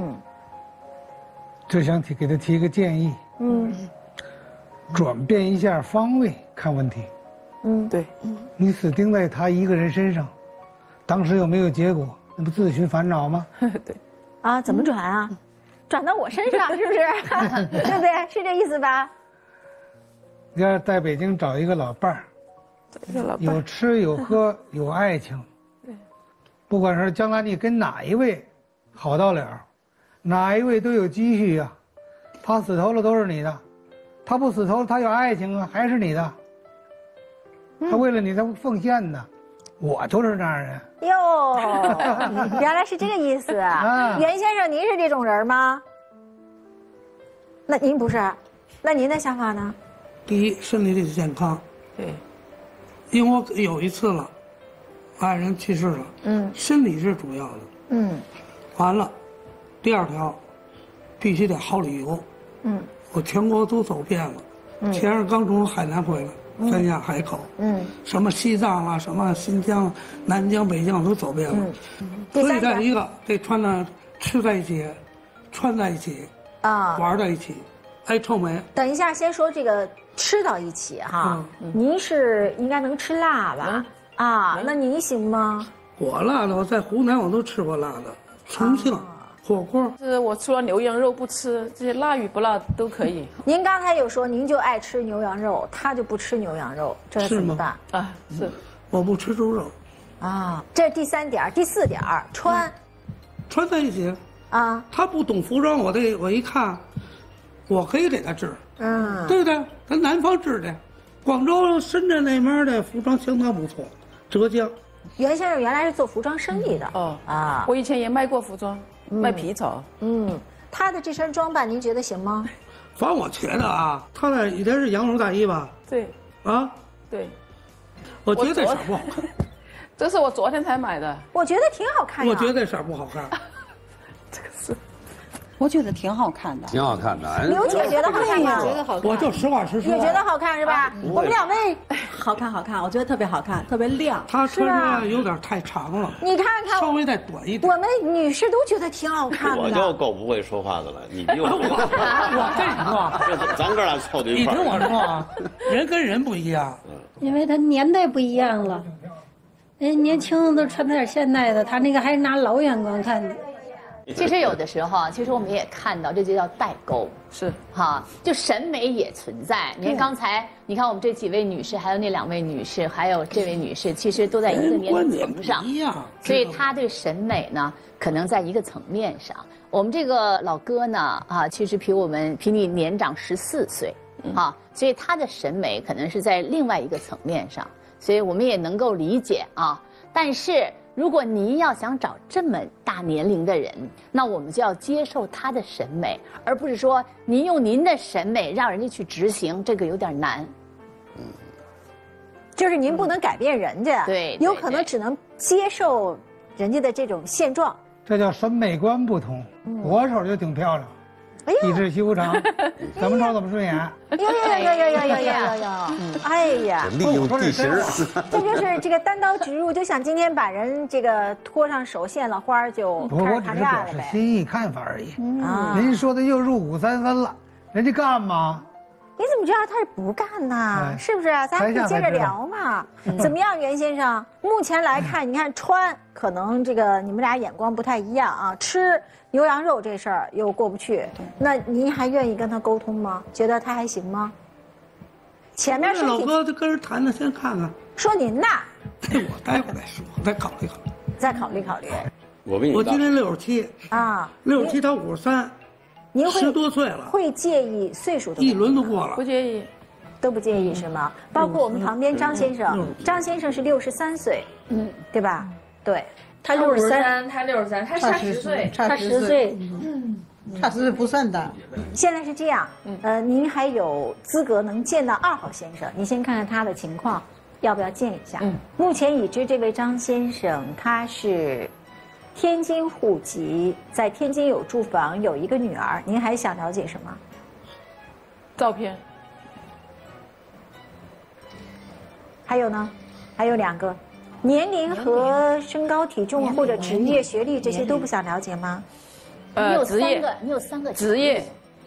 就想给他提个建议。转变一下方位看问题。 对。 你死盯在他一个人身上，当时有没有结果？那不自寻烦恼吗？ 对。 啊，怎么转啊？转到我身上是不是？对不对？是这意思吧？ 要在北京找一个老伴儿，有吃有喝有爱情。不管是将来你跟哪一位好到了，哪一位都有积蓄啊，他死头了都是你的，他不死头他有爱情啊，还是你的。他为了你在奉献呢，我就是这样人。 哟，原来是这个意思啊！袁先生，您是这种人吗？那您不是？那您的想法呢？ 第一，身体得健康。 对。 因为我有一次了，爱人去世了。身体是主要的。完了，第2条，必须得好旅游。我全国都走遍了。前日刚从海南回来。3亚海口，什么西藏啊，什么新疆、南疆、北疆都走遍了。所以再一个得吃在一起，穿在一起，玩在一起，臭美。 等一下，先说这个吃到一起哈。您是应该能吃辣吧？那您行吗？ 我辣的，我在湖南我都吃过辣的，重庆。火锅是我除了牛羊肉不吃，这些辣与不辣都可以。 您刚才有说您就爱吃牛羊肉，他就不吃牛羊肉，这怎么办？ 是，我不吃猪肉。 这是第3点，第4点穿在一起。他不懂服装，我一看，我可以给他制。对不对？咱南方制的，广州、深圳那边的服装相当不错，浙江。 袁先生原来是做服装生意的。 我以前也卖过服装。卖皮草， 他的这身装扮您觉得行吗？ 反正我觉得他的以前是羊绒大衣吧？ 对。对。 我觉得这色不好看。 这是我昨天才买的。 我觉得挺好看。 我觉得这色不好看。 这个是。 我觉得挺好看的。 挺好看的。 刘姐觉得好看吗？ 觉得好看。 我就实话实说。 也觉得好看是吧？我们2位好看，我觉得特别好看，特别亮。 它穿着有点太长了。 你看看， 稍微再短一点。 我们女士都觉得挺好看的。 我就够不会说话的了，你比我。 我跟你说， 咱哥俩凑在一块儿。 你听我说人跟人不一样。 因为他年代不一样了，年轻的都穿点现代的，他那个还是拿老眼光看的。 其实有的时候，其实我们也看到，这就叫代沟， 是就审美也存在。你看刚才，你看我们这几位女士，还有那2位女士，还有这位女士，其实都在一个年龄层上，所以她对审美呢，可能在一个层面上。我们这个老哥呢，其实比你年长14岁，所以他的审美可能是在另外一个层面上，所以我们也能够理解但是。如果您要想找这么大年龄的人，那我们就要接受他的审美，而不是说您用您的审美让人家去执行，这个有点难。 就是您不能改变人家， 对， 有可能只能接受人家的这种现状。 这叫审美观不同。我瞅就挺漂亮，体质修长，怎么瞅怎么顺眼。 哎呀， 利用地形， 这就是这个单刀直入，就想今天把人这个拖上手献了花就开始谈恋爱了呗。 我只是表示心意看法而已。人家说的又入533了，人家干嘛？ 你怎么知道他是不干呢？是不是？咱可以接着聊嘛。怎么样，袁先生？目前来看，你看穿可能这个你们俩眼光不太一样吃牛羊肉这事儿又过不去，那您还愿意跟他沟通吗？觉得他还行吗？前面老哥就跟人谈谈，先看看。 说您呐， 我待会儿再说，再考虑考虑。 再考虑考虑。 我今年67，67他53， 您 10多岁了， 会介意岁数的？ 一轮都过了， 不介意， 都不介意是吗？包括我们旁边张先生，张先生是63岁，对吧？对， 他63，他63，他差10岁， 差10岁， 差10岁不算大。 现在是这样，您还有资格能见到2号先生，您先看看他的情况，要不要见一下？目前已知这位张先生他是天津户籍，在天津有住房，有一个女儿，您还想了解什么？ 照片。 还有呢？还有2个，年龄和身高、体重或者职业、学历这些都不想了解吗？ 职业， 你有3个职业，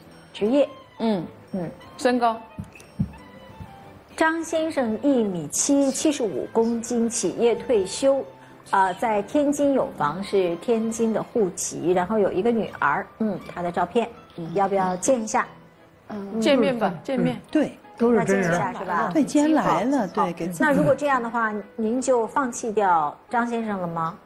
身高。 张先生1.7米，75公斤，企业退休，在天津有房，是天津的户籍，然后有一个女儿，他的照片，要不要见一下？ 见面吧，见面。 对， 都是见一下是吧？ 对，既然来了，对，给。 那如果这样的话，您就放弃掉张先生了吗？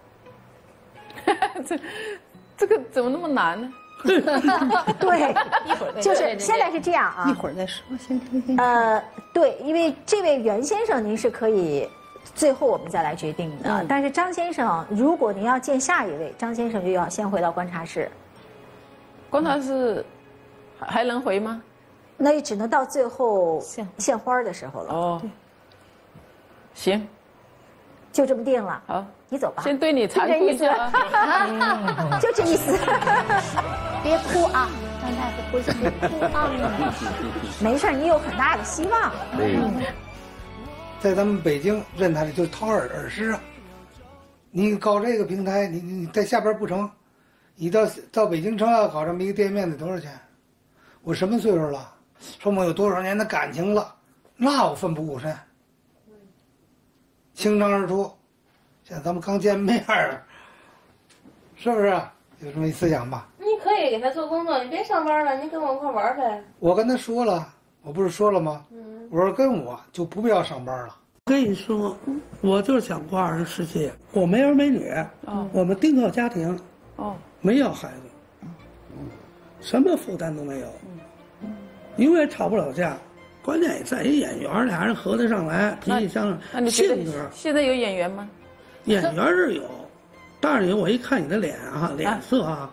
这个怎么那么难呢？ 对，就是现在是这样啊。 一会儿再说，先听听。 对，因为这位袁先生您是可以，最后我们再来决定的。但是张先生，如果您要见下一位，张先生就要先回到观察室。 观察室还能回吗？ 那也只能到最后献花的时候了。 哦，行， 就这么定了。 好， 你走吧。 先对你残酷一下， 就这意思。别哭啊，张大夫，回去别哭啊。没事，你有很大的希望。 在咱们北京认他的就是掏耳师啊。你搞这个平台，你在下边不成，你到北京城要搞这么一个店面得多少钱？我什么岁数了？说我有多少年的感情了，那我奋不顾身，倾囊而出。现在咱们刚见面儿，是不是？有这么一思想吧？ 你可以给他做工作，你别上班了，你跟我一块玩呗。 我跟他说了，我不是说了吗？我说跟我就不必要上班了。 我跟你说，我就想过20世纪，我没儿没女，我们丁克家庭，没要孩子，什么负担都没有，永远吵不了架。关键也在于演员，俩人合得上来，脾气相当，性格。 现在有演员吗？ 演员是有，但是我一看你的脸啊，脸色啊，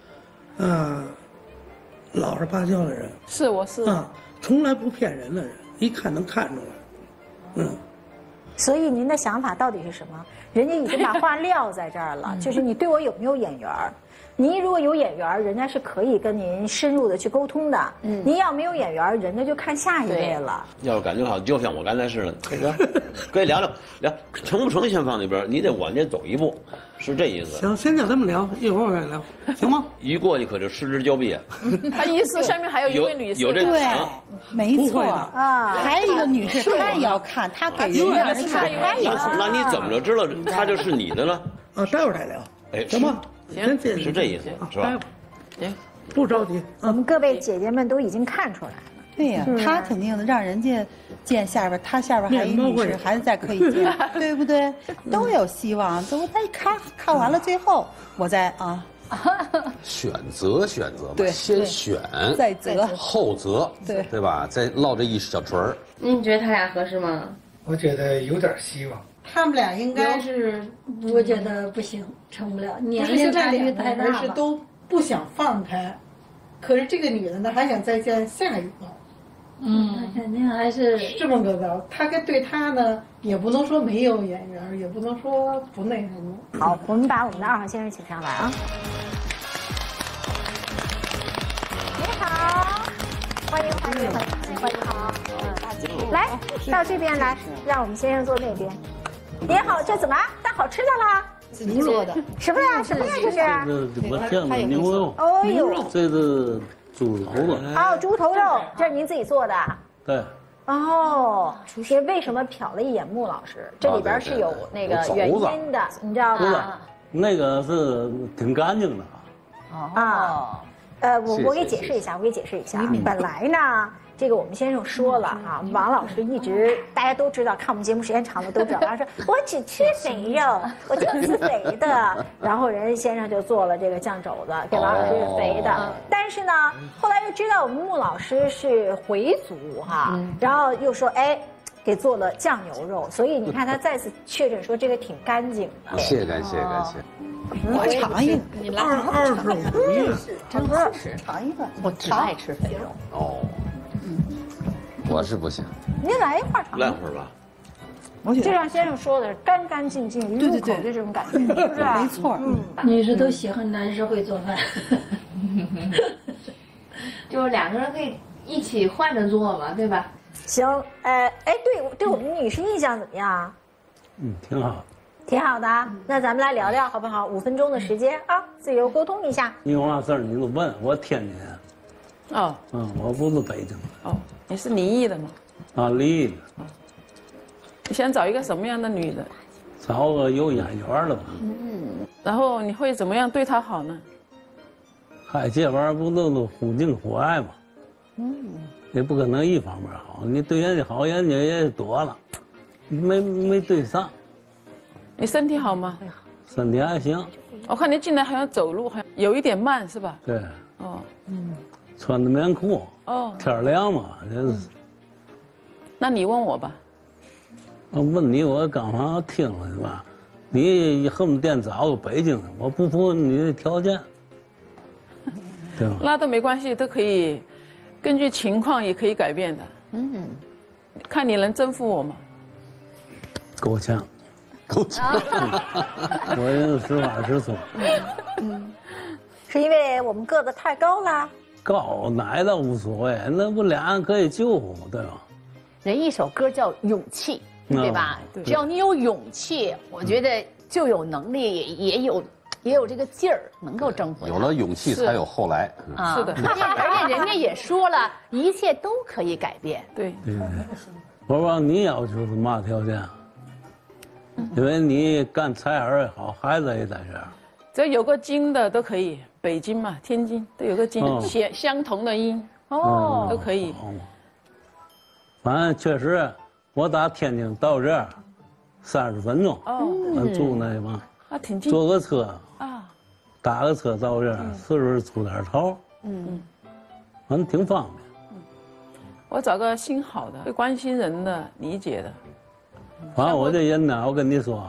老实巴交的人。 是，我是从来不骗人的人，一看能看出来。 所以您的想法到底是什么？人家已经把话撂在这儿了，就是你对我有没有眼缘儿？您如果有眼缘儿，人家是可以跟您深入的去沟通的。您要没有眼缘儿，人家就看下一位了。 要是感觉好，就像我刚才似的，可以聊聊，成不成先放那边，你得往前走一步，是这意思。 行，先就这么聊，一会儿再聊，行吗？ 一过去可就失之交臂。 他意思下面还有一位女士， 有这对，没错啊。还有一个女士，她也要看，她给人让人看，她也看。 那你怎么就知道她就是你的呢？ 待会儿再聊，行吗？ 行，是这意思，是吧？ 行， 不着急。 我们各位姐姐们都已经看出来了。 对呀，他肯定的，让人家见下边，他下边还有一女士，孩子再可以见，对不对？都有希望。我再看完了，最后我再选择嘛， 对， 先选再择后择，对吧？再落这一小锤儿。 你觉得他俩合适吗？ 我觉得有点希望。 他们俩应该是，我觉得不行，成不了，年龄差距太大了。 是都不想放开，可是这个女的呢，还想再见下一个。 那肯定还是这么个道理。他对他呢，也不能说没有眼缘，也不能说不那什么。 好，我们把我们的2号先生请上来啊。你好，欢迎。好，来到这边来，让我们先生坐那边。你好，这怎么带好吃的啦？ 自己做的。 什么呀？这是？ 我见过牛肉。 哦呦， 这是猪头子。 猪头肉，这是您自己做的？ 对。 这为什么瞟了一眼穆老师？这里边是有那个原因的，你知道吧？ 那个是挺干净的。 我给解释一下，本来呢。这个我们先生说了啊，王老师一直大家都知道，看我们节目时间长的都知道，他说我只吃肥肉，我就吃肥的。然后人家先生就做了这个酱肘子，给王老师是肥的。但是呢，后来又知道我们穆老师是回族哈，然后又说给做了酱牛肉，所以你看他再次确诊说这个挺干净的。 谢谢。 我尝一个， 你来 25个月，真好吃，尝一个。 我只爱吃肥肉。 我是不行。 您来一块儿尝。 来会儿吧。 就像先生说的，干干净净，入口的这种感觉，是不是？ 没错。 女士都喜欢男士会做饭。 就是2个人可以一起换着做吧，对吧？ 行，对我们女士印象怎么样？ 挺好。 挺好的啊，那咱们来聊聊好不好？5分钟的时间啊，自由沟通一下。 你有啥事儿你都问我，天津人。 哦， 我不是北京的。 哦，你是离异的吗？ 啊，离异的。 你想找一个什么样的女的？ 找个有眼缘的吧。 然后你会怎么样对她好呢？ 嗨，这玩意儿不都是互敬互爱吗？也不可能一方面好，你对人家好，人家也多了，没对上。 你身体好吗？ 身体还行。 我看你进来好像走路还有一点慢，是吧？ 对。 哦。 穿的棉裤。 哦。 天凉嘛，这是。 那你问我吧。 我问你，我刚好听了是吧？你恨不得找个北京的，我不符合你的条件，对吧？ 那都没关系，都可以，根据情况也可以改变的。看你能征服我吗？ 够呛。够呛。我人实话实说。 是因为我们个子太高啦？ 高哪倒无所谓，那不俩人可以救活吗？对吧？ 人一首歌叫《勇气》，对吧？只要你有勇气，我觉得就有能力，也有这个劲儿，能够征服。 有了勇气，才有后来。 是的，而且人家也说了，一切都可以改变。 对。 我说你要求是嘛条件？因为你干采耳也好，孩子也在这儿。 只要有个金的都可以，北京嘛、天津都有个金，相同的音都可以。 反正确实，我打天津到这儿30分钟。咱住那嘛， 挺近。 坐个车打个车到这儿40出点头。反正挺方便。 我找个心好的、会关心人的、理解的。 反正我这人呢，我跟你说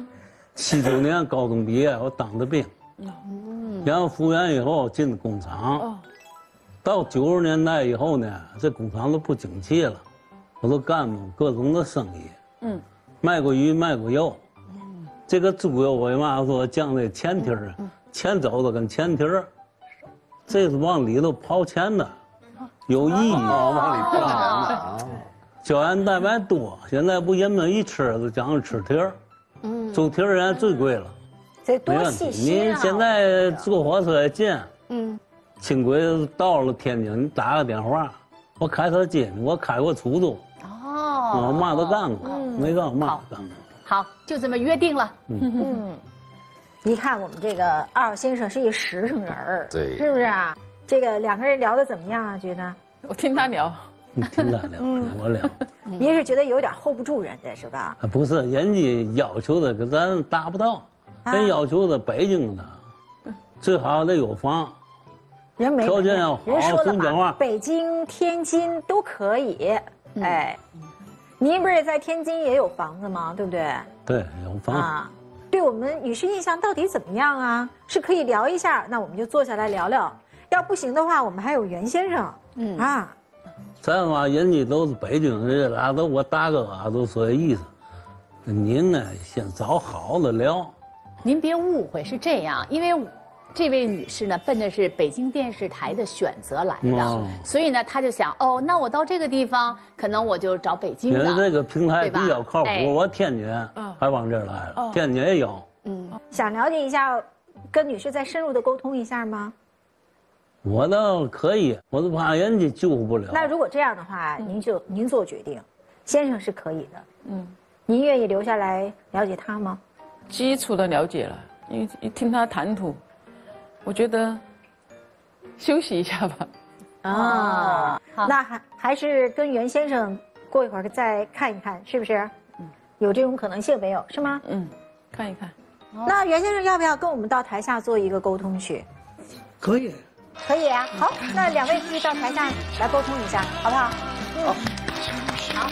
，79年高中毕业，我当的兵，然后复员以后进的工厂，到90年代以后呢，这工厂都不景气了，我都干各种的生意，卖过鱼，卖过肉，这个猪肉为嘛说降这前蹄儿，前肘子跟前蹄儿，这是往里头刨钱的，有意义， 往里刨钱的。 胶原蛋白多，现在不人们一吃都讲究吃蹄儿，猪蹄儿现在最贵了， 这多细心啊！ 你现在坐火车也近，轻轨到了天津，你打个电话，我开车接你，我开过出租，我嘛都干过，没干过嘛都干过。 好，就这么约定了。 一看我们这个2先生是一实诚人儿， 对， 是不是啊？这个2个人聊得怎么样啊？觉得？ 我听他聊。 你听他聊，我聊。 您是觉得有点 hold 不住人家是吧？ 不是，人家要求的跟咱达不到，人要求的北京的，最好得有房， 人没条件要好， 人说了总讲话。 北京、天津都可以，哎，您不是也在天津也有房子吗？对不对？ 对，有房啊。对我们女士印象到底怎么样啊？是可以聊一下，那我们就坐下来聊聊。要不行的话，我们还有袁先生，啊。 咱话人家都是北京人，俩都我大哥啊，都说意思。您呢，先找好的聊。 您别误会，是这样，因为这位女士呢，奔的是北京电视台的选择来的，所以呢，她就想，那我到这个地方，可能我就找北京的。 因为这个平台比较靠谱，我天津还往这儿来了，天津也有。 想了解一下，跟女士再深入的沟通一下吗？ 我倒可以，我都怕人家救不了。 那如果这样的话，您做决定，先生是可以的。您愿意留下来了解他吗？ 基础的了解了，因为一听他谈吐，我觉得休息一下吧。 那还是跟袁先生过一会儿再看一看，是不是？有这种可能性没有？是吗？ 看一看。 那袁先生要不要跟我们到台下做一个沟通去？ 可以。 可以啊，好，那2位可以到台下来沟通一下，好不好？好。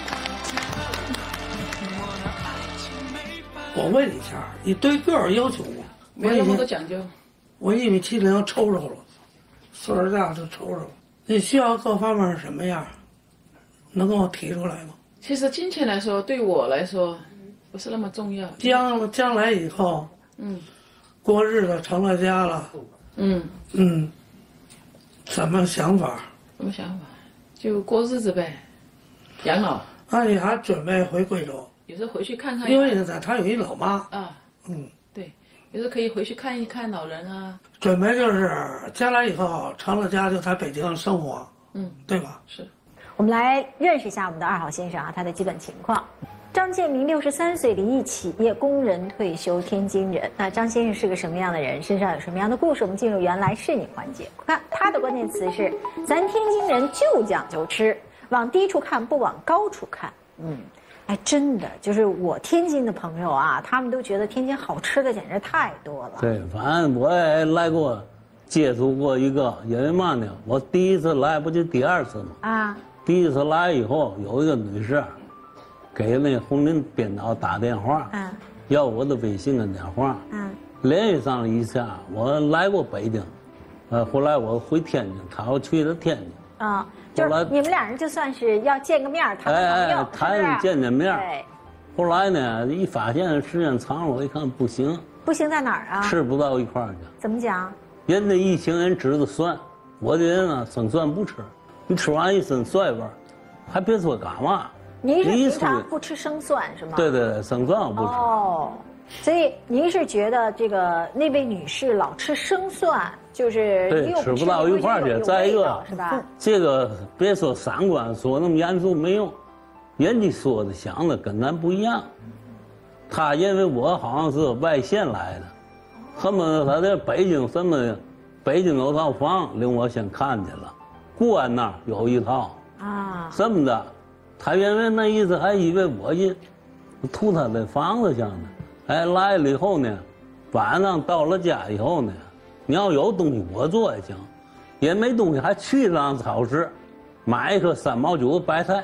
我问你一下，你对个儿要求吗？ 没那么多讲究。 我1.70米抽抽了，岁数大就抽抽了。你需要各方面是什么样？能跟我提出来吗？ 其实金钱来说，对我来说不是那么重要。 将来以后，过日子成了家了。什么想法？ 什么想法？ 就过日子呗，养老。 阿姨还准备回贵州， 有时候回去看看。 因为呢，她有一老妈。 对，有时候可以回去看一看老人啊。 准备就是将来以后成了家就在北京生活，对吧？ 是。 我们来认识一下我们的2号先生啊，他的基本情况。张建明63岁，离异企业工人，退休，天津人。那张先生是个什么样的人？身上有什么样的故事？我们进入原来是你环节。看他的关键词是：咱天津人就讲究吃，往低处看，不往高处看。哎，真的，就是我天津的朋友啊，他们都觉得天津好吃的简直太多了。 对，反正我也来过，接触过一个，因为嘛呢，我第一次来不就第2次嘛。第一次来以后，有一个女士。给那红林编导打电话，要我的微信跟电话，联系上了一下，我来过北京，后来我回天津，他要去的天津， 就是你们俩人就算是要见个面谈朋友， 谈见面。对。后来呢，一发现时间长了，我一看不行。 不行在哪儿啊？ 吃不到一块儿去。 怎么讲？ 人家一行人知道蒜，我这人呢生蒜不吃，你吃完一身蒜味儿，还别说干嘛。 您是平常不吃生蒜是吗？ 对，生蒜我不吃。 所以您是觉得这个那位女士老吃生蒜，就是对吃不到一块儿去。再一个是吧？ 这个别说3观说那么严肃没用，人家说的想的跟咱不一样。他认为我好像是外县来的，恨不得他在北京什么，北京有套房领我先看去了，固安那儿有一套什么的。他原来那意思还以为我图他的房子想呢，来了以后呢，晚上到了家以后呢，你要有东西我做也行，也没东西还去趟超市，买一颗3毛9的白菜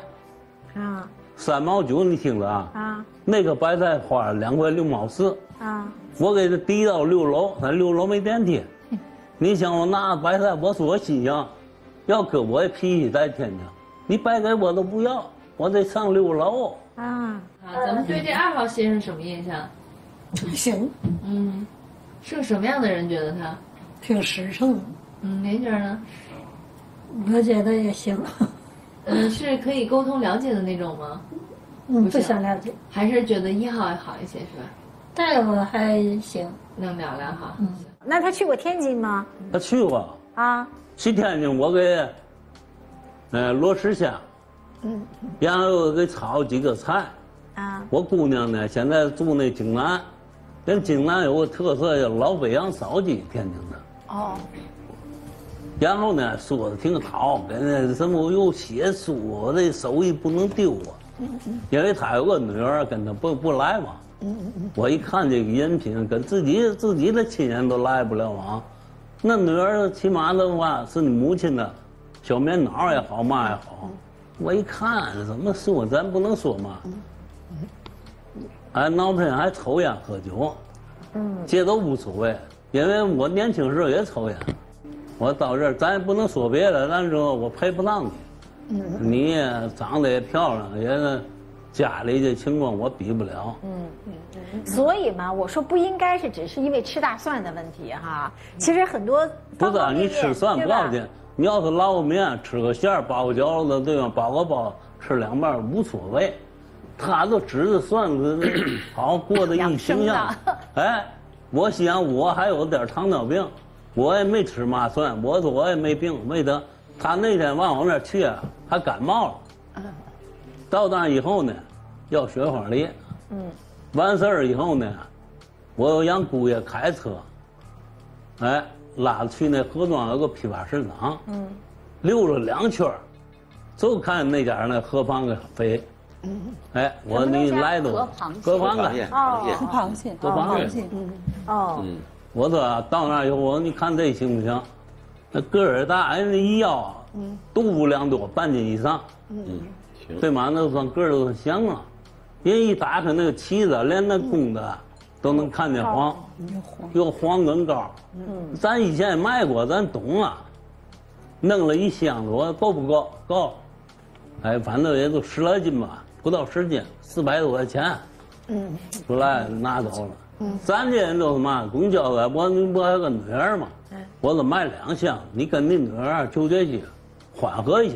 ，3毛9你听着啊，那个白菜花2块6毛4我给他递到6楼，咱6楼没电梯，你想我拿白菜，我说我心想，要搁我脾气在天津，你白给我都不要。我得上6楼咱们对这2号先生什么印象？ 行， 是个什么样的人？觉得他挺实诚的。 您觉得呢？ 我觉得也行。 是可以沟通了解的那种吗？ 不想了解。 还是觉得1号好一些是吧？ 大夫还行， 能聊聊哈。 那他去过天津吗？ 他去过去天津我给罗石香。然后又给炒几个菜，我姑娘呢现在住那京南，人京南有个特色叫老北洋烧鸡，天津的。然后呢说的挺好，跟那什么有写书，我这手艺不能丢啊，因为他有个女儿跟他不来往。我一看这个人品，跟自己的亲人都来不了往，那女儿起码的话是你母亲的小棉袄也好嘛也好。我一看怎么说，咱不能说嘛。闹腾还抽烟喝酒，这都无所谓，因为我年轻时候也抽烟。我到这儿咱也不能说别的，咱说我配不上你，你长得也漂亮，也家里的情况我比不了。 所以嘛，我说不应该是只是因为吃大蒜的问题哈，其实很多不是你吃蒜不要紧。你要是捞个面，吃个馅儿，包个饺子，对吧？包个包，吃2瓣无所谓。他都指着蒜子，好过的一形象。我想我还有点糖尿病，我也没吃嘛蒜，我说我也没病，没得。他那天往我那儿去，还感冒了。到那以后呢，要雪花梨。完事儿以后呢，我让姑爷开车，拉着去那河庄有个批发市场，溜了2圈，就看那家那河螃蟹肥。我说你来都河螃蟹，河螃蟹。我说到那以后，我说你看这行不行？那个儿大，人家一腰都5两多，半斤以上。对嘛？那算个儿都香啊。人一打开那个旗子，连那公的都能看见黄，有黄跟高。咱以前也卖过，咱懂啊。弄了1箱子，我够不够？够。反正也就10来斤吧，不到10斤，400多块钱。出来拿走了。咱这人都是嘛，公交的，我还有个女儿嘛，我都买2箱，你跟你女儿就这些，缓和一下。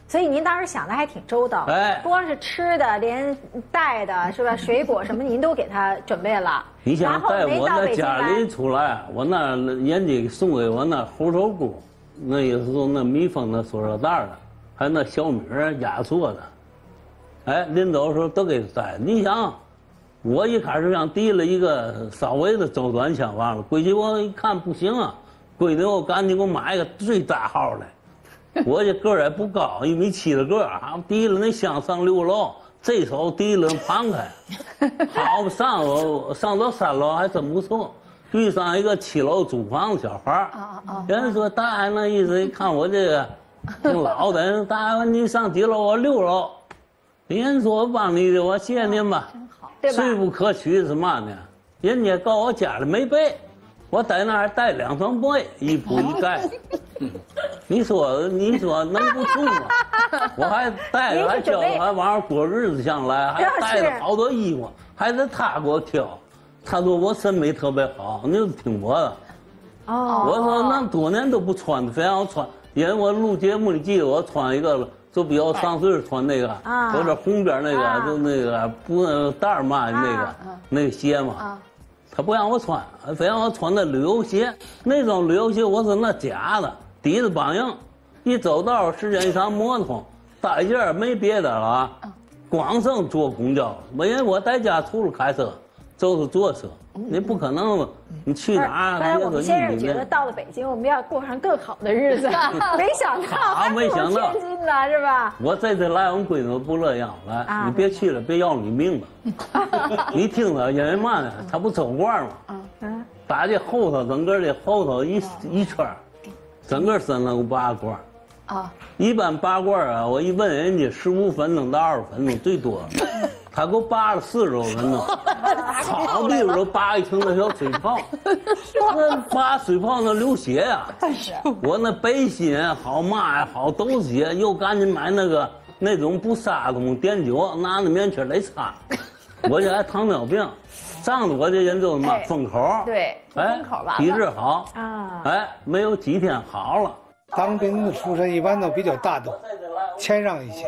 所以您当时想的还挺周到， 哎， 不光是吃的，连带的是吧？水果什么您都给他准备了。 你想带我在家里出来，我那人家送给我那猴头菇，那也是那密封的塑料袋的，还有那小米压缩的，哎，临走的时候都给他带。你想，我一开始想提了一个稍微的周转想法了，闺女我一看不行啊，闺女我赶紧给我买一个最大号的。我这个儿也不高，1.7米的个儿，提了那箱上6楼，这手提了盘开，好上到3楼还真不错，遇上一个7楼租房的小孩儿，人说大爷那意思，一看我这个挺老的，大爷你上几楼？我6楼，人说我帮你的，我谢谢您吧， 对吧？ 罪不可取是嘛呢？人家告我家里没被，我在那儿带2床被，一铺一盖。你说能不痛吗？我还带着，还教他晚上过日子上来，还带着好多衣服，还得他给我挑。他说我审美特别好，你就听我的。 哦， 我说那多年都不穿的，非让我穿。因为我录节目，你记得我穿一个，就比我上岁数穿那个，有点红边那个，就那个不带儿嘛那个鞋嘛。他不让我穿，非让我穿那旅游鞋。那种旅游鞋我说那假的，底子梆硬，一走道时间一长磨蹭，带劲儿没别的了，光剩坐公交。因为我在家除了开车，就是坐车，你不可能，你去哪儿？ 但是我们先生觉得到了北京，我们要过上更好的日子，没想到还不如天津呢，是吧？ 我这次来，我们闺女不乐意来，你别去了，别要你命了。你听着，因为嘛呢？他不走罐吗？打这后头，整个的后头一圈，整个身上有8罐。一般8罐啊，我一问人家15分钟到20分钟最多。他给我扒了40多分钟，好地方都扒一层那小水泡，那扒水泡那流血呀！我那背心好嘛呀，好都是血，又赶紧买那种不杀东碘酒，拿那棉签来擦。我这还糖尿病，仗着我这人就是嘛封口， 对，封口吧， 体质好啊，哎，没有几天好了。 当兵的出身一般都比较大度，谦让一些。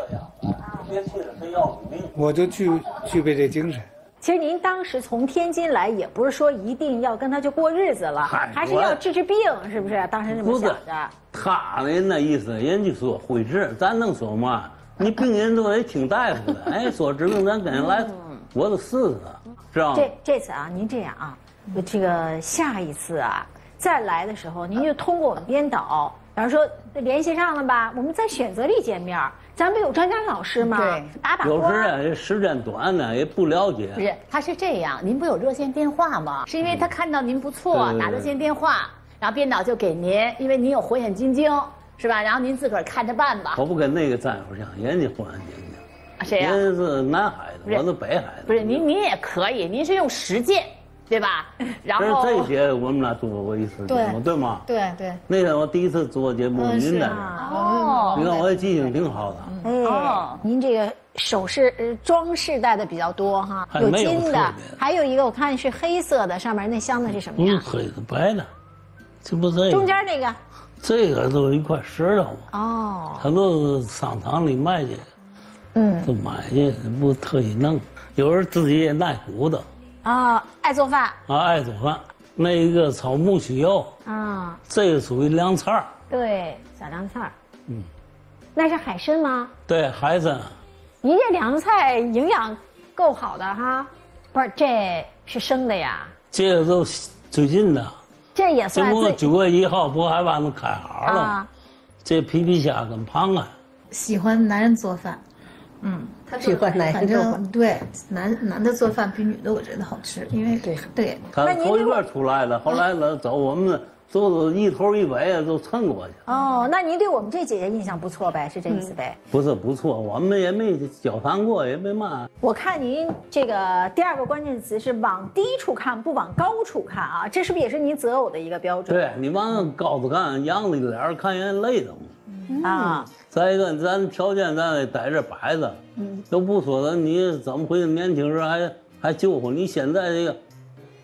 我就具备这精神。 其实您当时从天津来，也不是说一定要跟他就过日子了，还是要治病，是不是？当时这么想着。 他人那意思，人家说会治，咱能说嘛？你病人都得听大夫的，哎，说治病咱跟人来，我都试试，知道吗？ 这次啊，您这样啊，这个下一次啊再来的时候，您就通过我们编导。比方说联系上了吧，我们在选择里见面，咱不有专家老师吗？ 对， 把关。 有时啊，时间短呢，也不了解。 不是，他是这样，您不有热线电话吗？是因为他看到您不错，打热线电话，然后编导就给您，因为您有火眼金睛，是吧？然后您自个儿看着办吧。 我不跟那个战友像，人家火眼金睛。 谁呀？ 人家是南海的，我是北海的。 不是您也可以，您是用实践。对吧？然后这些我们俩做过一次节目，对吗？ 对对。 那天我第一次做节目，您在哦， 你看我的记性挺好的。 哎，您这个首饰装饰戴的比较多哈，有金的，还有一个我看是黑色的，上面那镶的是什么呀？ 黑的白的，这不这个。 中间那个。 这个都是一块石头嘛。 哦。 他都是商场里卖去，都买去，不特意弄。有人自己也耐苦的。 啊，爱做饭啊，爱做饭。那一个炒木须油啊，这个属于凉菜。 对，小凉菜。那是海参吗？ 对，海参。 您这凉菜营养够好的哈，不是，这是生的呀？ 这个都最近的。 这也算。 这不9月1号不还把那开好了吗？这皮皮虾跟螃蟹。 喜欢男人做饭。 他喜欢男人做饭， 对，男的做饭比女的我觉得好吃，因为对。 他头一个出来的，后来呢走我们都一头一尾都蹭过去。 哦，那您对我们这姐姐印象不错呗，是这意思呗？ 不是不错，我们也没交谈过，也没嘛。 我看您这个第2个关键词是往低处看，不往高处看啊，这是不是也是您择偶的一个标准？ 对，你往高处看，仰着脸看人累的嘛。 啊。 再一个，咱条件咱得在这摆着，都不说的，你怎么回事？年轻时还救活你现在这个，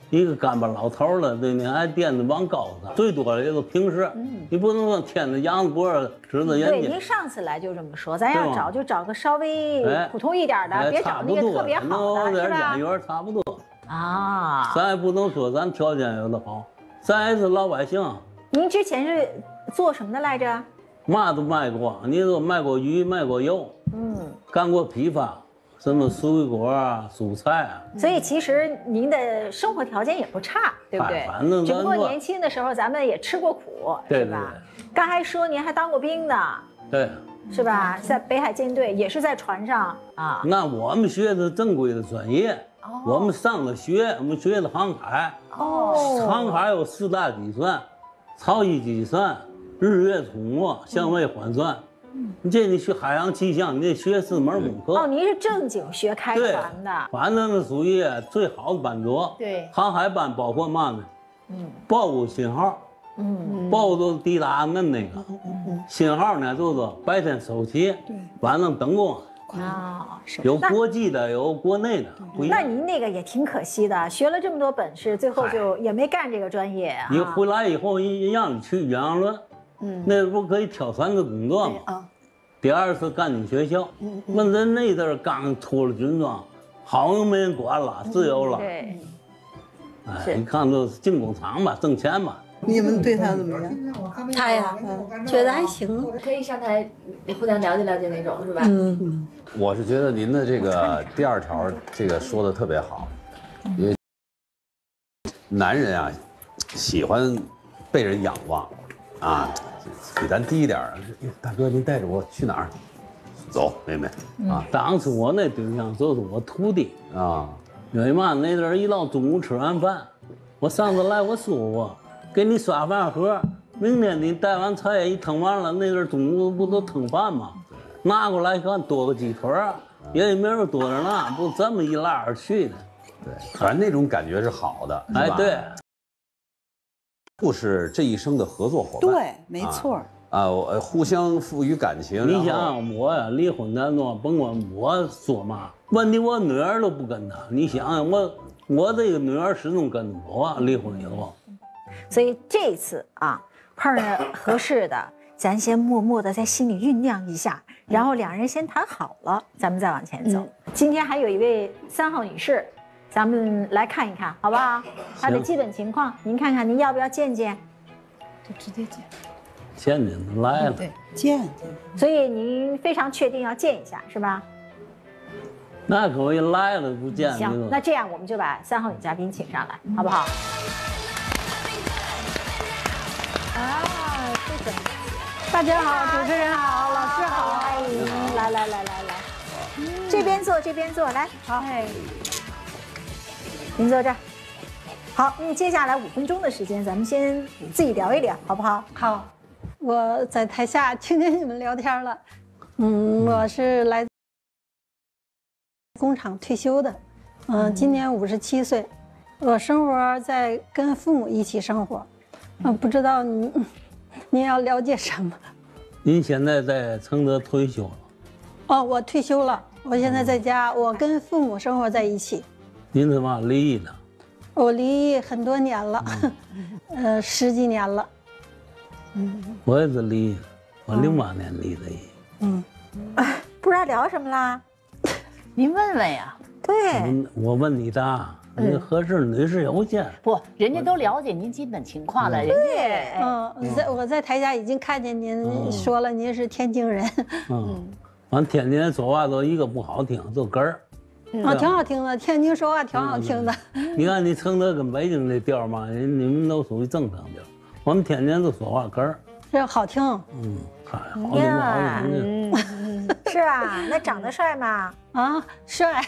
一个干巴老头了，对，你还垫着往高上，最多的也就平时，你不能说天着羊脖指着人家。 对，您上次来就这么说，咱要找就找个稍微普通一点的，别找那个特别好的，是吧？ 眼缘差不多啊。 咱也不能说咱条件有的好，咱也是老百姓。 您之前是做什么的来着？ 嘛都卖过，你说卖过鱼，卖过油，干过批发。什么水果啊、蔬菜啊， 所以其实您的生活条件也不差，对不对？ 反正只不过年轻的时候咱们也吃过苦， 对是吧？刚才说您还当过兵呢， 对， 是吧？在北海舰队也是在船上啊。 那我们学的正规的专业，我们上的学，我们学的航海。航海有4大计算：潮汐计算、日月出没、相位换算。你学海洋气象，你得学4门功课。 您是正经学开船的， 反正是属于最好的班组。 对， 航海班包括嘛呢？报务信号，报都抵达恁那个，信号呢就是白天收起，晚上等工。有国际的，有国内的，不一样。 那您那个也挺可惜的，学了这么多本事，最后就也没干这个专业啊。 你回来以后，让你去远洋轮。那不可以挑船的工作吗？第2次干进学校，问人那阵儿刚出了军装，好像没人管了，自由了。 对， 哎，你看都是进工厂吧，挣钱吧。 你们对他怎么样？ 他呀，觉得还行， 可以上台互相了解了解那种，是吧？ 我是觉得您的这个第2条这个说的特别好，因为男人啊喜欢被人仰望。啊，比咱低一点。大哥，您带着我去哪儿？走，妹妹。啊， 当初我那对象就是我徒弟啊。 因为嘛，那阵儿一到中午吃完饭，我上次来我说过，给你刷饭盒，明天你带完菜一腾完了，那阵儿中午不都腾饭吗？拿过来一看，多个鸡腿儿，也没有多着呢，不这么一拉而去的。 对，反正那种感觉是好的。 哎，对。 就是这一生的合作伙伴， 对，没错互相赋予感情。 你想我呀，离婚难弄，甭管我说嘛，问题我女儿都不跟他。你想想我这个女儿始终跟着我，离婚以后。 所以这次啊，碰着合适的，咱先默默的在心里酝酿一下，然后2人先谈好了，咱们再往前走。今天还有一位3号女士。咱们来看一看，好不好？她的基本情况，您看看，您要不要见见？ 就直接见。 见来了。 对，见。 所以您非常确定要见一下，是吧？ 那可以来了不见。 行，那这样我们就把3号女嘉宾请上来，好不好？这个，大家好，主持人好，老师好，欢迎，来，这边坐，来，好，您坐这儿。好，那么接下来5分钟的时间，咱们先自己聊一聊，好不好？ 好，我在台下听见你们聊天了。我是来自工厂退休的，今年57岁，我生活在跟父母一起生活。不知道您要了解什么？ 您现在在承德退休了？ 哦，我退休了，我现在在家，我跟父母生活在一起。 您是嘛离异的？ 我离异很多年了，10几年了。 我也是离异的，我08年离的异。 不知道聊什么啦？ 您问问呀。 对， 我问你答。合适女士有限不，人家都了解您基本情况了。 我在台下已经看见您说了，您是天津人。 完天津人说话都一个不好听，就哏儿。 挺好听的，天津说话挺好听的。 你看你承德跟北京这调嘛，你们都属于正常调，我们天津都说话哏儿。 这好听。 好听不好听。 是啊，那长得帅吗？ 帅。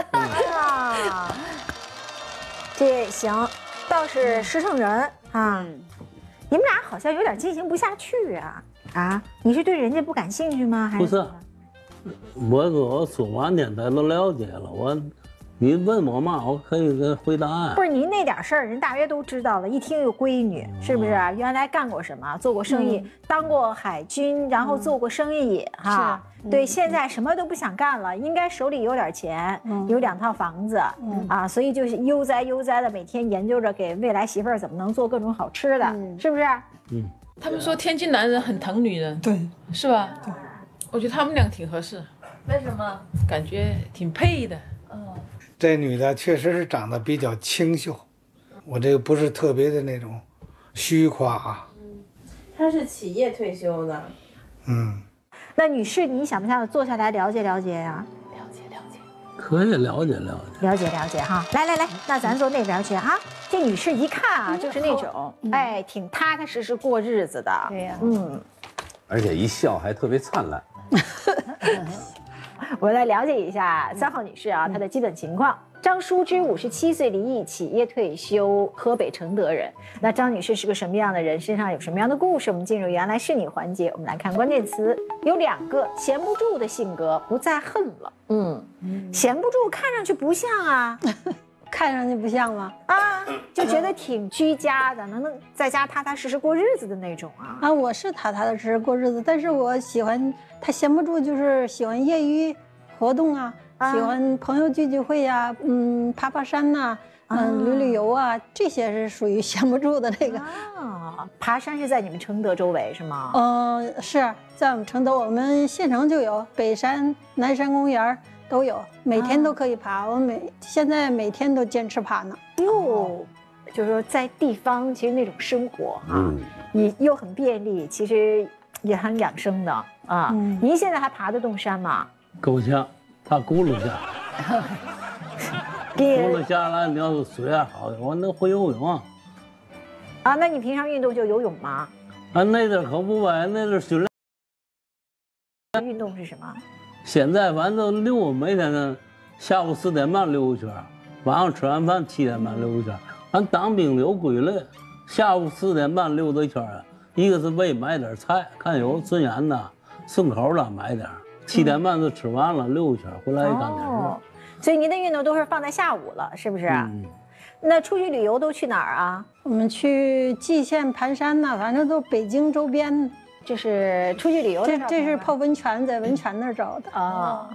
这行，倒是实诚人啊。你们俩好像有点进行不下去啊？你是对人家不感兴趣吗？还是不是？我说完电台都了解了， 你问我嘛，我可以给回答案。 不是您那点事儿，人大约都知道了。一听有闺女，是不是？原来干过什么？做过生意，当过海军，然后做过生意，哈。对，现在什么都不想干了，应该手里有点钱，有2套房子，啊，所以就是悠哉悠哉的，每天研究着给未来媳妇儿怎么能做各种好吃的，是不是？ 他们说天津男人很疼女人，对，是吧？对，我觉得他们俩挺合适。 为什么？ 感觉挺配的。 这女的确实是长得比较清秀，我这个不是特别的那种虚夸啊。 她是企业退休的。 那女士，你想不想坐下来了解了解呀？ 可以了解了解。 了解哈。来，那咱坐那边去啊。这女士一看啊，就是那种哎，挺踏踏实实过日子的。 对呀。 而且一笑还特别灿烂。 我来了解一下3号女士啊，她的基本情况。张淑芝57岁，离异，企业退休，河北承德人。那张女士是个什么样的人？身上有什么样的故事？我们进入原来是你环节，我们来看关键词，有2个：闲不住的性格，不再恨了。闲不住，看上去不像啊。 看上去不像吗？ 啊，就觉得挺居家的，能在家踏踏实实过日子的那种啊。 啊，我是踏踏实实过日子，但是我喜欢他闲不住，就是喜欢业余活动啊，喜欢朋友聚会呀，爬山呐，旅游啊，这些是属于闲不住的那个。 爬山是在你们承德周围是吗？ 是在我们承德，我们县城就有北山、南山公园。都有，每天都可以爬。我现在每天都坚持爬呢。 就是说在地方，其实那种生活你又很便利，其实也很养生的啊。您现在还爬得动山吗？ 够呛，怕轱辘下。轱辘下来，你要是水还好，我能会游泳啊。那你平常运动就游泳吗？ 啊，那阵可不呗，那阵训练。 运动是什么？ 现在反正溜，每天呢下午4点半溜一圈，晚上吃完饭7点半溜一圈。俺当兵的有规律，下午4点半溜达一圈，一个是为买点菜，看有顺眼的、顺口的买点，7点半就吃完了，溜一圈回来干点事。 所以您的运动都是放在下午了，是不是？那出去旅游都去哪儿啊？ 我们去蓟县盘山呐，反正都北京周边。 就是出去旅游的， 这是泡温泉，在温泉那儿找的啊。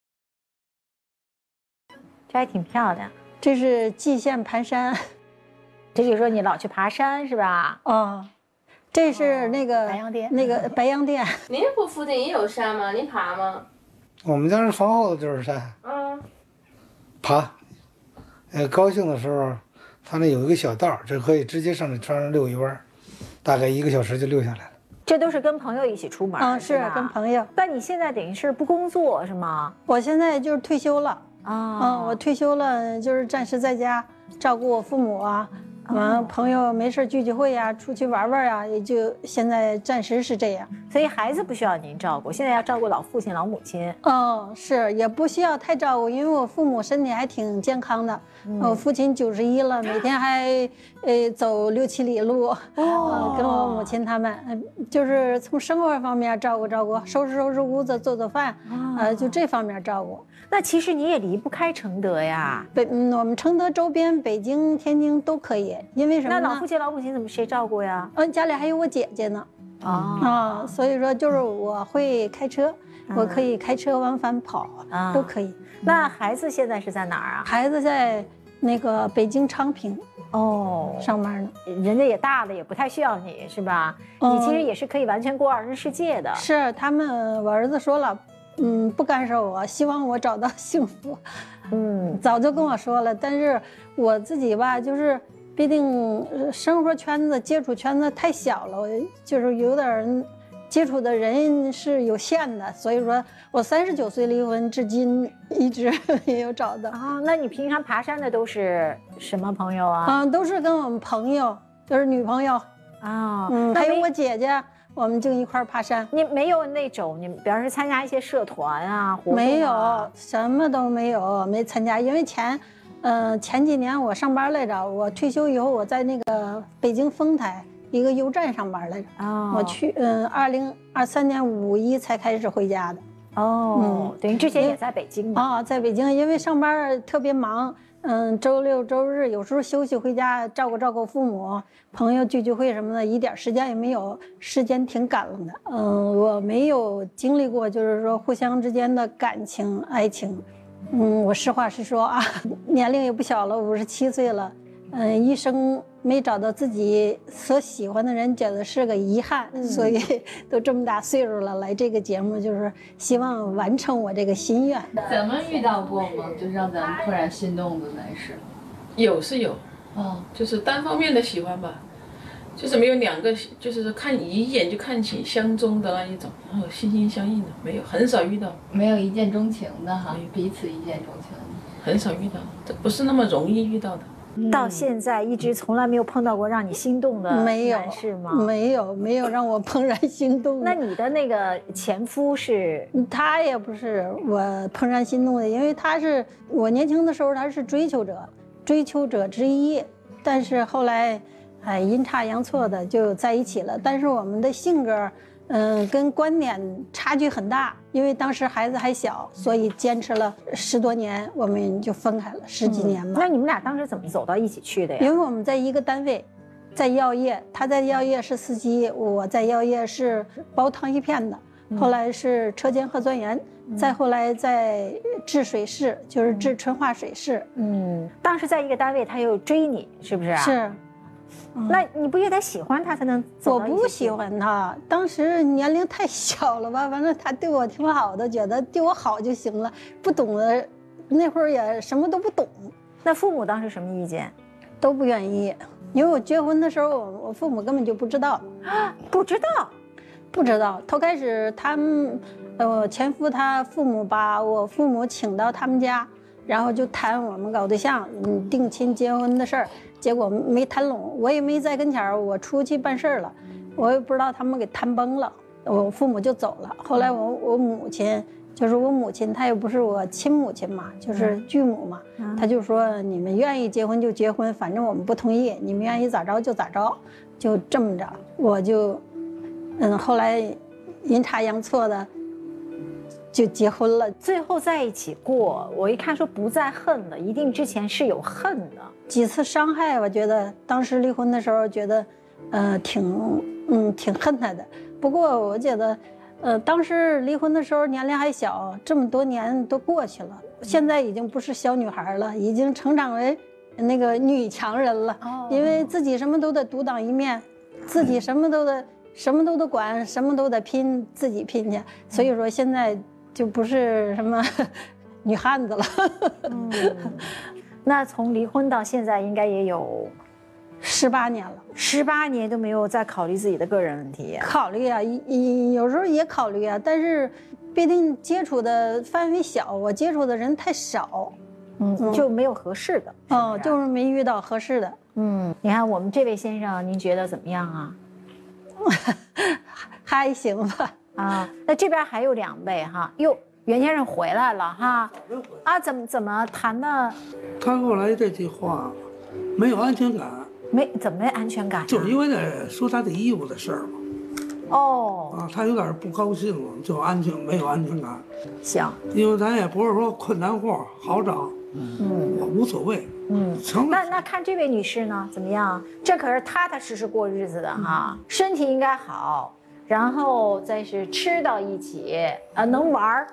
这还挺漂亮。 这是蓟县盘山， 这就是说你老去爬山是吧？ 这是那个白洋淀， 白洋淀。 您不附近也有山吗？您爬吗？ 我们家是房后的就是山。爬。高兴的时候，他那有一个小道，这可以直接上那船上溜一弯，大概1个小时就溜下来了。 这都是跟朋友一起出门是跟朋友。 但你现在等于是不工作是吗？ 我现在就是退休了我退休了，就是暂时在家照顾我父母啊。完朋友没事聚会呀，出去玩玩呀，也就现在暂时是这样。 所以孩子不需要您照顾，现在要照顾老父亲、老母亲。 是也不需要太照顾，因为我父母身体还挺健康的。我父亲91了，每天还走6、7里路。跟我母亲他们，就是从生活方面照顾照顾，收拾屋子，做做饭，就这方面照顾。 那其实你也离不开承德呀。 我们承德周边，北京、天津都可以。因为什么呢？ 那老父亲、老母亲怎么谁照顾呀？ 家里还有我姐姐呢。所以说就是我会开车，我可以开车往返跑，都可以。 那孩子现在是在哪儿啊？ 孩子在那个北京昌平上班呢。 人家也大了，也不太需要你是吧？你其实也是可以完全过2人世界的。 是他们，我儿子说了，不干涉我，希望我找到幸福。早就跟我说了，但是我自己吧，就是毕竟生活圈子、接触圈子太小了，就是有点接触的人是有限的，所以说我39岁离婚，至今一直没有找到。 那你平常爬山的都是什么朋友啊？ 都是跟我们朋友，就是女朋友还有我姐姐。我们就一块爬山。 你没有那种，你比方说参加一些社团啊、活动啊？ 没有，什么都没有，没参加。因为前几年我上班来着，我退休以后我在那个北京丰台一个油站上班来着。我去，2023年5·1才开始回家的。 哦，等于之前也在北京嘛？ 啊，在北京，因为上班特别忙，周六周日有时候休息回家照顾父母，朋友聚会什么的，一点时间也没有，时间挺赶了的。我没有经历过，就是说互相之间的感情、爱情。我实话实说啊，年龄也不小了，57岁了。一生没找到自己所喜欢的人，觉得是个遗憾，所以都这么大岁数了，来这个节目就是希望完成我这个心愿。 怎么遇到过吗？就是让咱们突然心动的男士？ 有是有，就是单方面的喜欢吧，就是没有两个，就是看一眼就看起相中的那一种，然后心心相印的没有，很少遇到。 没有一见钟情的哈，彼此一见钟情， 很少遇到，这不是那么容易遇到的。 到现在一直从来没有碰到过让你心动的男士吗？ 没有让我怦然心动。 那你的那个前夫是？ 他也不是我怦然心动的，因为他是我年轻的时候他是追求者之一，但是后来阴差阳错的就在一起了。但是我们的性格跟观点差距很大，因为当时孩子还小，所以坚持了10多年，我们就分开了10几年吧。 那你们俩当时怎么走到一起去的呀？ 因为我们在一个单位，在药业，他在药业是司机，我在药业是包糖衣片的，后来是车间核酸员，再后来在治水室，就是治纯化水室。 当时在一个单位，他又追你，是不是啊？ 是。 那你不也得喜欢他才能走到一起？ 我不喜欢他，当时年龄太小了吧，反正他对我挺好的，觉得对我好就行了，不懂的那会儿也什么都不懂。 那父母当时什么意见？ 都不愿意，因为我结婚的时候，我父母根本就不知道。 不知道。头开始他们，前夫他父母把我父母请到他们家，然后就谈我们搞对象，定亲结婚的事儿。结果没谈拢，我也没在跟前儿，我出去办事儿了，我也不知道他们给谈崩了，我父母就走了。后来我母亲，就是我母亲，她也不是我亲母亲嘛，就是继母嘛，她就说你们愿意结婚就结婚，反正我们不同意，你们愿意咋着就咋着，就这么着，我就，后来阴差阳错的就结婚了。 最后在一起过，我一看说不再恨了，一定之前是有恨的。 几次伤害，我觉得当时离婚的时候觉得，挺恨他的。不过我觉得，当时离婚的时候年龄还小，这么多年都过去了，现在已经不是小女孩了，已经成长为那个女强人了。因为自己什么都得独当一面，自己什么都得管，什么都得拼，自己拼去。所以说现在就不是什么女汉子了。 那从离婚到现在应该也有 18年了 ，18年都没有再考虑自己的个人问题。 考虑啊，有时候也考虑啊，但是毕竟接触的范围小，我接触的人太少， 就没有合适的。 就是没遇到合适的。 你看我们这位先生，您觉得怎么样啊？ 还行吧。 那这边还有2位哈，哟。袁先生回来了哈，怎么谈的？ 他后来这句话，没有安全感。 怎么没安全感？ 就是因为在说他的衣服的事儿嘛。他有点不高兴了，就没有安全感。 行， 因为咱也不是说困难活好找，我无所谓。 那看这位女士呢，怎么样？这可是踏踏实实过日子的哈，身体应该好。然后再是吃到一起，能玩儿，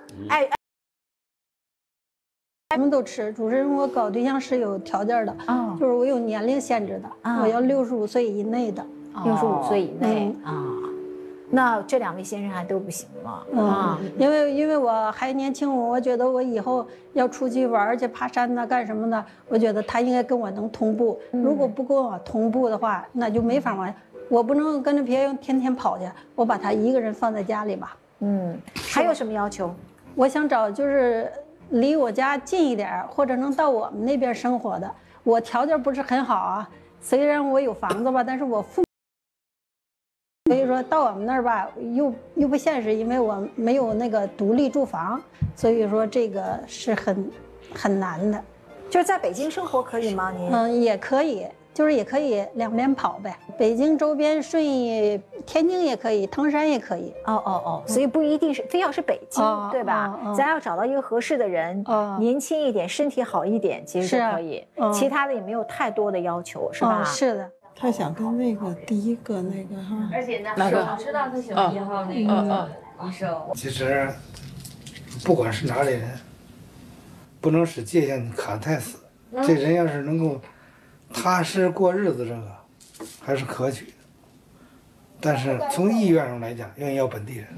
什么都吃。主持人，我搞对象是有条件的，就是我有年龄限制的，我要65岁以内的 ，65岁以内那这2位先生还都不行了因为我还年轻，我觉得我以后要出去玩去爬山呐，干什么的，我觉得他应该跟我能同步。如果不跟我同步的话，那就没法玩。我不能跟着别人天天跑去，我把他一个人放在家里吧。 还有什么要求？ 我想找就是离我家近一点，或者能到我们那边生活的。我条件不是很好啊，虽然我有房子吧，但是我父母，所以说到我们那儿吧，又不现实，因为我没有那个独立住房，所以说这个是很难的。 就是在北京生活可以吗？您也可以。 就是也可以两边跑呗。北京周边顺义、天津也可以，唐山也可以。 所以不一定是非要是北京，对吧？咱要找到一个合适的人，年轻一点，身体好一点，其实就可以。其他的也没有太多的要求，是吧？ 是的。 他想跟那个第一个那个哈， 而且呢， 我知道他喜欢1号那个医生。 其实，不管是哪里人，不能使界限卡太死。这人要是能够踏实过日子，这个还是可取的。但是从意愿上来讲，愿意要本地人。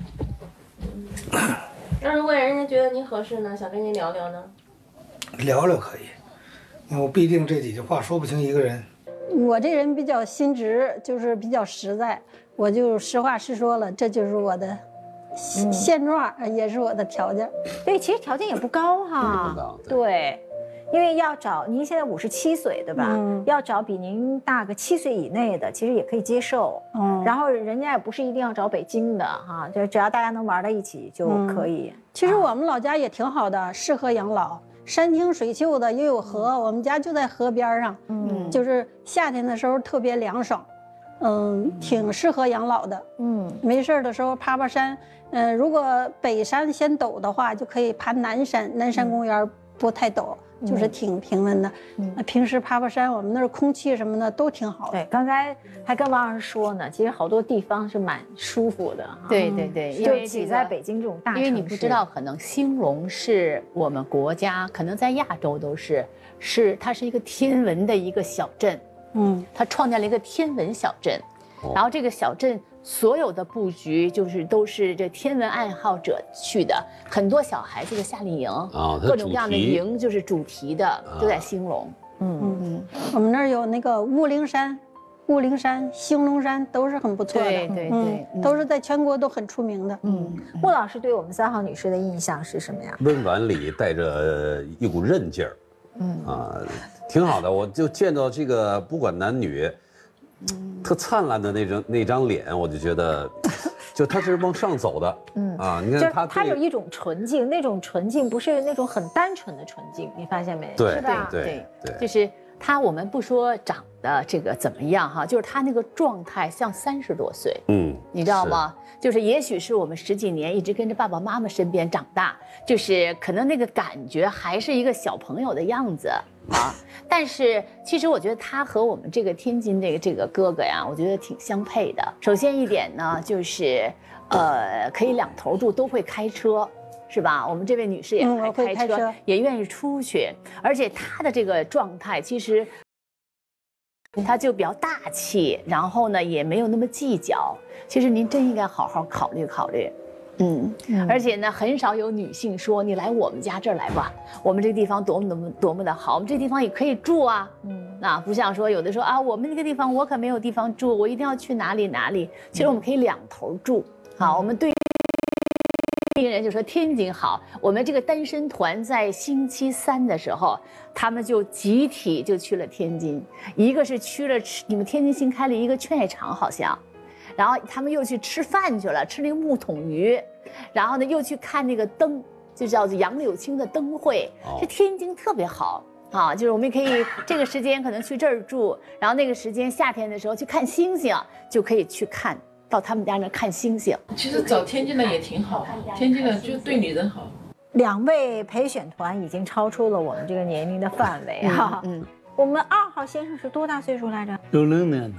那如果人家觉得您合适呢，想跟您聊聊呢？ 聊聊可以，因为我毕竟这几句话说不清一个人。 我这人比较心直，就是比较实在，我就实话实说了，这就是我的现状，也是我的条件。 对，其实条件也不高哈。不高。对，因为要找您现在57岁对吧？要找比您大个7岁以内的，其实也可以接受。然后人家也不是一定要找北京的哈，就只要大家能玩到一起就可以。 其实我们老家也挺好的，适合养老。山清水秀的，又有河，我们家就在河边上，就是夏天的时候特别凉爽，挺适合养老的，没事的时候爬爬山，如果北山嫌陡的话，就可以爬南山，南山公园不太陡，就是挺平稳的。平时爬爬山，我们那儿空气什么的都挺好的。 对，刚才还跟王老师说呢，其实好多地方是蛮舒服的。 对对对， 就挤在北京这种大城市， 因为你不知道，可能兴隆是我们国家，可能在亚洲都是它是一个天文的一个小镇。它创建了一个天文小镇，然后这个小镇所有的布局都是这天文爱好者去的，很多小孩子的夏令营各种各样的营就是主题的，都在兴隆。 我们那儿有那个雾灵山、兴隆山都是很不错的， 对， 都是在全国都很出名的。 穆老师对我们3号女士的印象是什么呀？ 温婉里带着一股韧劲儿，挺好的。我就见到这个不管男女，特灿烂的那张脸，我就觉得，就他是往上走的，你看他有一种纯净，那种纯净不是那种很单纯的纯净，你发现没？ 对， 是吧？ 对， 就是我们不说长得这个怎么样哈，就是他那个状态像30多岁，你知道吗？就是也许是我们10几年一直跟着爸爸妈妈身边长大，就是可能那个感觉还是一个小朋友的样子啊。但是其实我觉得他和我们这个天津这个哥哥呀，我觉得挺相配的。首先一点呢，就是可以2头住，都会开车。是吧？我们这位女士也爱开车，也愿意出去，而且她的这个状态其实，她就比较大气，然后呢也没有那么计较。其实您真应该好好考虑考虑，而且呢，很少有女性说你来我们家这儿来吧，我们这个地方多么的好，我们这地方也可以住啊，不像说有的说啊，我们那个地方我可没有地方住，我一定要去哪里。其实我们可以2头住，好，我们对。人就说天津好，我们这个单身团在星期3的时候，他们就集体就去了天津，一个是去了你们天津新开了一个劝业场好像，然后他们又去吃饭去了，吃那个木桶鱼，然后呢又去看那个灯，就叫做杨柳青的灯会，这天津特别好。就是我们可以这个时间可能去这儿住，然后那个时间夏天的时候去看星星，就可以去看。到他们家那看星星， 其实找天津的也挺好，天津的就对女人好。 2位陪选团已经超出了我们这个年龄的范围哈。我们2号先生是多大岁数来着 ？60年的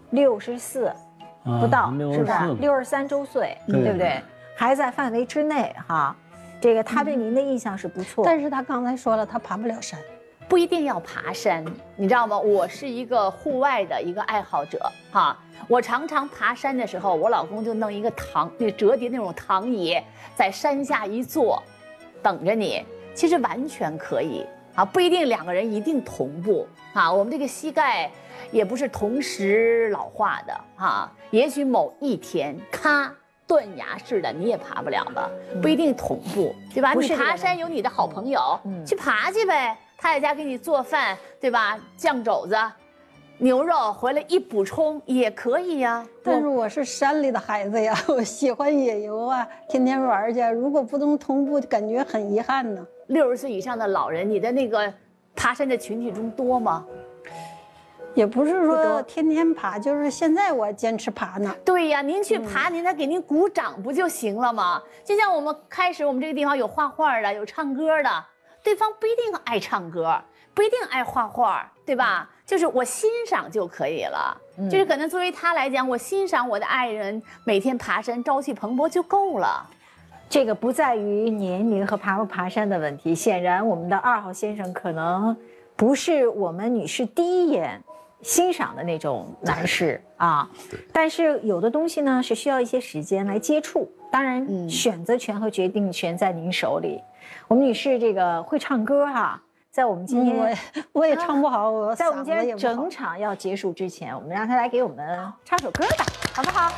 ，64，不到是吧？63周岁，对不对？还在范围之内哈。这个他对您的印象是不错， 但是他刚才说了，他爬不了山。 不一定要爬山，你知道吗？我是一个户外的一个爱好者哈。我常常爬山的时候，我老公就弄一个那折叠那种躺椅，在山下一坐，等着你。其实完全可以啊，不一定2个人一定同步啊。我们这个膝盖也不是同时老化的啊，也许某一天咔断崖式的你也爬不了了，不一定同步，对吧？你爬山有你的好朋友，去爬去呗。他在家给你做饭，对吧？酱肘子、牛肉回来一补充也可以呀。 但是我是山里的孩子呀，我喜欢野游啊，天天玩去。如果不能同步，就感觉很遗憾呢。 60岁以上的老人，你的那个爬山的群体中多吗？ 也不是说天天爬，就是现在我坚持爬呢。 对呀，您去爬，您再给您鼓掌不就行了吗？就像我们开始，我们这个地方有画画的，有唱歌的，对方不一定爱唱歌，不一定爱画画，对吧？就是我欣赏就可以了。就是可能作为他来讲，我欣赏我的爱人每天爬山，朝气蓬勃就够了。 这个不在于年龄和爬不爬山的问题，显然我们的2号先生可能不是我们女士第一眼欣赏的那种男士啊，但是有的东西呢是需要一些时间来接触，当然选择权和决定权在您手里。我们女士这个会唱歌哈，在我们今天我也唱不好， 在我们今天整场要结束之前，我们让她来给我们唱首歌吧，好不好？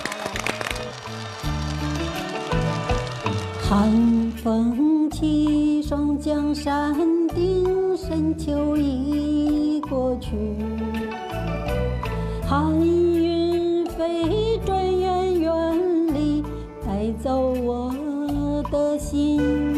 寒风起，霜降山顶，深秋已过去。寒云飞，转眼远离，带走我的心。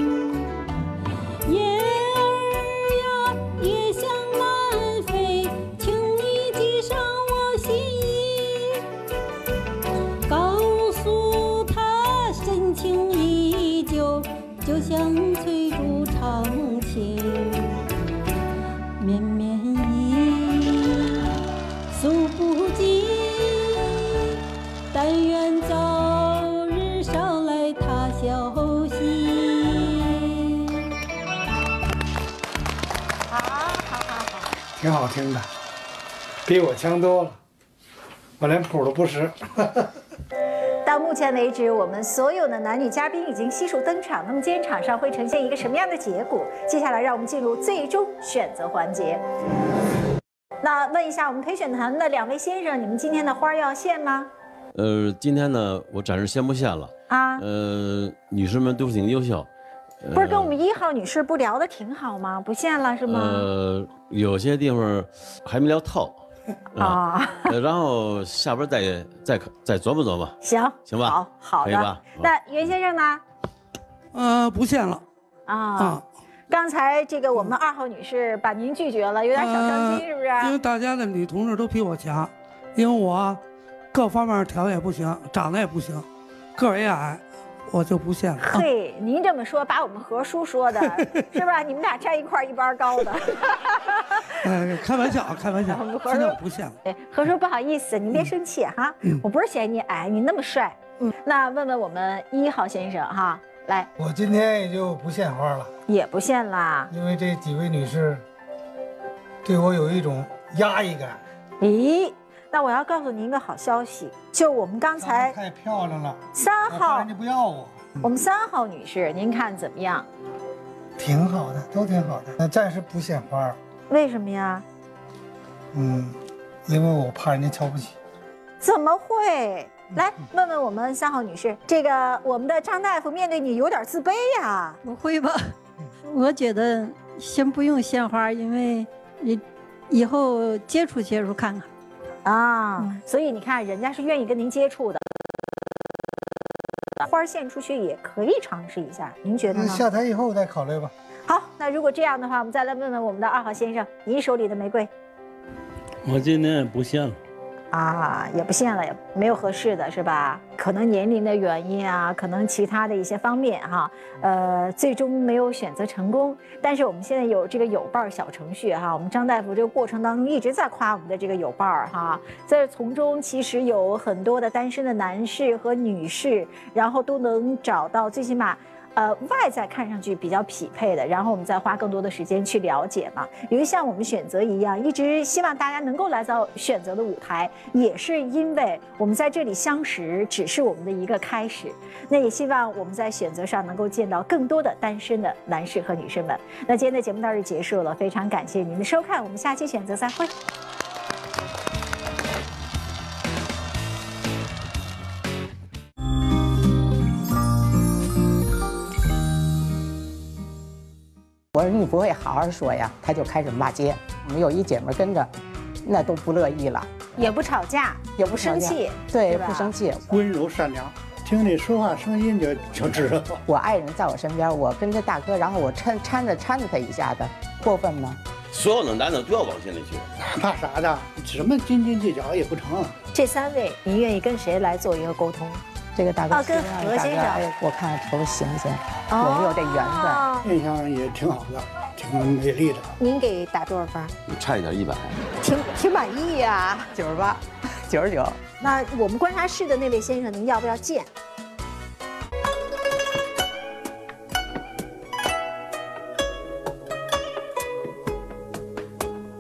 叶儿呀，也向南飞，请你系上我心意，告诉他深情依旧，就像翠竹长情，绵绵意，诉不尽。但愿早日捎来他消息。 挺好听的，比我强多了，我连谱都不识。 到目前为止，我们所有的男女嘉宾已经悉数登场。那么今天场上会呈现一个什么样的结果？接下来让我们进入最终选择环节。那问一下我们陪选团的2位先生，你们今天的花要献吗？ 今天呢，我暂时先不献了啊。 女士们都挺优秀。 不是跟我们1号女士不聊得挺好吗？不献了是吗？ 有些地方还没聊透。啊，然后下边再琢磨琢磨，行吧？ 好的， 可以吧？ 那袁先生呢？ 不献了。 刚才这个我们2号女士把您拒绝了，有点小伤心，是不是？ 因为大家的女同志都比我强，因为我各方面条件也不行，长得也不行，个儿也矮，我就不献了。 嘿，您这么说，把我们何叔说的是吧？你们俩站一块一般高的。 开玩笑，开玩笑。现在我不献了。 何叔不好意思，您别生气哈。我不是嫌你矮，你那么帅。那问问我们1号先生哈，来。 我今天也就不献花了， 也不献啦， 因为这几位女士对我有一种压抑感。 咦？那我要告诉您一个好消息，就我们刚才太漂亮了 ，3号人家不要我。 我们3号女士，您看怎么样？ 挺好的，都挺好的。那暂时不献花。 为什么呀？ 因为我怕人家瞧不起。 怎么会？来问问我们3号女士，这个我们的张大夫面对你有点自卑呀？ 不会吧？我觉得先不用献花，因为以后接触看看。 所以你看，人家是愿意跟您接触的。花献出去也可以尝试一下，您觉得呢？ 下台以后再考虑吧。 好，那如果这样的话，我们再来问问我们的2号先生，您手里的玫瑰。 我今天也不献了。 也不献了，也没有合适的是吧？可能年龄的原因啊，可能其他的一些方面哈，最终没有选择成功。但是我们现在有这个有伴小程序哈，我们张大夫这个过程当中一直在夸我们的这个有伴哈，在从中其实有很多的单身的男士和女士，然后都能找到最起码。外在看上去比较匹配的，然后我们再花更多的时间去了解嘛。由于像我们选择一样，一直希望大家能够来到选择的舞台，也是因为我们在这里相识只是我们的一个开始。那也希望我们在选择上能够见到更多的单身的男士和女士们。那今天的节目到这结束了，非常感谢您的收看，我们下期选择再会。 我说你不会好好说呀，他就开始骂街。我们有一姐们跟着，那都不乐意了， 也不吵架， 也不生气， 对，不生气， 温柔善良，听你说话声音就知道。 我爱人在我身边，我跟着大哥，然后我搀着他一下子，过分吗？ 所有的男的都要往心里去。 怕啥的？什么斤斤计较也不成。 这3位，您愿意跟谁来做一个沟通？ 这个大哥， 跟何先生， 我看瞅行不行，有没有这缘分？ 印象也挺好的，挺美丽的。 您给打多少分？ 差一点100， 挺满意呀 ，98、99。 那我们观察室的那位先生，您要不要见？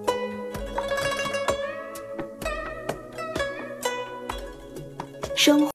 生活。